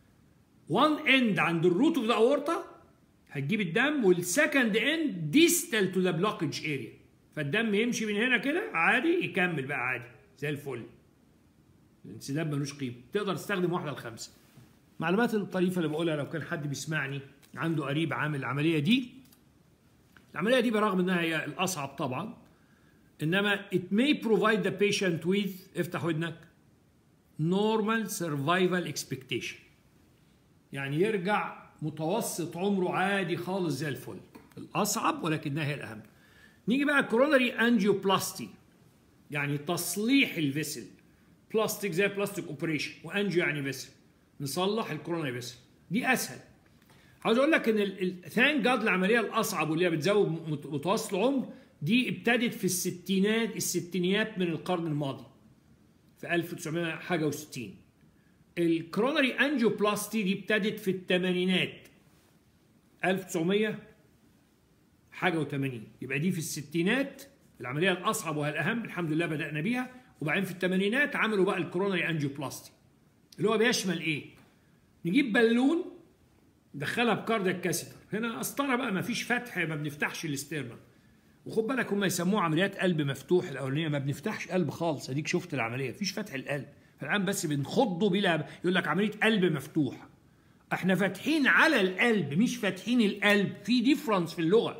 وان اند عند الروت اوف ذا اورتا هتجيب الدم، والسكند اند ديستال تو ذا بلوكج اريا، فالدم يمشي من هنا كده عادي يكمل بقى عادي زي الفل. الانسداد ملوش قيمه. تقدر تستخدم واحده لخمسه. معلومات الطريفه اللي بقولها لو كان حد بيسمعني عنده قريب عامل العمليه دي. العمليه دي برغم انها هي الاصعب طبعا، انما it may provide the patient with افتح ودنك normal survival expectation، يعني يرجع متوسط عمره عادي خالص زي الفل. الاصعب ولكنها هي الاهم. نيجي بقى كوروناري انجيوبلاستي، يعني تصليح الفيسل. بلاستيك زي بلاستيك اوبريشن، وانجيو يعني فيسل، نصلح الكوروناري فيسل. دي اسهل. عاوز اقول لك ان الثانك جاد العمليه الاصعب واللي هي بتزود متوسط العمر دي ابتدت في الستينات الستينيات من القرن الماضي في ألف وتسعمائة حاجه وستين. الكوروناري انجيوبلاستي دي ابتدت في الثمانينات ألف وتسعمائة حاجه وثمانين. يبقى دي في الستينات العمليه الاصعب وهي الاهم، الحمد لله بدانا بيها. وبعدين في الثمانينات عملوا بقى الكوروناري انجيوبلاستي اللي هو بيشمل ايه؟ نجيب بالون ندخلها بكاردياك كاسيتر. هنا قسطره بقى، ما فيش فتح، ما بنفتحش الاسترنم. وخد بالك هم يسموها عمليات قلب مفتوح الاولانيه، ما بنفتحش قلب خالص. اديك شفت العمليه مفيش فتح القلب، فالان بس بنخضه بلا. يقول لك عمليه قلب مفتوح. احنا فاتحين على القلب مش فاتحين القلب، في ديفرنس في اللغه.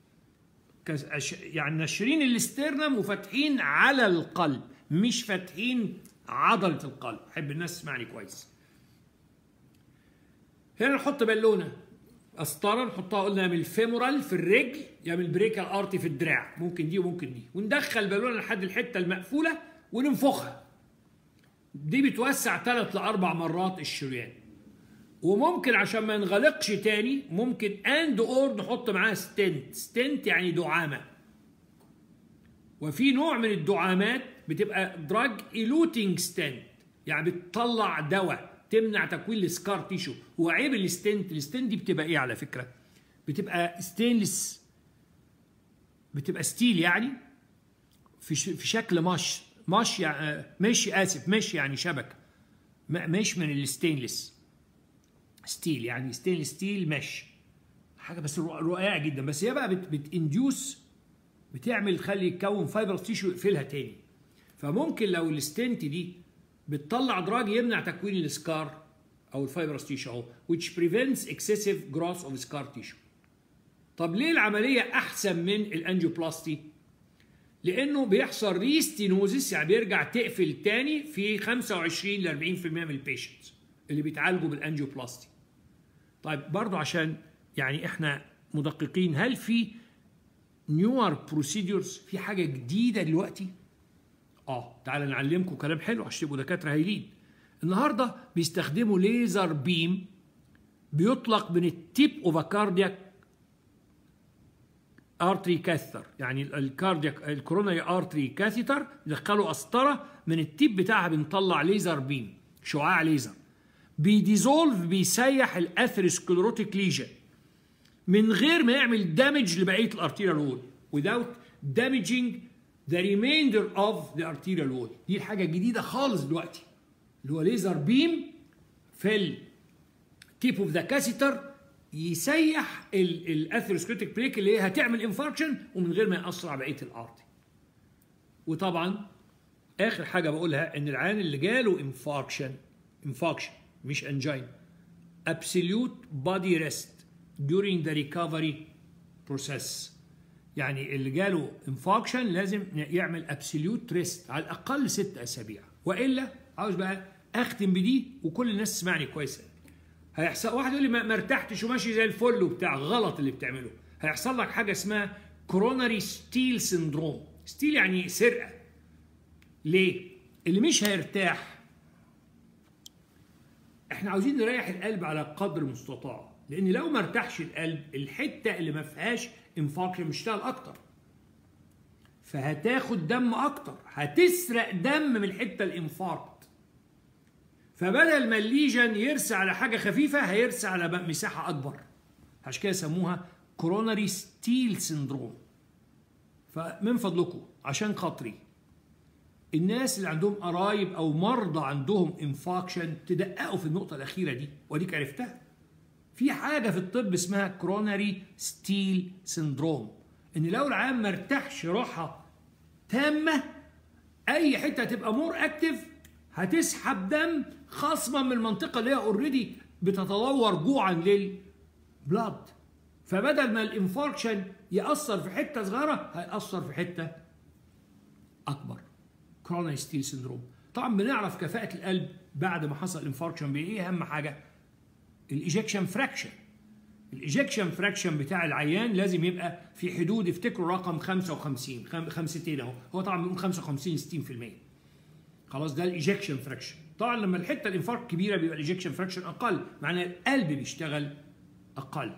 يعني ناشرين الاسترنم وفاتحين على القلب، مش فاتحين عضله القلب. احب الناس تسمعني كويس. هنا نحط بالونه قسطره نحطها قلنا من الفيمورال في الرجل يا من البريكال ارتي في الدراع، ممكن دي وممكن دي، وندخل بالونه لحد الحته المقفوله وننفخها. دي بتوسع ثلاث لاربع مرات الشريان. وممكن عشان ما ينغلقش تاني ممكن اند اور نحط معاها ستنت. ستنت يعني دعامه. وفي نوع من الدعامات بتبقى دراج ايلوتينج ستنت، يعني بتطلع دواء تمنع تكوين السكار تيشو. هو عيب الستنت. الستنت دي بتبقى ايه على فكره؟ بتبقى ستينلس، بتبقى ستيل يعني، في في شكل مش مش يعني مش اسف مش يعني شبكه، مش من الستينلس ستيل، يعني ستينلس ستيل مش حاجه بس رائعه جدا. بس هي بقى بتانديوس، بتعمل تخلي يتكون فايبرس تيشو يقفلها تاني. فممكن لو الستنت دي بتطلع دراج يمنع تكوين السكار او الفايبرس تيشو اهو which prevents excessive growth of scar tissue. طب ليه العمليه احسن من الانجيوبلاستي؟ لانه بيحصل ريستينوزيس، يعني بيرجع تقفل تاني في خمسة وعشرين ل أربعين بالمئة من البيشنتس اللي بيتعالجوا بالانجيوبلاستي. طيب برضو عشان يعني احنا مدققين، هل في نيور بروسيدورز، في حاجه جديده دلوقتي؟ اه تعالى نعلمكم كلام حلو عشان تبقوا دكاتره هايلين. النهارده بيستخدموا ليزر بيم بيطلق من التيب اوف كاردياك ارتري كاثيتر، يعني الكاردياك الكوروناري ارتري كاثيتر يدخلوا قسطره من التيب بتاعها، بنطلع ليزر بيم، شعاع ليزر بيديزولف، بيسيح الاثيروسكليروتيك ليجن من غير ما يعمل دامج لبقيه الارتيريال وول without damaging the remainder of the arterial wall. دي الحاجه الجديده خالص دلوقتي اللي هو ليزر بيم في التيب اوف ذا كاسيتر، يسيح الاثيروسكليروتيك بريك اللي هي هتعمل انفاركشن ومن غير ما ياثر على بقيه الارتي. وطبعا اخر حاجه بقولها ان العيان اللي جاله انفاركشن انفاركشن مش انجين absolute body rest during the recovery process، يعني اللي جاله انفاركشن لازم يعمل absolute rest على الاقل ست اسابيع، والا عاوز بقى اختم بدي وكل الناس تسمعني كويس. هيحصل واحد يقول لي ما ارتحتش وماشي زي الفل وبتاع، غلط اللي بتعمله. هيحصل لك حاجه اسمها كوروناري ستيل سيندروم. ستيل يعني سرقه. ليه؟ اللي مش هيرتاح، احنا عاوزين نريح القلب على قدر المستطاع، لان لو ما ارتاحش القلب الحته اللي ما فيهاش انفاركشن بتشتغل اكتر، فهتاخد دم اكتر، هتسرق دم من الحته الانفاركت. فبدل ما الليجن يرسى على حاجه خفيفه هيرسى على مساحه اكبر، عشان كده سموها كوروناري ستيل سيندروم. فمن فضلكم عشان خاطري الناس اللي عندهم قرايب او مرضى عندهم انفاكشن تدققوا في النقطه الاخيره دي، واديك عرفتها. في حاجه في الطب اسمها كوروناري ستيل سيندروم، ان لو العيان ما ارتاحش راحه تامه اي حته هتبقى مور اكتف هتسحب دم خصما من المنطقه اللي هي اوريدي بتتدور جوعا للبلاد، فبدل ما الانفاركشن ياثر في حته صغيره هياثر في حته اكبر. كوروناري ستيل سيندروم. طبعا بنعرف كفاءه القلب بعد ما حصل انفاركشن بايه؟ اهم حاجه الايجكشن فراكشن. الايجكشن فراكشن بتاع العيان لازم يبقى في حدود، افتكروا رقم خمسة وخمسين، خمستين اهو، هو طبعا بيقول خمسة وخمسين ستين بالمئة. خلاص ده الايجكشن فراكشن. طبعا لما الحته الانفاركت كبيره بيبقى الايجكشن فراكشن اقل، معناه القلب بيشتغل اقل.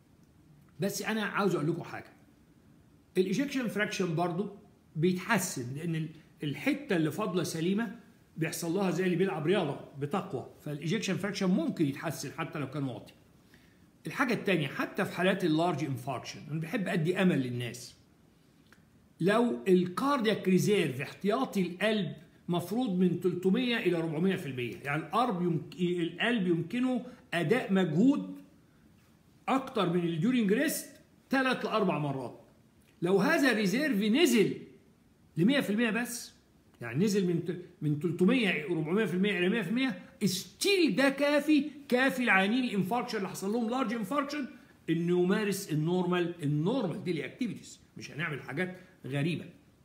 بس انا عاوز اقول لكم حاجه، الايجكشن فراكشن برضو بيتحسن، لان الحته اللي فاضله سليمه بيحصل لها زي اللي بيلعب رياضه بتقوى، فالايجكشن فراكشن ممكن يتحسن حتى لو كان واطي. الحاجه الثانيه، حتى في حالات اللارج انفاركشن انا بحب ادي امل للناس، لو الكاردياك ريزيرف احتياطي القلب مفروض من ثلاثمئة الى أربعمئة بالمئة، يعني القلب يمكن القلب يمكنه اداء مجهود اكتر من الديورنج ريست ثلاث لاربع مرات. لو هذا الريزيرف نزل ل مئة بالمئة بس، يعني نزل من من ثلاثمئة أربعمئة بالمئة الى مئة بالمئة، ستيل ده كافي كافي العيانين الانفاركشن اللي حصل لهم لارج انفاركشن انه يمارس النورمال النورمال ديلي اكتيفيتيز، مش هنعمل حاجات غريبه.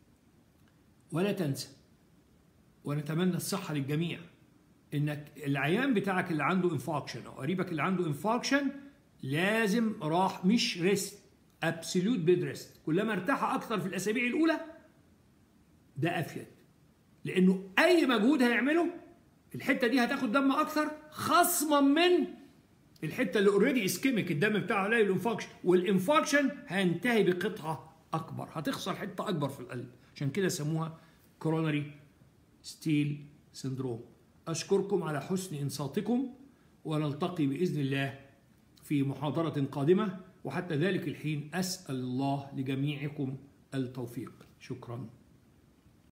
ولا تنسى، ونتمنى الصحه للجميع، انك العيان بتاعك اللي عنده انفاركشن او قريبك اللي عنده انفاركشن لازم راح مش ريست، ابسوليوت بيد ريست. كلما ارتاح اكثر في الاسابيع الاولى ده افيد، لانه اي مجهود هيعمله الحته دي هتاخد دم اكثر خصما من الحته اللي اوريدي اسكيميك الدم بتاعها قليل الانفاركشن، والانفاركشن هينتهي بقطعه اكبر، هتخسر حته اكبر في القلب. عشان كده سموها كوروناري ستيل سيندروم. اشكركم على حسن انصاتكم، ونلتقي باذن الله في محاضره قادمه، وحتى ذلك الحين اسال الله لجميعكم التوفيق. شكرا.